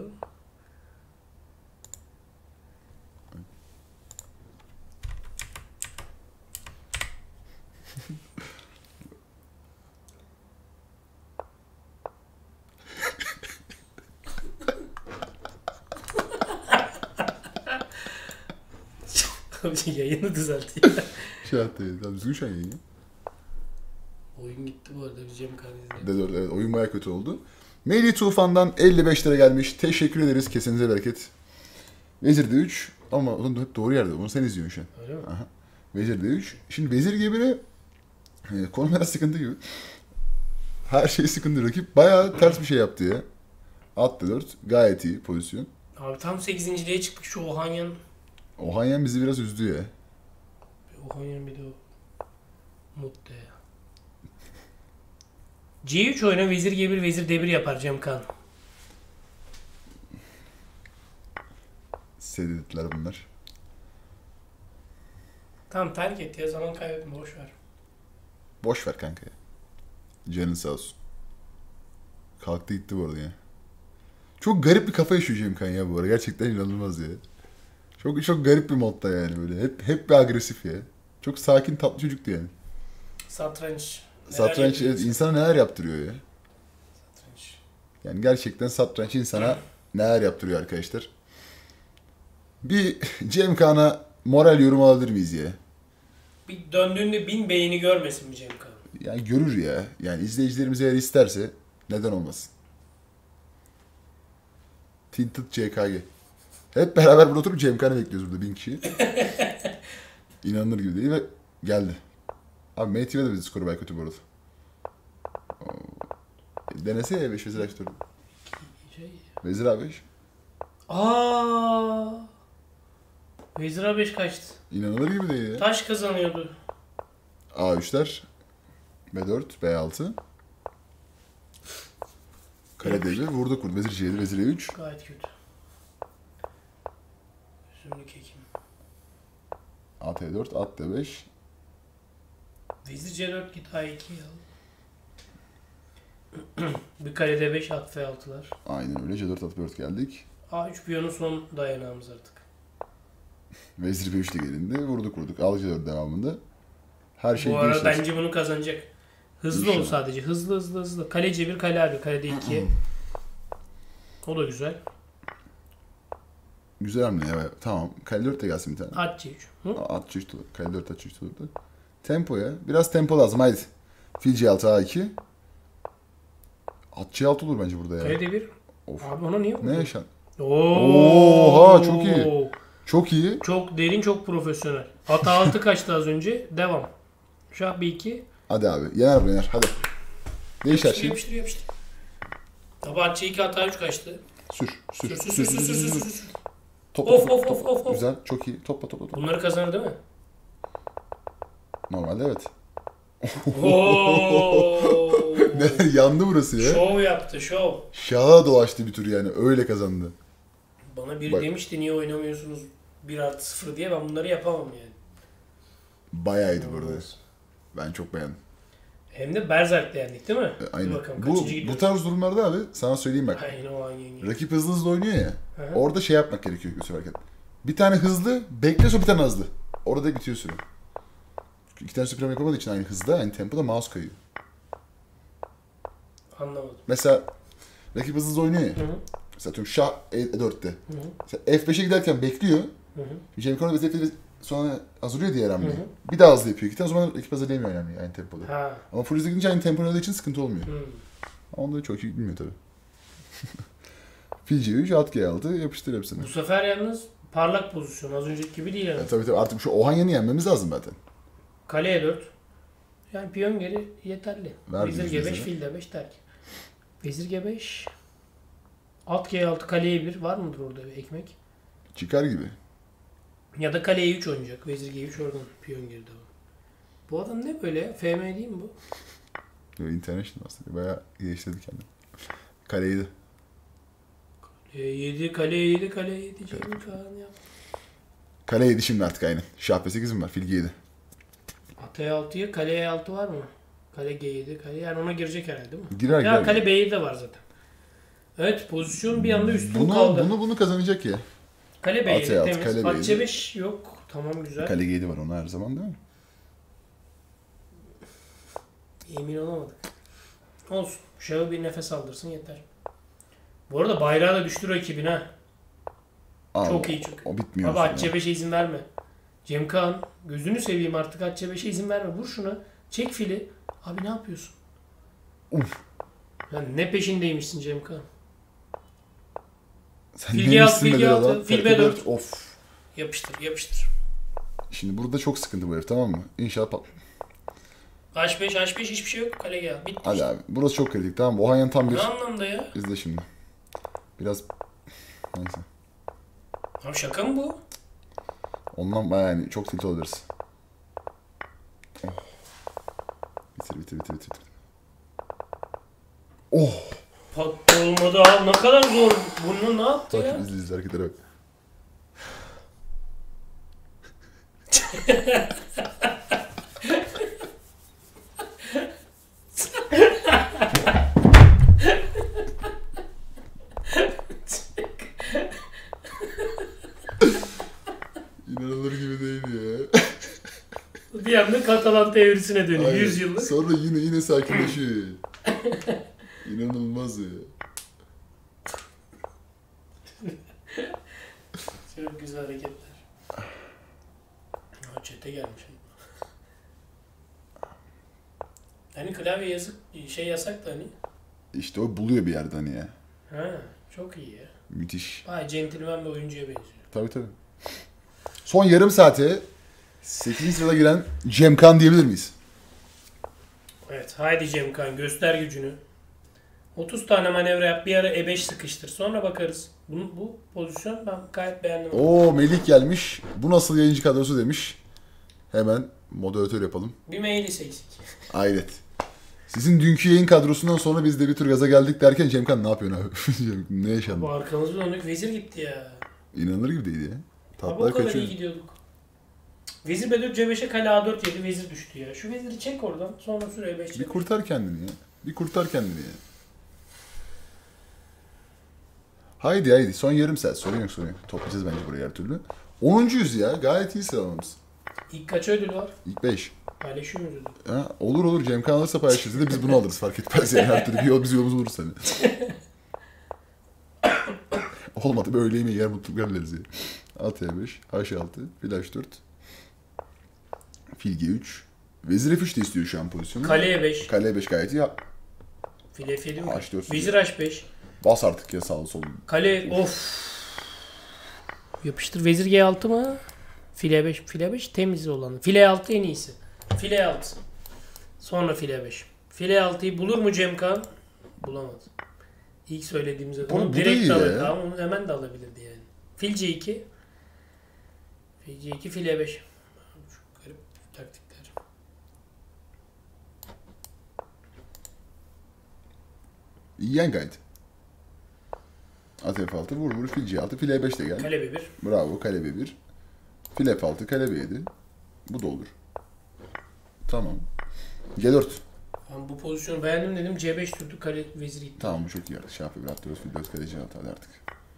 Yayını düzelteyim. Şey attı. Tamam düzgün şu an yayın. Oyun gitti bu arada biz Cem Kardeş'le. D dört evet oyun bayağı kötü oldu. Melih Tufan'dan elli beş lira gelmiş. Teşekkür ederiz. Kesinize bereket. Vezir D üç. Ama oğlum hep doğru yerde. Onu sen izliyorsun şu an. Öyle mi? Aha. Vezir D üç. Şimdi Vezir G bir'e e, konu biraz sıkıntı gibi. Her şey sıkıntı. Rakip bayağı ters bir şey yaptı ya. At D dört. Gayet iyi pozisyon. Abi tam sekizinciliğe çıktık şu Ohanyan. Ohanyan bizi biraz üzdü ya. Ohanyan bir de o. Mutlu ya. C üç oyuna vezir G bir, vezir D bir yapar Cemkan. Sedetler bunlar. Tamam terk et ya zaman kaybetme boş ver. Boş ver kanka ya. Canın sağ olsun. Kalktı gitti bu arada ya. Çok garip bir kafa yaşıyor Cemkan ya bu arada. Gerçekten inanılmaz ya. Çok çok garip bir modda yani böyle. Hep hep bir agresif ya. Çok sakin tatlı çocuktu yani. Satranç. Neler Satranç evet, yapıyorsun? insana neler yaptırıyor ya. Satranç. Yani gerçekten satranç insana neler yaptırıyor arkadaşlar. Bir Cemkan'a moral yorum alabilir miyiz ya? Bir döndüğünde bin beğeni görmesin mi Cemkan? Yani görür ya. Yani izleyicilerimiz eğer isterse neden olmasın? Tinted C K G. Hep beraber burada oturup Cemkan'ı bekliyoruz burada bin kişi. İnanılır gibi değil ve geldi. Abi M T V'de bizi skoru bayağı kötü bu arada. Oo. Denese ya beş vezir A beş. Şey... Vezir A beş. Aa. Vezir A beş kaçtı. İnanılır gibi değil ya. Taş kazanıyordu. A üçler. B dört, B altı. Kale D bir, vurduk vurdu. Vezir C yedi, vezir E üç. Gayet kötü. Üzümlü kekim. At E dört, at D beş. Vezir C dört git A iki al. Bir kale D beş at F altılar. Aynen öyle. C dört, at B dört geldik. A üç piyonu son dayanağımız artık. Vezir B üç de gelindi. Vurduk vurduk. Al C dört devamında. Her şey Bu arada gençler. bence bunu kazanacak. Hızlı ol İnşallah. sadece. Hızlı hızlı hızlı. Kale C bir, kale A bir, kale D iki. O da güzel. Güzel hamle ya. Tamam. Kale dört de gelsin bir tane. At C üç. Hı? At C üç de olur. Kale dört, at C üç de olurdu. Tempo ya. Biraz tempo lazım. Haydi. Fil C altı, A iki. At C altı olur bence burada ya. Kale D bir. Of. Abi ona niye vurdun? Ne yaşan? Oha, çok iyi. Çok iyi. Çok derin, çok profesyonel. Ata altı kaçtı az önce. Devam. Şah B iki. Hadi abi. Yener bu yener. Hadi. Değiş her Yapıştır, şeyi. yapıştır, yapıştır. Tabi at C iki, ata üç kaçtı. Sür. Sür. Sür, sür, sür, sür, sür, sür, sür. Topla, Of, topla, of, topla. of, of, of. Güzel. Çok iyi. Topla topla topla. Bunları kazanır değil mi? Normalde evet. Oo. Ne, yandı burası ya. Şov yaptı, şov. Şaha dolaştı bir tur yani. Öyle kazandı. Bana biri Bak. demişti niye oynamıyorsunuz bir artı sıfır diye, ben bunları yapamam yani. Bayağıydı burada. Ben çok beğendim. Hem de Berserk'le yendik değil mi? E, aynen. Dur bakalım Bu, kaçıncı bu gidiyoruz? tarz durumlarda abi sana söyleyeyim bak. Aynen o an yenge. Rakip hızlı hızlı oynuyor ya. Hı hı. Orada şey yapmak gerekiyor götürürken. Bir tane hızlı, bekle sonra bir tane hızlı. Orada bitiyor süre. Çünkü iki tane süprem yapamadığı için aynı hızda, aynı tempoda mouse kayıyor. Anlamadım. Mesela rakip hızlı hızlı oynuyor ya. Hı hı. Mesela atıyorum şah E dörtte. Hı hı. Mesela F beşe giderken bekliyor. Hı hı. Cem Konu ve sonra hazırlıyor diğer hamleyi. Hı hı. Bir daha hızlı yapıyor. İki tane o zaman rakip hazırlayamıyor yani aynı tempoda. Ha. Ama full hızlı gidince aynı tempoda olduğu için sıkıntı olmuyor. Hı. Onu da çok iyi bilmiyor tabii. Fil C üç, at G altı, yapıştır hepsini. Bu sefer yalnız parlak pozisyon. Az önceki gibi değil yani. E, tabii tabii artık şu Ohanya'nı yenmemiz lazım zaten. Kale E dört. Yani piyon geri yeterli. Ver Vezir biz G beş, veziri. fil D beş terk. Vezir G beş. At G altı, kale E bir. Var mıdır orada bir ekmek? Çıkar gibi. Ya da kale E üç oynayacak. Vezir G üç oradan piyon geride. Bu adam ne böyle ya? F M değil mi bu? Yo, international aslında. Bayağı geliştirdi kendini. Kaleydi. E yedi, kale E yedi, kale E yedi. Cem Kaan ya. Kale yedi şimdi artık aynen. Şah B sekiz mi var? Fil G yedi. At E altıya, kale E altı var mı? Kale G yedi, kale yani ona girecek herhalde değil mi? Girer Ya girer. kale B yedi de var zaten. Evet, pozisyon bir anda üstün Bunu, kaldı. bunu bunu kazanacak ya. Kale B At yedi E altı, temiz. kale B At yedi. C beş yok. Tamam, güzel. Kale G yedi var ona her zaman değil mi? Emin olamadık. Olsun. Şahı bir nefes aldırsın yeter. Bu arada bayrağı da düştü rakibin ha. Aa, Çok o- iyi, çok iyi. O bitmiyor. Abi sonra. At C beşe izin verme. Cem Kaan, gözünü seveyim artık, At C beşe izin verme. Vur şuna. Çek fili. Abi ne yapıyorsun? Uf. Yani ne peşindeymişsin Cem Kaan? Sen Fil G neymişsin altı, fil be G altı, adam? fil F B dört. Of. Yapıştır, yapıştır. Şimdi burada çok sıkıntı bu herif, tamam mı? İnşallah pat... H beş, H beş hiçbir şey yok. Kale G altı. Bitti. Hadi işte. abi. Burası çok kritik, tamam mı? Ohanya'nın tam bir... Ne anlamda ya? İzle şimdi. Biraz... Neyse. Abi şaka mı bu? Ondan bayağı yani çok tilt olabiliriz. Oh. Bitir bitir bitir bitir. Oh. Pat olmadı abi. Ne kadar zor. Bunu ne yaptı Bak ya? izle izle hareketlere bak. İnanılır gibi değil ya. Bir anda Katalan teorisine dönüyor. Aynen. yüz yıllık. Sonra yine yine sakinleşiyor. İnanılmaz ya. Çok güzel hareketler. Ha, çete gelmiş. Hani klavye yazık, şey yasak da hani. İşte o buluyor bir yerden hani ya. Ha, çok iyi ya. Müthiş. Vay, centilmen bir oyuncuya benziyor. Tabii tabii. Son yarım saate sekizinci sırada giren Cem Kan diyebilir miyiz? Evet, haydi Cem Kan, göster gücünü. otuz tane manevra yap, bir ara E beş sıkıştır. Sonra bakarız. Bu, bu pozisyon ben gayet beğendim. Oo Melih gelmiş. Bu nasıl yayıncı kadrosu demiş. Hemen moderatör yapalım. Bir mail eksik. Hayret. Sizin dünkü yayın kadrosundan sonra biz de bir tür gaza geldik derken Cem Kan ne yapıyorsun abi? Ne yaşandı? Bu arkamızda döndük, vezir gitti ya. İnanılır gibi değil ya. Abi o Tatlar kadar kaçıyor. iyi gidiyorduk. Vezir B dört, C beşe, kale A dört yedi, vezir düştü ya. Şu veziri çek oradan, sonra sür E beş Bir çek. kurtar kendini ya. Bir kurtar kendini ya. Haydi haydi son yarım saat. Sorun yok sorun yok. Toplayacağız bence burayı her türlü. onuncuyuz ya. Gayet iyi sıralamamız. İlk kaç ödül var? İlk beş. Paylaşıyor muyuz ödül? Ha, olur olur. Cem Kan alırsa paylaşırız. Bir de biz bunu alırız. Fark etmez yani. Her türlü bir yol biz yolumuzu buluruz hani. Olmadı böyle yemeği yer mutluluklar dileriz ya. At E beş, H altı, fil H dört, fil G üç. Vezir F üç de istiyor şu an pozisyonu. Kale E beş. Kale E beş gayet iyi. Fil F yedi mi? H dört. Vezir H beş. Bas artık ya sağ sol. Kale of. Yapıştır. Vezir G altı mı? File beş. File beş temiz olanı. File altı en iyisi. File altı. Sonra file beş. File altıyı bulur mu Cemkan? Bulamadı. İlk söylediğimiz Bu- adamı bu da direkt iyi alır. ya. Tamam onu hemen de alabilirdi yani. Fil C iki. Fil C iki file beş. Şu garip taktikler. Yiyen gayet. At F altı vur vur fil C altı fil E beş de gel. Kale B bir. Bravo kale B bir. Fil F altı kale B yedi. Bu da olur. Tamam. G dört. Ben bu pozisyonu beğendim dedim. C beş sürdü. Kale vezir gitti. Tamam bu çok iyi artık. Şey yapıyor. At dört fil dört kale C altı hadi artık.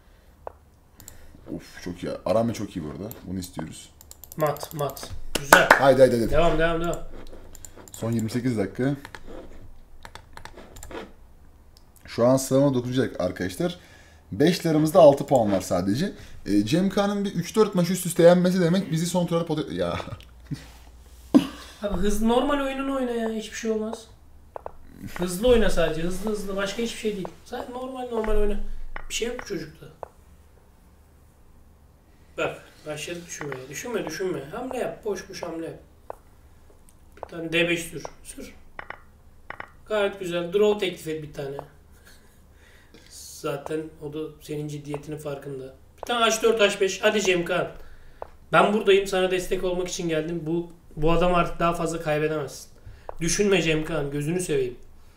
Of çok iyi. Arame çok iyi bu arada. Bunu istiyoruz. Mat mat. Güzel. Haydi haydi haydi. Devam devam devam. Son yirmi sekiz dakika. Şu an sıralama dokunacak arkadaşlar. beşlerimizde altı puan var sadece. E, Cem Kağan'ın bir üç dört maç üst üste yenmesi demek bizi son turda pot... Ya Abi hızlı normal oyununu oyna ya. Hiçbir şey olmaz. Hızlı oyna sadece. Hızlı hızlı. Başka hiçbir şey değil. Sadece normal normal oyna. Bir şey yok bu çocukta. Bak. Başladık düşünmeye. Düşünme düşünme. Hamle yap. Boş boş hamle yap. Bir tane D beş sür. Sür. Gayet güzel. Draw teklif et bir tane. Zaten o da senin ciddiyetinin farkında. Bir tane H dört H beş. Hadi Cemkan. Ben buradayım. Sana destek olmak için geldim. Bu bu adam artık daha fazla kaybedemezsin. Düşünme Cemkan. Gözünü seveyim.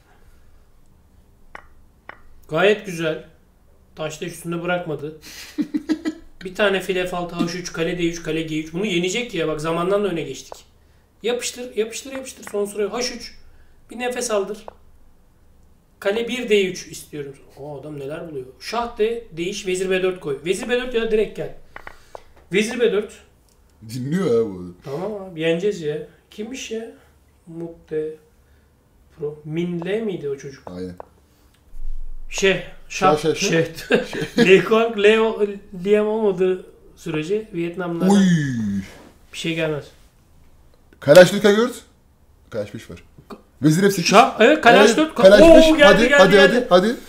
Gayet güzel. Taşta üstünde bırakmadı. Bir tane file F altı H üç kale D üç kale G üç. Bunu yenecek ya. Bak zamandan da öne geçtik. Yapıştır yapıştır yapıştır. Son sıraya H üç. Bir nefes aldır. Kale bir D üç istiyorum. O adam neler buluyor. Şah D, değiş, vezir B dört koy. Vezir B dört ya da direkt gel. Vezir B dört. dinliyor ya bu. Tamam abi yeneceğiz ya. Kimmiş ya? Mukte Pro. Minle miydi o çocuk? Aynen. Şey, Şah, Şah, şah, şey. Le Quang, Leo, Liam olmadığı sürece Vietnam'dan Oy. bir şey gelmez. Kalaş dört K Kalaş beş var. Vezir F sekiz. Şah, evet Kalaş dört. Kalaş Oo, beş. geldi, Hadi geldi, hadi geldi. hadi hadi.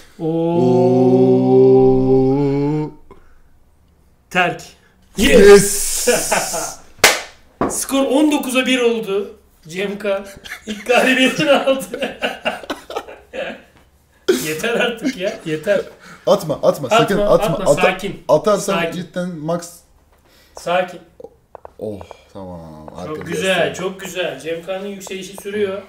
Oo. Terk. Yes. Skor on dokuza bir oldu. Cemka ilk galibiyetini aldı. Yeter artık ya. Yeter. Atma atma Atma, sakın atma. atma, Ata- sakin. Atarsan Sakin. cidden max. Sakin. Oh tamam. Çok Arkadaşlar. güzel, çok güzel. Cemka'nın yükselişi sürüyor.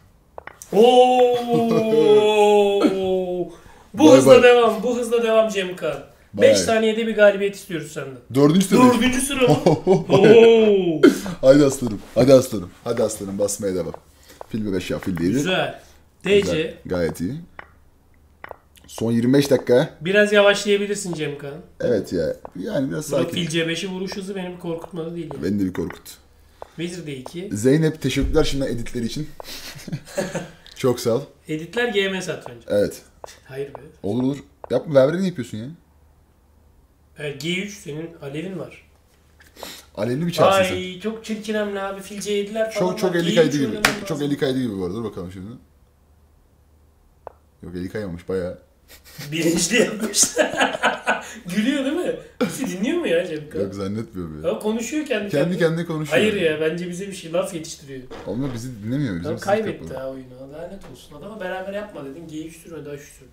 Oo! Bu Bay hızla bay. devam, bu hızla devam Cemka. Bay. beş saniyede bir galibiyet istiyoruz senden. Dördüncü sırada. Dördüncü sıra mı? Oo! Hadi aslanım. Hadi aslanım. Hadi aslanım basmaya devam. Fil beş ya fil değil. Güzel. D C. Güzel, gayet iyi. Son yirmi beş dakika. Biraz yavaşlayabilirsin Cemka. Evet ya. Yani biraz Burada sakin. fil C beşi vuruş hızı beni bir korkutmadı değil. Yani. Beni de bir korkut. Vezir D iki. Zeynep teşekkürler şimdi editleri için. Çok sağ ol. Editler G M S at önce. Evet. Hayır be. Olur olur. Yapma Verver'e ne yapıyorsun ya? Evet, G üç senin alevin var. Alevli bir çarpsın sen. Ay çok çirkin hamle abi. Fil C yediler falan. Çok çok var. eli G üç kaydı gibi. oynaman Çok, çok lazım. eli kaydı gibi bu arada. Dur bakalım şimdi. Yok eli kaymamış bayağı. Birinciliği yapmış. Gülüyor değil mi? Bizi dinliyor mu ya Cemka? Yok zannetmiyorum ya. Ya konuşuyor kendi Kendi kendine konuşuyor. Hayır ya bence bize bir şey laf yetiştiriyor. Onlar bizi dinlemiyor. Bizim Adam sızlık kaybetti yapalım. ha oyunu. Lanet olsun. Adama beraber yapma dedin. G üç sürmedi H üç sürdü.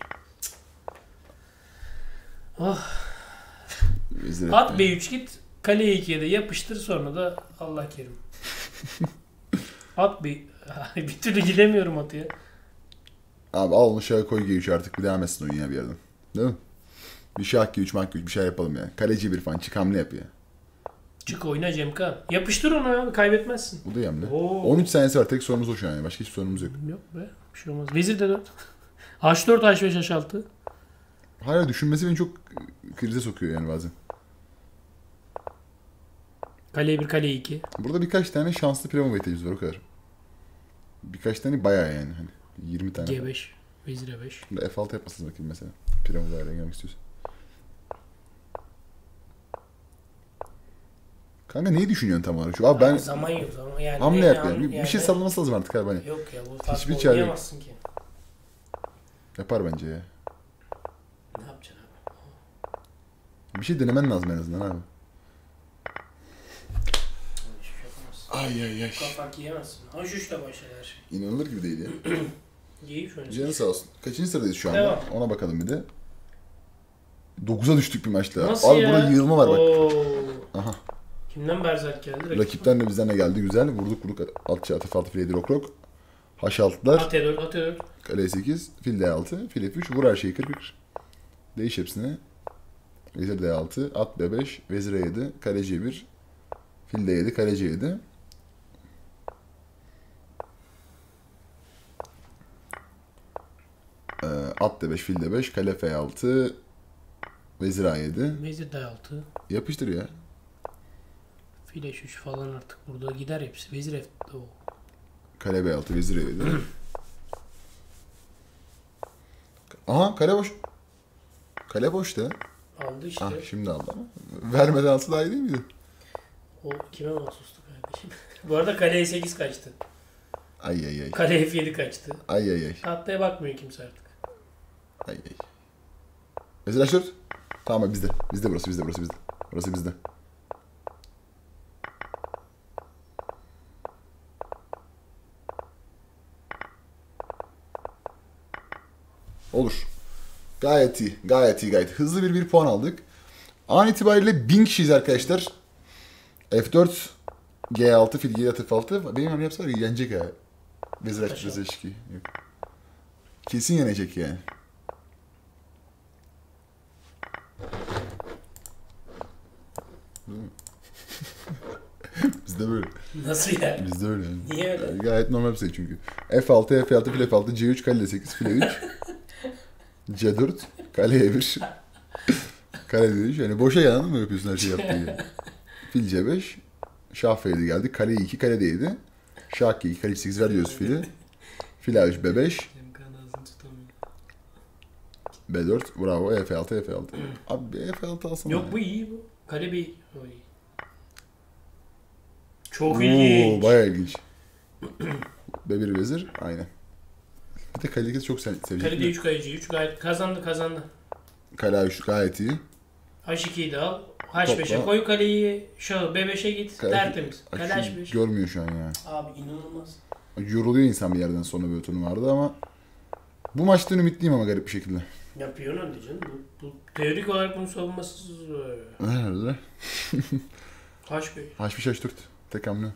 Ah. Vezir At etme. B üç git. Kale ikiye de yapıştır sonra da Allah kerim. At B... bir türlü gidemiyorum atı ya. Abi al onu şaha koy G üç artık bir devam etsin oyun ya bir yerden. Değil mi? Bir şah G üç, mak G üç bir şey yapalım ya. Kaleci bir falan çık hamle yap ya. Çık oyna Cemka. Yapıştır onu ya. Kaybetmezsin. Bu da iyi hamle. Oo. on üç saniyesi var tek sorunumuz o şu an yani. Başka hiçbir sorunumuz yok. Yok be. Bir şey olmaz. Vezir de dört. H dört H beş H altı. Hayır düşünmesi beni çok krize sokuyor yani bazen. Kale bir kale iki. Burada birkaç tane şanslı primo weightage'imiz var o kadar. Birkaç tane bayağı yani hani. yirmi tane. G beş. Vezir E beş. Şimdi F altı yapmasınız bakayım mesela. Primo'larla gelmek istiyorsun. Kanka neyi düşünüyorsun tam olarak? Şu- Abi ben Zaman yok zaman yani. hamle ne- yap ham- yani. Bir, bir yani- şey sallaması lazım artık abi hani. Yok ya bu Hiçbir farklı çare yok. oynayamazsın ki. Yapar bence ya. Ne yapacaksın abi? Bir şey denemen lazım en azından abi. Hiçbir şey yapamazsın. Ay ay ay. Kafak yiyemezsin. Haşuşla başlar her şey. İnanılır gibi değil ya. Yiyeyim şöyle. Canı sağ olsun. Kaçıncı sıradayız şu anda? Devam. Ona bakalım bir de. dokuza düştük bir maçta. Nasıl Abi ya? burada yığılma var bak. Oo. Aha. Kimden Berzerk geldi? Rakip. Rakipten de bizden de geldi güzel. Vurduk vurduk. Atçı atıf altı file rok rok. H altılar. At E dört, at E dört. Kale sekiz. Fil D altı. Fil F üç. Vur her şeyi kır kır. Değiş hepsine. Vezir D altı. At B beş. Vezir E yedi. Kale C bir. Fil D yedi. Kale C yedi. Ee, at D beş. Fil D beş. Kale F altı. Vezir A yedi. Vezir D altı. Yapıştır ya. Fil H üç falan artık burada gider hepsi. Vezir F o. Kale B altı. Vezir E yedi. Aha kale boş. Kale boş da. Aldı işte. Ah şimdi aldı ama. Vermeden alsa daha iyi değil miydi? O kime mahsustu kardeşim? Bu arada kale E sekiz kaçtı. Ay ay ay. Kale F yedi kaçtı. Ay ay ay. Tahtaya bakmıyor kimse artık. Ay ay. Vezir H dört. Tamam abi bizde. Bizde burası bizde burası bizde. Burası bizde. Olur. Gayet iyi. Gayet iyi gayet. Hızlı bir bir puan aldık. An itibariyle bin kişiyiz arkadaşlar. F dört, G altı, fil G altı, F altı. Benim hamle yapsalar yenecek ha. Vezir H dört, Vezir H iki. Yok. Kesin yenecek yani. Bizde böyle. Nasıl yani? Bizde öyle. Niye öyle? Yani gayet normal bir şey çünkü. F altı, F altı, fil F altı, C üç, kale sekiz, fil üç. C dört, kale E bir. Kale D üç. Yani boşa yalan mı yapıyorsun her şeyi yaptığı gibi? Fil C beş. Şah F yedi geldi. Kale E iki, kale D yedi. Şah G iki, kale sekiz ver diyoruz fili. Fil A üç, B beş. B dört. Bravo. F altı, F altı. Abi F altı alsana. Yok bu iyi bu. Kale bir. O iyi. Çok Oo, ilginç. bayağı ilginç. B bir vezir. Aynen. Bir de kale çok se sevecek. Kale D üç, kale C üç gayet kazandı kazandı. Kale A üç gayet iyi. H ikiyi de al. H beşe Topla. koy kaleyi. Şahı B beşe git. Kale- Tertemiz. Kale Ay, H beş. görmüyor şu an ya. Abi inanılmaz. Yoruluyor insan bir yerden sonra böyle turnuvalarda ama bu maçtan ümitliyim ama garip bir şekilde. Yapıyor öyle canım. Bu, bu teorik olarak bunu savunması Nerede? H beş. H beş H dört. Tek hamle.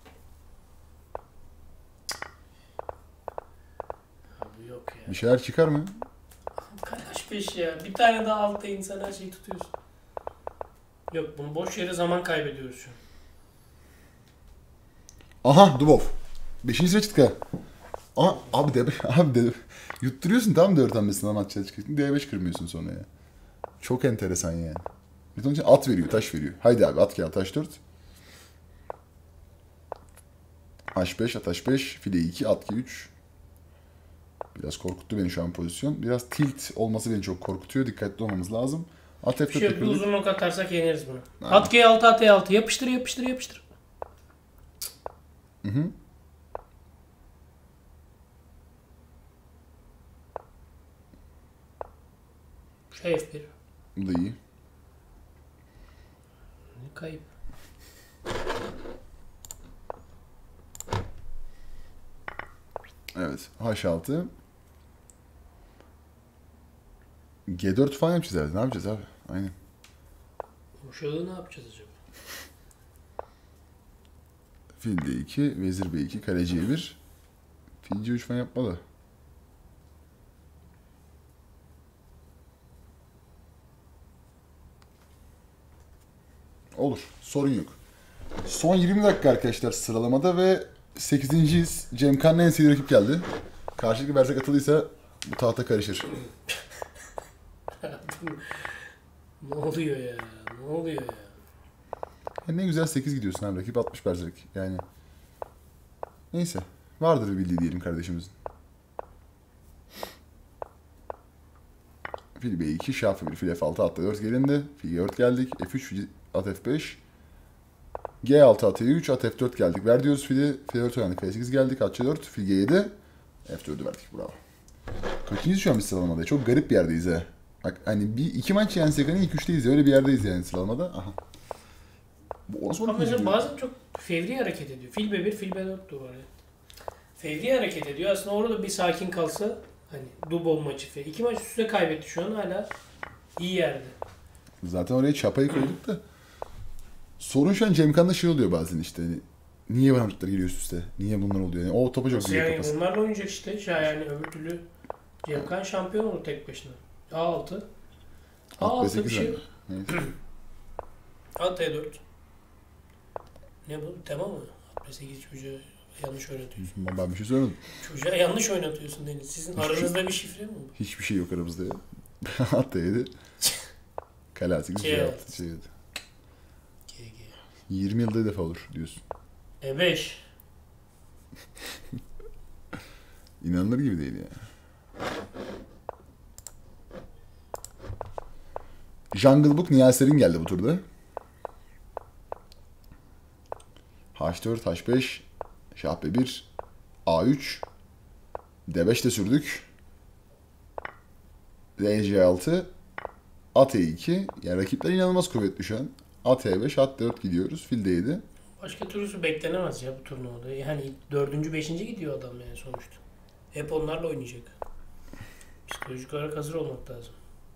Abi yok ya. Bir şeyler çıkar mı? Kale H beş ya. Bir tane daha altta insan her şeyi tutuyorsun. Yok bunu boş yere zaman kaybediyoruz şu an. Aha Dubov. Beşinci sıra çıktık ha. Aha abi D beş. Abi D beş. Yutturuyorsun tamam dört hamlesini ama maçlara çıkıyorsun. D beş kırmıyorsun sonra ya. Çok enteresan yani. Bir de onun için at veriyor, taş veriyor. Haydi abi at gel taş dört. H beş, at H beş, file iki, at G üç. Biraz korkuttu beni şu an pozisyon. Biraz tilt olması beni çok korkutuyor. Dikkatli olmamız lazım. At F dört Şöyle bir yapıyorduk. uzun ok atarsak yeneriz bunu. Aynen. At G altı, at E altı. Yapıştır, yapıştır, yapıştır. Hı hı. Şey F bir. Bu da iyi. Ne kayıp. Evet. H altı. G dört falan yapacağız herhalde. Ne yapacağız abi? Aynen. Uşağı ne yapacağız acaba? Fil D iki, vezir B iki, kale C bir. Fil C üç falan yapmalı. Olur. Sorun yok. Son yirmi dakika arkadaşlar sıralamada ve sekizinciyiz. Cemkan'ın en sevdiği rakip geldi. Karşılıklı versek atılıysa bu tahta karışır. Ne oluyor ya? Ne oluyor ya? Ya ne güzel sekiz gidiyorsun abi. Rakip altmış berserk. Yani. Neyse. Vardır bir bildiği diyelim kardeşimizin. Fil B iki, şah F bir, fil F altı, at D dört gelindi. Fil G dört geldik. F üç, at F beş. G altı, at E üç, at F dört geldik. Ver diyoruz fili. Fil dört oynandık. F sekiz geldik. At C dört, fil G yedi. F dördü verdik. Bravo. Kaçıncıyız şu an biz sıralamada? Çok garip bir yerdeyiz he. Bak hani bir iki maç yensek hani ilk üçteyiz ya, öyle bir yerdeyiz yani sıralamada. Aha. Bu orası Ama bana mesela üzülüyor. bazen çok fevri hareket ediyor. Fil be bir, fil be dört de var ya. Fevri hareket ediyor. Aslında orada bir sakin kalsa hani Dubon maçı fe. İki maç üst üste kaybetti şu an hala iyi yerde. Zaten oraya çapayı koyduk da. Sorun şu an Cemkan'da şey oluyor bazen işte. Hani, niye bana maçlar geliyor üst üste? Niye bunlar oluyor? Yani, o topa çok Nasıl güzel yani kafası. bunlarla oynayacak işte. Şey yani öbür türlü Cemkan şampiyon olur tek başına. A altı. A altı bir şey. Neyse. At E dört. Ne bu? Tema mı? At sekiz çocuğa yanlış oynatıyorsun. Ben bir şey söylemedim. Çocuğa yanlış oynatıyorsun Deniz. Sizin aranızda bir şifre mi bu? Hiçbir şey yok aramızda ya. Hatta yedi. Kale sekiz, Şey C evet. altı, şey yedi. G G. yirmi yılda bir defa olur diyorsun. E beş. İnanılır gibi değil ya. Jungle Book Niyaser'in geldi bu turda. H dört, H beş, Şah B bir, A üç, D beş de sürdük. D C altı, At E iki. Yani rakipler inanılmaz kuvvetli şu an. At E beş, At dört gidiyoruz. Fil D yedi. Başka türlüsü beklenemez ya bu turnuvada. Yani dördüncü, beşinci gidiyor adam yani sonuçta. Hep onlarla oynayacak. Psikolojik olarak hazır olmak lazım.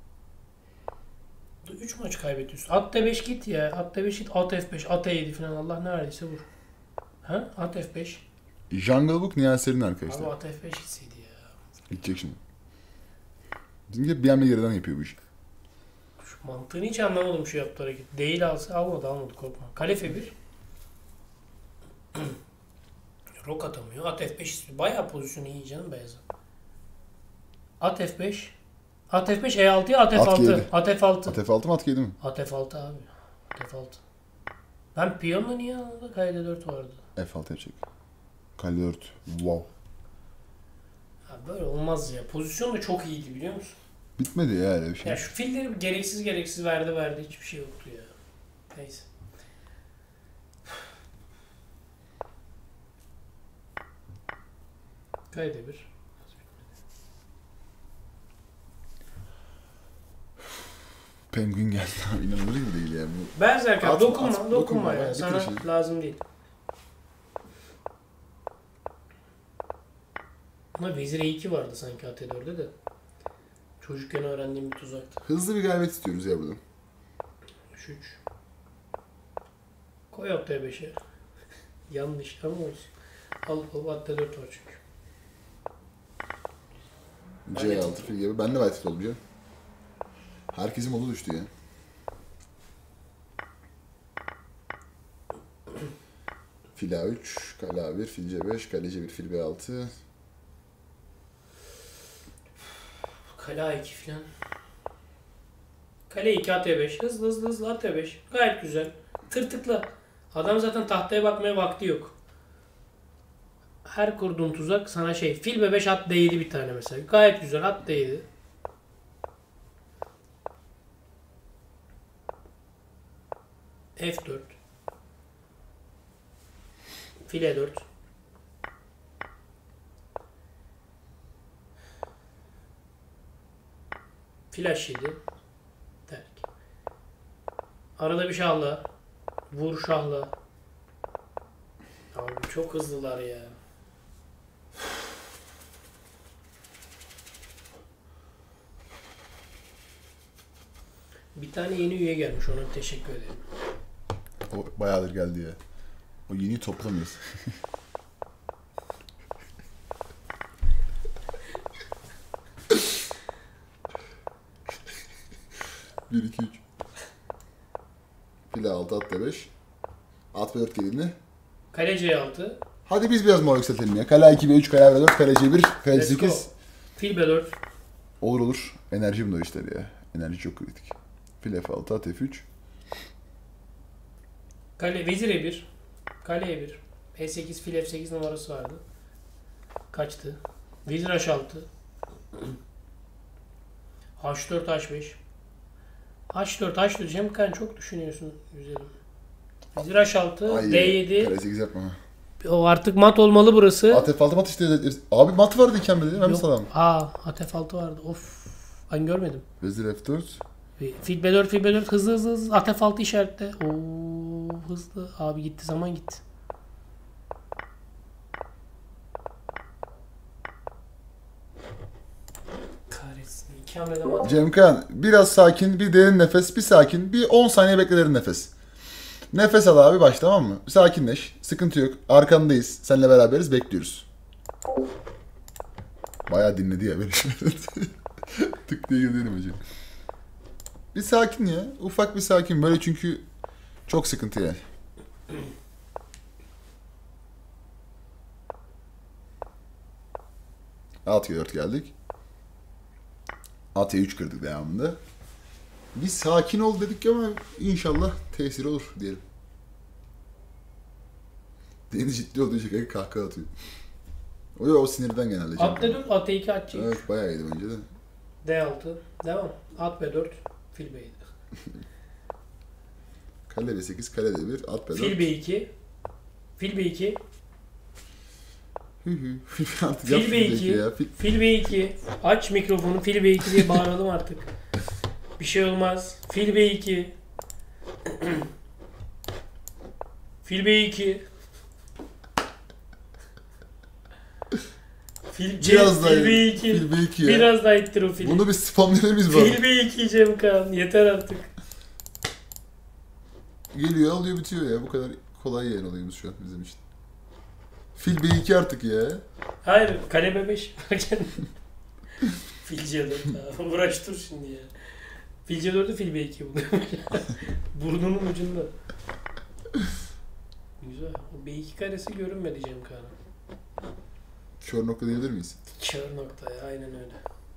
üç maç kaybediyorsun. At D beş git ya. At D beş git. At F beş, At E yedi falan. Allah ne verdiyse vur. Ha? At F beş. Jungle Book Niyaser'in Abi arkadaşlar. At F beş gitseydi ya. Gidecek şimdi. Bizimki bir hamle geriden yapıyor bu işi. Şu mantığını hiç anlamadım şu yaptığı hareket. Değil alsa almadı almadı korkma. Kale F bir. Rok atamıyor. At F beş istiyor. Bayağı pozisyonu iyi canım beyazı. At F beş. At F beş E altıya at F altı. At yedi. At F altı. At F altı mı At yedi mi? At F altı abi. At F altı. Ben piyonla niye aldı? Kayda dört vardı. F altı yapacak. Kale dört. Wow. Ya böyle olmaz ya. Pozisyon da çok iyiydi biliyor musun? Bitmedi ya öyle bir şey. Ya şu filleri gereksiz gereksiz verdi verdi. Hiçbir şey yoktu ya. Neyse. Kayda bir. Penguin geldi abi. İnanılır gibi değil yani. Bu- Berserker At- dokunma, at- dokunma, dokunma, ya. bitir Sana işini. lazım değil. Ama Vezir E iki vardı sanki A T dörtte de. Çocukken öğrendiğim bir tuzaktı. Hızlı bir galibiyet istiyoruz ya buradan. üç üç. Koy A T beşe. Yanlış ama olsun. Al al A T dört var çünkü. C altı fil gibi. Ben de White olacağım. Herkesin modu düştü ya. Fil A üç, kale A bir, fil C beş, kale C bir, fil B altı. Kale A iki falan. Kale iki A T beş. Hızlı hızlı hızlı A T beş. Gayet güzel. Tırtıkla. Adam zaten tahtaya bakmaya vakti yok. Her kurduğun tuzak sana şey. Fil B beş at D yedi bir tane mesela. Gayet güzel at D yedi. F dört. Fil E dört. Flash yedi. Terk. Arada bir şahla. Vur şahla. Abi çok hızlılar ya. Bir tane yeni üye gelmiş, ona bir teşekkür ederim. O bayağıdır geldi ya. O yeni toplamıyoruz. bir, iki, üç. Fil altı, at D beş. At B dört gelini. Kale C altı. Hadi biz biraz mor yükseltelim ya. Kale iki, B üç, kale B dört, kale C bir, kale Let's sekiz. go. Fil B dört. Olur olur. Enerji bunlar işler ya. Enerji çok kritik. Fil F altı, at F üç. Kale Vezir E bir. Kale E bir. E sekiz fil F sekiz numarası vardı. Kaçtı. Vezir H altı. H dört H beş. H dört H dört. Cemkan çok düşünüyorsun güzelim. Vezir H altı. Ay, D yedi. Kale sekiz yapma. O artık mat olmalı burası. At F altı mat işte. Abi mat vardı iken de. Ben mi Yok. salam? Aa, A T F altı vardı. Of. Ben görmedim. Vezir F dört. Fil B dört, fil B dört hızlı hızlı hızlı. At F altı işaretle. Oo hızlı. Abi gitti zaman gitti. Kahretsin. İki hamleden var. Cemkan biraz sakin, bir derin nefes, bir sakin, bir on saniye bekle derin nefes. Nefes al abi, baş, tamam mı? Sakinleş, sıkıntı yok. Arkandayız, seninle beraberiz, bekliyoruz. Bayağı dinledi ya beni. Tık diye girdim hocam. Bir sakin ya, ufak bir sakin böyle, çünkü çok sıkıntı yani. altıya dört geldik. altıya üç kırdık devamında. Bir sakin ol dedik ama inşallah tesir olur diyelim. Deniz ciddi olduğu için kahkaha atıyor. O ya o sinirden genelde. At D dört, at D iki, at C üç. Evet bayağı iyiydi bence de. D altı. Devam. At B dört, fil B yedi. Kale B sekiz, kale D bir, at B dört. Fil B iki. Fil B iki. Hü hü. Artık yap Fil şu B iki. ya. Fil... Fil B iki. Aç mikrofonu, fil B iki diye bağıralım artık. Bir şey olmaz. Fil B iki. Fil B iki. Fil C, Biraz daha fil B iki. Fil B iki ya. Biraz daha ittir o fili. Bunu bir spamlayalım var. Fil B iki Cemkan. Yeter artık. Geliyor alıyor bitiyor ya. Bu kadar kolay yer olayımız şu an bizim için. Fil B iki artık ya. Hayır. Kale B beş. Fil C dört. Uğraş dur şimdi ya. Fil C dört'ü fil B iki buluyor. Burnunun ucunda. Güzel. O B iki karesi görünmedi Cemkan'a. Kör nokta diyebilir miyiz? Kör noktaya. Aynen öyle.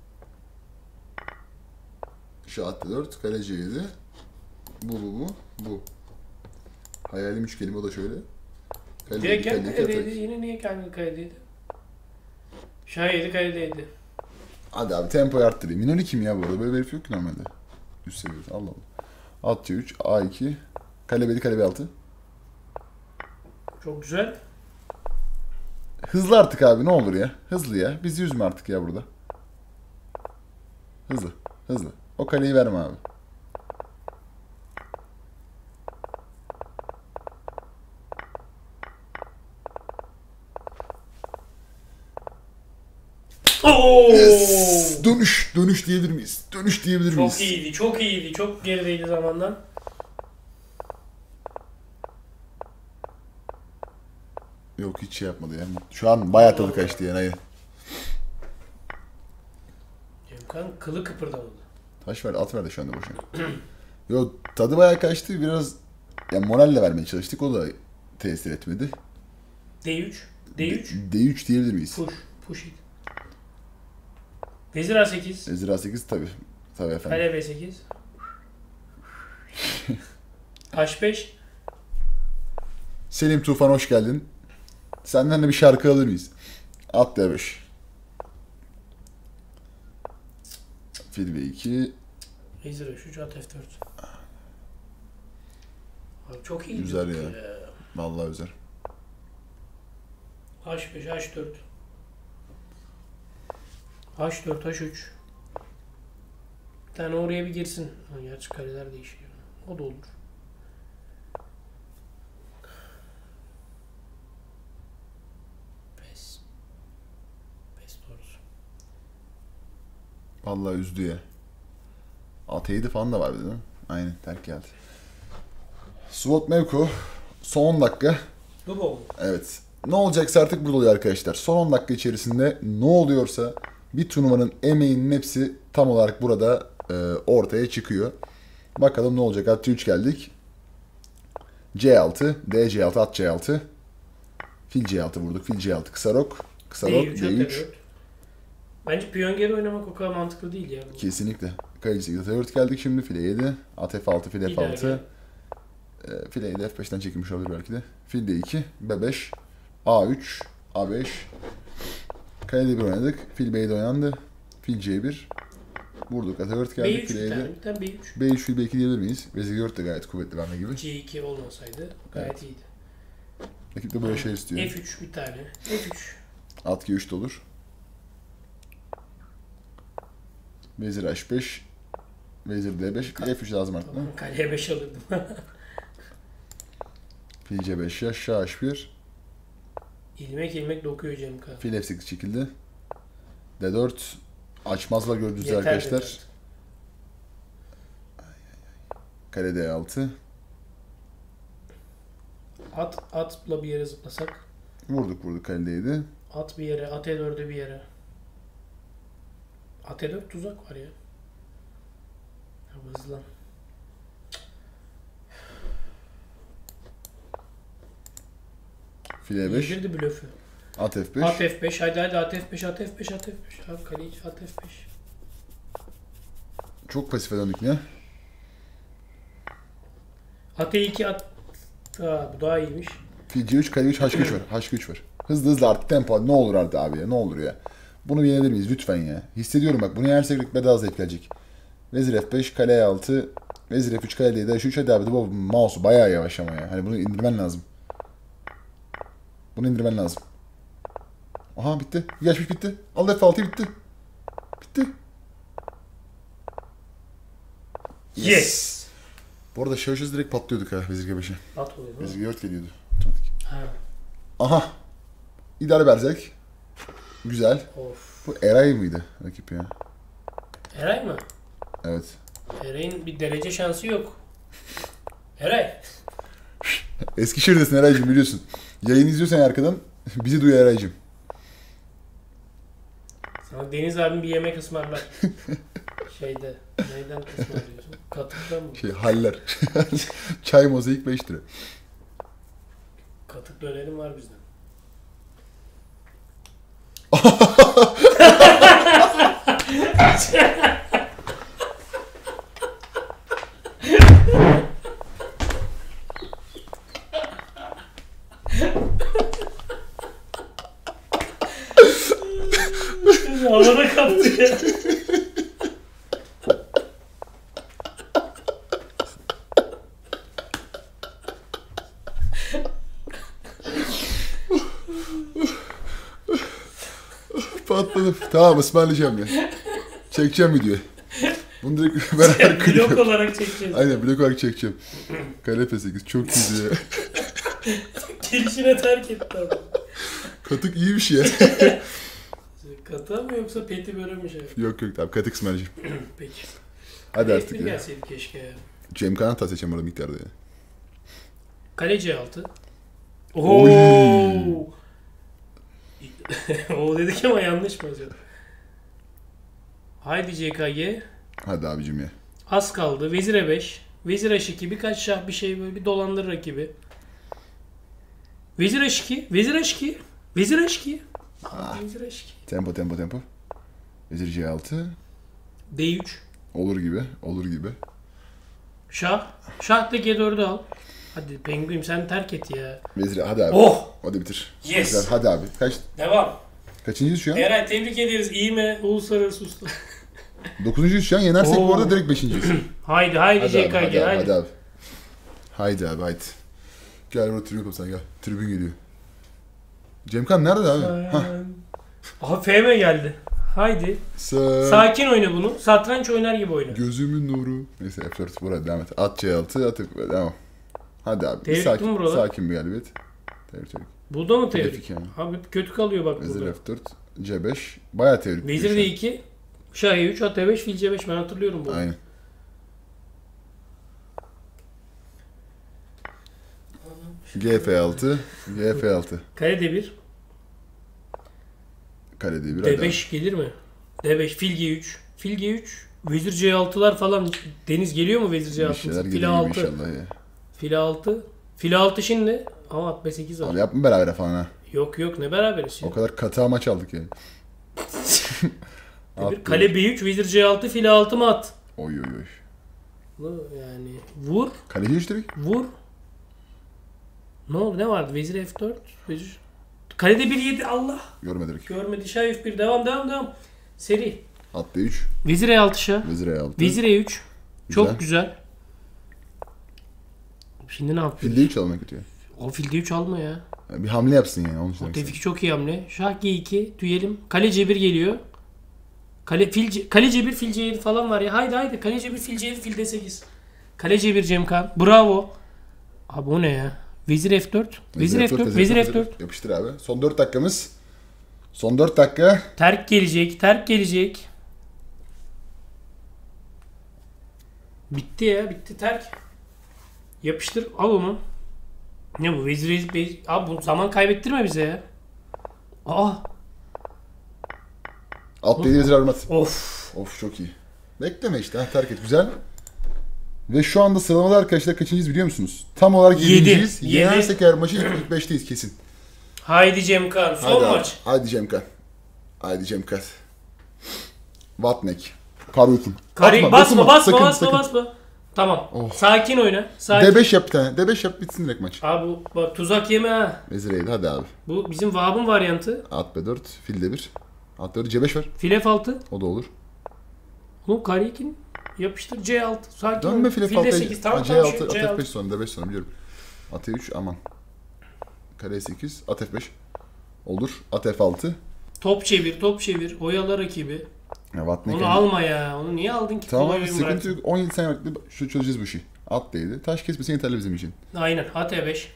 Şu at dört, kale C yedi. Bu bu bu. Bu. Hayalim üç kelime o da şöyle. Kale Direkt yedi, gel kale iki, kaydıydı. atak. Yine niye kendi kaydıydı? Şah yedi kaydıydı. Hadi abi tempoyu arttırayım. Minori kim ya bu arada? Böyle bir herif yok ki normalde. Üst seviyede. Allah Allah. At C üç, A iki. Kale B yedi, kale B altı. Çok güzel. Hızlı artık abi ne olur ya. Hızlı ya. Bizi üzme artık ya burada. Hızlı. Hızlı. O kaleyi verme abi. Oo! Yes! Dönüş. Dönüş diyebilir miyiz? Dönüş diyebilir miyiz? Çok iyiydi, çok iyiydi. Çok gerideydi zamandan. Yok hiç şey yapmadı ya. Şu an bayağı tadı kaçtı yani. Hayır. Cemkan kılı kıpırdamadı. Taş ver, at ver de şu anda boşuna. Yo tadı bayağı kaçtı. Biraz yani moralle vermeye çalıştık. O da tesir etmedi. D üç. D üç. D üç diyebilir miyiz? Push. Push it. Vezir A sekiz. Vezir A sekiz tabii. Tabii efendim. Kale B sekiz. H beş. Selim Tufan hoş geldin. Senden de bir şarkı alır mıyız? At D beş. Fil B iki. Vezir H üç, at F dört. Abi çok iyi. Güzel ya. Vallahi güzel. H beş, H dört. H dört, H üç. Bir tane oraya bir girsin. Ha, gerçi kareler değişiyor. O da olur. Pes. Pes doğrusu. Vallahi üzdü ya. At yedi falan da var değil mi? Aynen terk geldi. SWOT Mevko. Son on dakika. Bu mu? Evet. Ne olacaksa artık burada oluyor arkadaşlar. Son on dakika içerisinde ne oluyorsa bir turnuvanın emeğinin hepsi tam olarak burada e, ortaya çıkıyor. Bakalım ne olacak. At C üç geldik. C altı, D C altı, at C altı. Fil C altı vurduk. Fil C altı kısa rok. Kısa rok D üç. Bence piyon geri oynamak o kadar mantıklı değil ya. Kesinlikle. Kale sekiz, dört geldik şimdi. File yedi. At F altı, fil F altı. E, file yedi F beşten çekilmiş olabilir belki de. Fil D iki, B beş. A üç, A beş. Kale D bir oynadık. Fil B yedi oynandı. Fil C bir. Vurduk. At dört geldik. B üç Fil bir yedi. tane. Bir tane B üç. B üç, fil B iki diyebilir miyiz? Vezir dört de gayet kuvvetli verme gibi. C iki olmasaydı gayet Evet. iyiydi. Rakip de böyle şeyler istiyor. F üç bir tane. F üç. At G üç de olur. Vezir H beş. Vezir D beş. F üç lazım artık. Tamam, kaleye beş alırdım. Fil C beş yaş. Şah H bir. ilmek ilmek dokuyor Cem Kağan. Fil F sekiz çekildi. D dört. Açmazlar gördüğünüz Yeter arkadaşlar. dedi. Kale D altı. At, atla bir yere zıplasak. Vurduk vurduk kale D yedi. At bir yere, at E dörde bir yere. At E dört tuzak var ya. Ya hızlan. Fil E beş. Yedirdi blöfü. At F beş. At F beş, hadi hadi at F beş, at F beş, at F beş. Abi kaleyi at F beş. Çok pasife döndük ne? At E iki, at... Aa, bu daha iyiymiş. Fil C üç, kale üç, H üç var. H üç var. Hızlı hızlı artık tempo. Ne olur artık abi ya. Ne olur ya. Bunu yenebilir miyiz lütfen ya. Hissediyorum bak. Bunu yenersek rütbe daha zevk gelecek. Vezir F beş, kale E altı. Vezir F üç, kale D yedi, H üç. Hadi abi de bu mouse'u bayağı yavaş ama ya. Hani bunu indirmen lazım. Bunu indirmen lazım. Aha bitti. Geçmiş bitti. Al F altı bitti. Bitti. Yes! Bu arada şaşız direkt patlıyorduk ha Vezir G beşe. At oluyor değil mi? Vezir G dört geliyordu. Otomatik. Ha. Aha. İdeal berzerk. Güzel. Of. Bu Eray mıydı rakip ya? Eray mı? Evet. Eray'ın bir derece şansı yok. Eray. Eskişehir'desin Eray'cığım biliyorsun. Yayın izliyorsan arkadan bizi duy Eray'cığım. Sana Deniz abim bir yemek ısmarlar. Şeyde. Neyden ısmarlıyorsun? Katıktan mı? Şey haller. Çay mozaik beş lira. Katık dönerim var bizden. Havada kaptı ya. Patladım. Tamam ısmarlayacağım ya. Çekeceğim videoyu. Bunu direkt beraber Blok kırıyorum. olarak çekeceğiz. Aynen blok olarak çekeceğim. Kale F sekiz çok iyiydi ya. Gelişine terk etti adam. Katık iyiymiş ya. Katı mı yoksa peti böyle mi şey? Yok yok tamam katık ısmarlayacağım. Peki. Hadi F artık bir ya. gelseydi keşke ya. Cem Kağan ta seçeceğim orada miktarda ya. Kale C altı. Oy. Oo. O dedik ama yanlış mı acaba? Haydi C K G. Hadi abicim ya. Az kaldı. Vezir E beş. Vezir H iki. Birkaç şah bir şey böyle bir dolandır rakibi. Vezir H iki. Vezir H iki. Vezir H iki. Ah. Vezir H iki. Tempo tempo tempo. Vezir C altı. D üç. Olur gibi. Olur gibi. Şah. Şah da G dördü al. Hadi Penguin sen terk et ya. Vezir hadi abi. Oh! Hadi bitir. Yes. Güzel, hadi abi. Kaç? Devam. Kaçıncıyız şu an? Eray tebrik ederiz. İyi mi? Uluslararası usta. Dokuzuncuyuz şu an. Yenersek Oo. bu arada direkt beşinciyiz. Haydi haydi Hadi C abi, K hadi G abi, haydi. hadi abi. Haydi abi haydi. Gel burada tribün yapalım sen gel. Tribün geliyor. Cemkan nerede abi? Hah. Aha F M geldi. Haydi. Sa- Sakin oyna bunu. Satranç oynar gibi oyna. Gözümün nuru. Neyse F dört burada devam et. At C altı at F- devam. Hadi abi. Bir Tebrik sakin, mi burada? sakin bir galibiyet. Tebrik tebrik. Bu da mı Tebrik tebrik? yani. Abi kötü kalıyor bak Vezir burada. F dört. C beş. Bayağı tebrik. Vezir D iki. Şah E üç, at E beş, fil C beş. Ben hatırlıyorum bunu. Aynen. G F altı. G F altı. Kale D bir. Kale D bir. D beş gelir mi? D beş, fil G üç. Fil G üç. Vezir C altılar falan. Deniz geliyor mu vezir C Bir altı? şeyler Fil geliyor gibi altı. inşallah ya. Fil altı. Fil altı şimdi. Ama at B sekiz Abi var. yapma beraber falan ha. Yok yok ne beraberiz O şimdi. kadar katı amaç aldık yani. D bir. At Kale B üç, vezir C altı, fil altı mı at? Oy oy oy. Bu Yani vur. Kale G üç direkt. Vur. Ne oldu? Ne vardı? Vezir F dört. Vezir. Kalede bir yedi. Allah. Görme direkt. Görmedi. Şah F bir. Devam devam devam. Seri. At D üç. Vezir E altı şah. Vezir E altı. Vezir E üç. Güzel. Çok güzel. Şimdi ne yapıyor? Fil D üç almak kötü ya. O fil D üç alma ya. Yani bir hamle yapsın yani. Onun için O demek tevfik çok iyi hamle. Şah G iki. Tüyelim. Kale C bir geliyor. Kale, fil, kaleci bir, fil C yedi falan var ya. Haydi haydi. Kaleci bir, fil C yedi, fil D sekiz. Kaleci bir Cemkan. Bravo. Abi o ne ya? Vezir F dört. Vezir F dört. Vezir F dört. Yapıştır abi. Son dört dakikamız. Son dört dakika. Terk gelecek. Terk gelecek. Bitti ya. Bitti terk. Yapıştır. Al onu. Ne bu? Vezir vezir. Abi bu zaman kaybettirme bize ya. Aa. Alt yedi vezir armat. Of. Of çok iyi. Bekleme işte. Ha, terk et. Güzel. Ve şu anda sıralamada arkadaşlar kaçıncıyız biliyor musunuz? Tam olarak Yedi. yedinciyiz. Yedi. Yenersek eğer maçı ilk beşteyiz kesin. Haydi Cemkan. Son Hadi maç. Abi. Haydi Cemkan. Haydi Cemkan. Vatnek. Karyotun. Kari, Atma, basma dokunma. basma Sakın, basma sakın. basma. Tamam. Oh. Sakin oyna. Sakin. D beş yap bir tane. D beş yap bitsin direkt maç. Abi bu bak tuzak yeme ha. Vezir eğdi hadi abi. Bu bizim Vahap'ın varyantı. At B dört. Fil D bir. At dört C beş var. Fil F altı. O da olur. Oğlum kare iki yapıştır C altı. Sakin Dönme ol. fil F Fil D altı. sekiz. Tamam C tamam. altı. şu At C F altı. beş sonra. D beş sonra biliyorum. At E üç aman. Kare sekiz. At F beş. Olur. At F altı. Top çevir, top çevir. Oyala rakibi. Ya Vatnek. Onu alma ya. Onu niye aldın ki? Tamam Kolay abi oyun sıkıntı bıraktın. yok. on yedi saniye vakti şu çözeceğiz bu işi. At değdi. Taş kesmesin yeterli bizim için. Aynen. At E beş.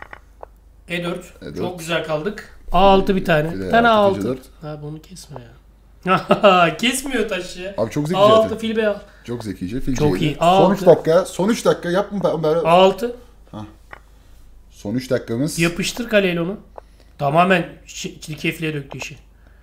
E dört. E dört. Çok güzel kaldık. A altı bir tane. Fil Bir E tane A altı, fil altı. C dört. Abi onu kesme ya. Kesmiyor taş ya. Abi çok zekice A altı zaten. fil B altı. Çok zekice. Fil Çok C'ydi. iyi. Son A üç altı. dakika. Son üç dakika. Yapma. Ben... A altı. Son üç dakikamız. Yapıştır kaleyle onu. Tamamen çirkefliğe döktü işi.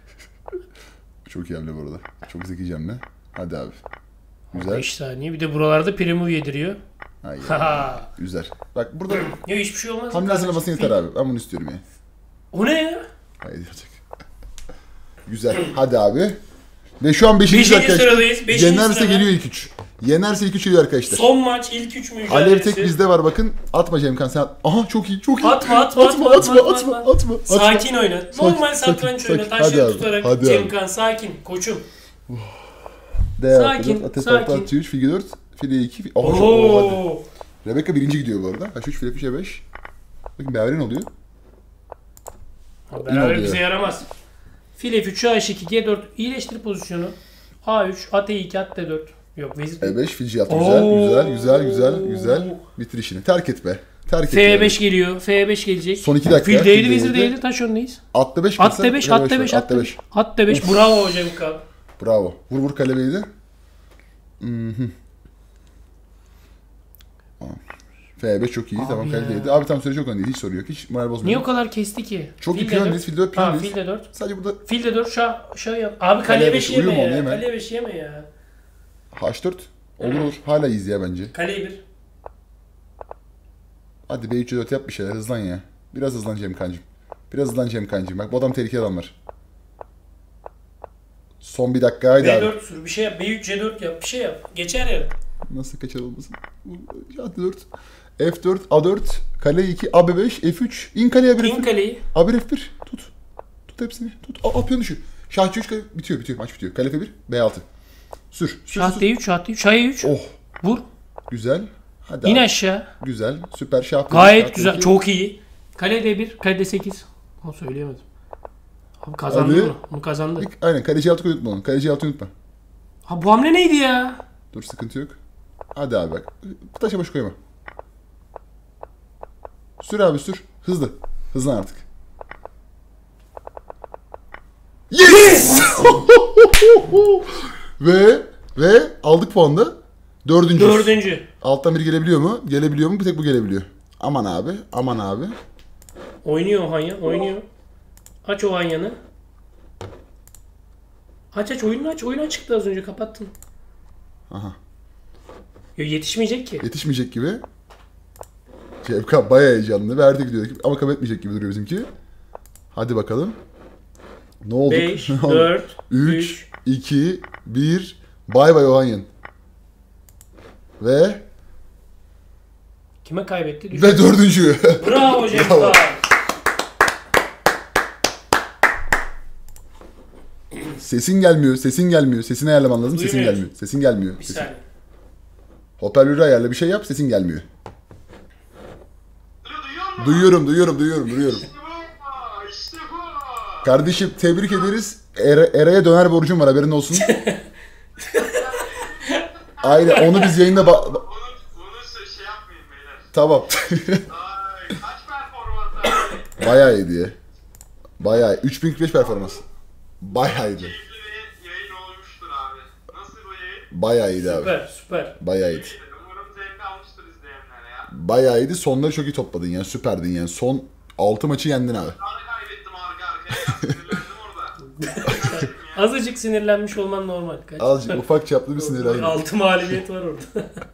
Çok iyi hamle bu arada. Çok zekice hamle. Hadi abi. Güzel. beş saniye. Bir de buralarda primo yediriyor. Hayır. Haha. Güzel. Bak burada Yok hiçbir şey olmaz. hamle hazırlamasın yeter abi. Ben bunu istiyorum ya. O ne ya? Haydi yapacak. Güzel. Hadi abi. Ve şu an beşinci Beşinci arkadaşlar. sıradayız. Beşinci Yenerse sırada. geliyor ilk üç. Yenerse ilk üç geliyor arkadaşlar. Son maç ilk üç mücadelesi. Alev tek bizde var bakın. Atma Cemkan sen. At. Aha çok iyi çok iyi. Atma atma atma atma atma, atma atma. atma. atma. Sakin oyna. Normal sakin, satranç sakin. oyna. Hadi Taşları abi, tutarak. hadi abi. Cemkan sakin. Koçum. D Sakin, altı, Ateş sakin. altı, At üç, Fil dört, Fil iki. Fil... Oh, oh, hadi. Oo. Rebecca birinci gidiyor bu arada. H üç, Fil üç, E beş. Bakın beraber ne oluyor? Beraber oluyor. bize yaramaz. Fil F üç, H iki, G dört. İyileştir pozisyonu. A üç, At E iki, At D dört. Yok vezir. E beş, Fil altı. Güzel, Oo. güzel, güzel, güzel, güzel. Bitir işini. Terk et be. Terk et. F beş geliyor. F beş gelecek. Son iki dakika. Fil değdi, Fil vezir değdi. değdi. Taş öndeyiz. At D beş. At D beş, At D beş, At D beş. At D beş. Bravo Cemkan. Bravo. Vur vur kalebeydi. Mhm. F beş çok iyi. Abi tamam ya. kaledeydi. Abi tam süre çok önemli. Hiç sorun yok. Hiç moral bozmuyor. Niye o kadar kesti ki? Çok iyi Fil D piyon dört. değil. Fil dört Ha piyon değil. fil de dört. Sadece burada Fil de dört şah şah yap. Abi Kaleye kaleye beş, beş yeme uyuma onu, ya. yeme. Kaleye beş yeme ya. H dört. Olur olur. Hala iyiyiz ya bence. Kaleye bir. Hadi B üç dört yap bir şeyler. Hızlan ya. Biraz hızlan Cemkancığım. Biraz hızlan Cemkancığım. Bak bu adam tehlikeli adamlar. Son bir dakika. Haydi B abi. dört sür bir şey yap. B üç C dört yap. Bir şey yap. Geçer ya. Nasıl kaçar olmasın? A dört. F dört. A dört. Kale iki. A B beş. F üç. İn kaleye bir. İn kaleyi. A bir F bir. Tut. Tut hepsini. Tut. A, a piyon düşüyor. Şah üç kale. Bitiyor bitiyor. Maç bitiyor. Kale F bir. B altı. Sür. Sür. Şah sür. D üç, şah D üç, şah E üç. Oh. Vur. Güzel. Hadi İn abi. aşağı. Güzel. Süper. Şah bir, şah Gayet bir güzel. iki. Çok iyi. Kale D bir, kale D sekiz. Onu söyleyemedim. Abi kazandı Hadi. bunu. Bunu kazandı. Aynen. Kaleci altı unutma onu. Kaleci altı unutma. Ha bu hamle neydi ya? Dur sıkıntı yok. Hadi abi bak. Taşa baş koyma. Sür abi sür. Hızlı. Hızlan artık. Yes! ve ve aldık puanı. Dördüncü. Dördüncü. Alttan biri gelebiliyor mu? Gelebiliyor mu? Bir tek bu gelebiliyor. Aman abi. Aman abi. Oynuyor o Hanya. Oynuyor. Aç o Hanya'nı. Aç aç oyunu aç. Oyunu çıktı az önce kapattın. Aha. Yo, yetişmeyecek ki. Yetişmeyecek gibi. Cevka bayağı heyecanlı. Verdik diyor ama kaybetmeyecek gibi duruyor bizimki. Hadi bakalım. Ne oldu? beş, dört, üç, iki, bir. Bay bay Ohanyan. Ve Kime kaybetti? Düşün. ve dördüncü. Bravo Cemka. Sesin gelmiyor, sesin gelmiyor. Sesini ayarlaman lazım. Sesin Duymuyoruz. gelmiyor. Sesin gelmiyor. Bir Sesin. saniye. Hoparlörü ayarla bir şey yap, sesin gelmiyor. Duyuyor musun? Duyuyorum, duyuyorum, duyuyorum, duyuyorum. İşte bu. İşte bu. Kardeşim tebrik ederiz. Era- Eray'a döner borcum var, haberin olsun. Aynen, onu biz yayında... Ba- ba- Bunu, bunu şey şey yapmayın beyler. tamam. Ay, kaç performans abi? Bayağı iyiydi ya. Bayağı iyi. üç bin kırk beş performans. Bayağı iyiydi. Keyifli bir yayın olmuştur abi. Nasıl bu yayın? Bayağı iyiydi abi. Süper süper. Bayağı iyiydi. İyiydi. Umarım zevk almıştır izleyenler ya. Bayağı iyiydi. Sonları çok iyi topladın yani. Süperdin yani. Son altı maçı yendin abi. Sonra kaybettim arka arkaya ya. Sinirlendim orada. Sinirlendim ya. Azıcık sinirlenmiş olman normal. Kaç? Azıcık ufak çaplı bir sinir aynı. Altı mağlubiyet var orada.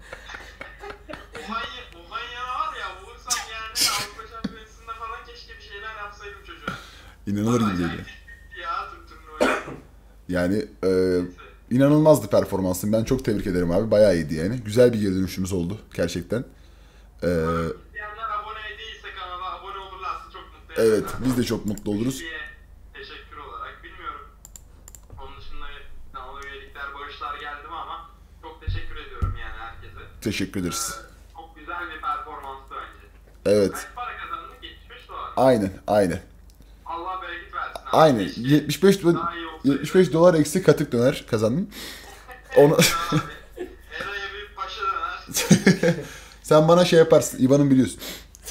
Olay, olay yana var ya. Bulursam yani Avrupa Şampiyonası'nda falan keşke bir şeyler yapsaydım çocuğa. İnanılır gibi Acayip değil. ya tüm turnuva. Yani e, inanılmazdı performansın. Ben çok tebrik ederim abi. Bayağı iyiydi yani. Güzel bir geri dönüşümüz oldu gerçekten. E, İzleyenler abone değilse kanala abone olurlarsa çok mutlu ederim. evet, biz de çok mutlu oluruz. Diye teşekkür olarak bilmiyorum. Onun dışında kanala üyelikler, bağışlar geldi mi ama çok teşekkür ediyorum yani herkese. Teşekkür ederiz. Ee, çok güzel bir performanstı bence. Evet. Kaç para kazandık? yetmiş beş dolar. Aynen, aynen. Allah bereket versin. abi. Aynen. Keşke yetmiş beş do- daha iyi olsaydı. yetmiş beş dolar eksi katık döner kazandın. Onu Abi, Eray'a bir paşa döner. sen bana şey yaparsın. İvan'ın biliyorsun.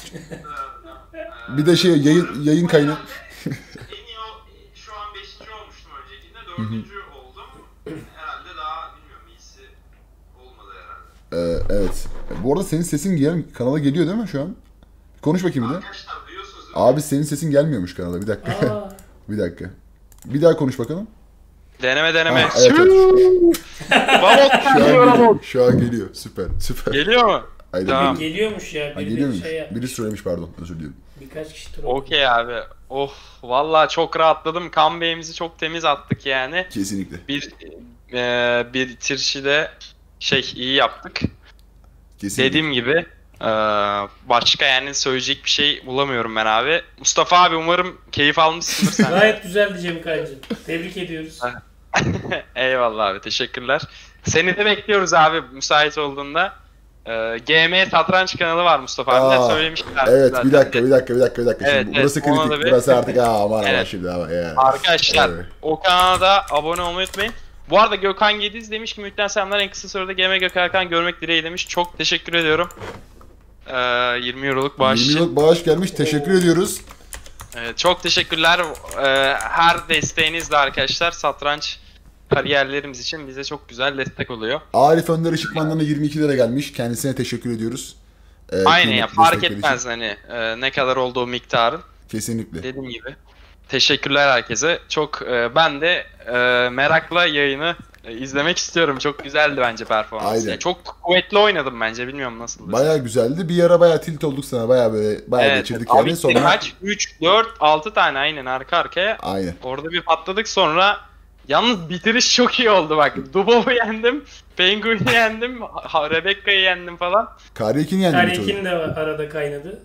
Ee, Bir de şey yayın yayın kaynağı. En iyi o, şu an beşinci olmuştum öncekinde. Dördüncü oldum. Herhalde daha bilmiyorum iyisi olmadı herhalde. Ee, evet. Bu arada senin sesin gel kanala geliyor değil mi şu an? Konuş bakayım bir de. Arkadaşlar duyuyorsunuz değil mi? Abi senin sesin gelmiyormuş kanala. Bir dakika. Aa, bir dakika. Bir daha konuş bakalım. Deneme deneme. Ha, evet, evet. Vamos Şu an geliyor geliyor. Vamos. Şu an geliyor. Süper. Süper. Geliyor mu? Aynen, Tamam. geliyor. geliyormuş ya. Ha, Biri geliyor bir muymuş? şey yapmış. Biri söylemiş, pardon. Özür dilerim. Birkaç kişi tur Okey abi. Oh vallahi çok rahatladım. Comeback'imizi çok temiz attık yani. Kesinlikle. Bir e, bir bitirişi de şey iyi yaptık. Kesinlikle. Dediğim gibi e, başka yani söyleyecek bir şey bulamıyorum ben abi. Mustafa abi umarım keyif almışsındır sen. Gayet güzeldi Cem Kancı. Tebrik ediyoruz. Eyvallah abi, teşekkürler. Seni de bekliyoruz abi müsait olduğunda. Ee, G M Satranç kanalı var Mustafa abi Aa, de söylemişler. Evet, zaten bir dakika, de. bir dakika, bir dakika, bir dakika. Evet, Şimdi burası evet, ona kritik. da bir- Burası artık aa aman aman Evet. şimdi ama yani. Arkadaşlar Evet. o kanala da abone olmayı unutmayın. Bu arada Gökhan Gediz demiş ki Mühitten selamlar, en kısa sürede G M Gökhan Erkan görmek dileğiyle demiş. Çok teşekkür ediyorum. Ee, yirmi euroluk bağış yirmi için. yıllık bağış gelmiş. Teşekkür ediyoruz. Evet, çok teşekkürler. Ee, her desteğinizle arkadaşlar satranç kariyerlerimiz için bize çok güzel destek oluyor. Arif Önder Işıkman'dan da yirmi iki lira gelmiş. Kendisine teşekkür ediyoruz. Ee, Aynen ya, kıymetli fark destekleri etmez için. hani e, ne kadar olduğu miktarın. Kesinlikle. Dediğim gibi. Teşekkürler herkese. Çok e, ben de e, merakla yayını e, izlemek istiyorum. Çok güzeldi bence performans. Aynen. Yani çok kuvvetli oynadım bence. Bilmiyorum nasıl. Bayağı güzeldi. Bir ara bayağı tilt olduk sana. Bayağı böyle bayağı geçirdik Abi yani. Sonra kaç? üç, dört, altı tane aynen arka arkaya. aynen. Orada bir patladık sonra. Yalnız bitiriş çok iyi oldu bak. Dubov'u yendim. Penguin'i yendim. ha- Rebecca'yı yendim falan. Karyekin yendi bir Karekin türlü. de arada kaynadı.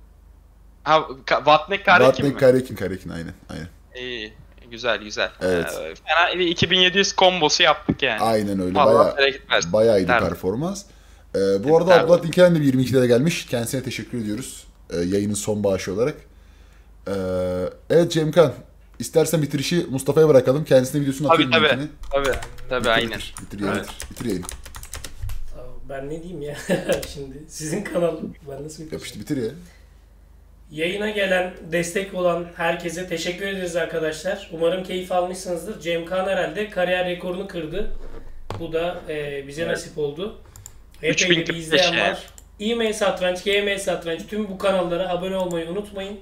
Ha, Ka- Vatnek Karekin mi? Batnek Karyekin, Karyekin aynen. Aynen. İyi. Güzel güzel. Evet. Ee, fena bir iki bin yedi yüz kombosu yaptık yani. Aynen öyle. Allah Bayağı bereket versin. bayağı iyi bir Tabii. performans. Ee, bu arada Tabii. Abdullah Dinkel'den de bir yirmi iki lira gelmiş. Kendisine teşekkür ediyoruz. Ee, yayının son bağışı olarak. Ee, evet Cemkan. İstersen bitirişi Mustafa'ya bırakalım. Kendisine videosunu Tabii atıyorum. tabii. linkini. Tabii. Tabii Bitir, aynen. Bitir, bitir, yayını, Evet. bitir, bitir yayını. Tamam, ben ne diyeyim ya şimdi sizin kanal ben nasıl bitireceğim? Yapıştı bitir ya. Yayına gelen, destek olan herkese teşekkür ederiz arkadaşlar. Umarım keyif almışsınızdır. Cem Kaan herhalde kariyer rekorunu kırdı. Bu da e, bize Evet. nasip oldu. üç Epey bin de bir kırk beş izleyen yani. var. E-mail Satranç, G M Satranç tüm bu kanallara abone olmayı unutmayın.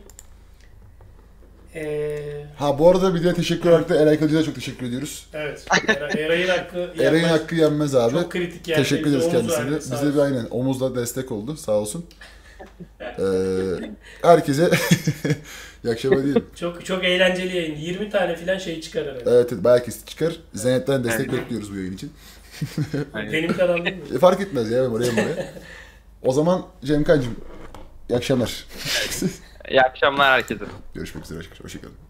Ee, Ha bu arada bir de teşekkür olarak da Eray Kılıcı'ya çok teşekkür ediyoruz. evet. Era- Eray'ın hakkı Eray'ın yenmez. hakkı yenmez abi. Çok kritik yani. Teşekkür ederiz Omuz kendisine. verdi, sağ Bize bir olsun. aynen omuzla destek oldu. Sağ olsun. Ee, herkese iyi akşamlar diyelim. Çok çok eğlenceli yayın. yirmi tane filan şey çıkar herhalde. Evet, evet bayağı kesit çıkar. Zeynep'ten destek bekliyoruz bu yayın için. Aynen. Benim kanal değil mi? E, fark etmez ya oraya oraya. O zaman Cemkancığım iyi akşamlar. İyi akşamlar herkese. Görüşmek üzere. Hoşçakalın.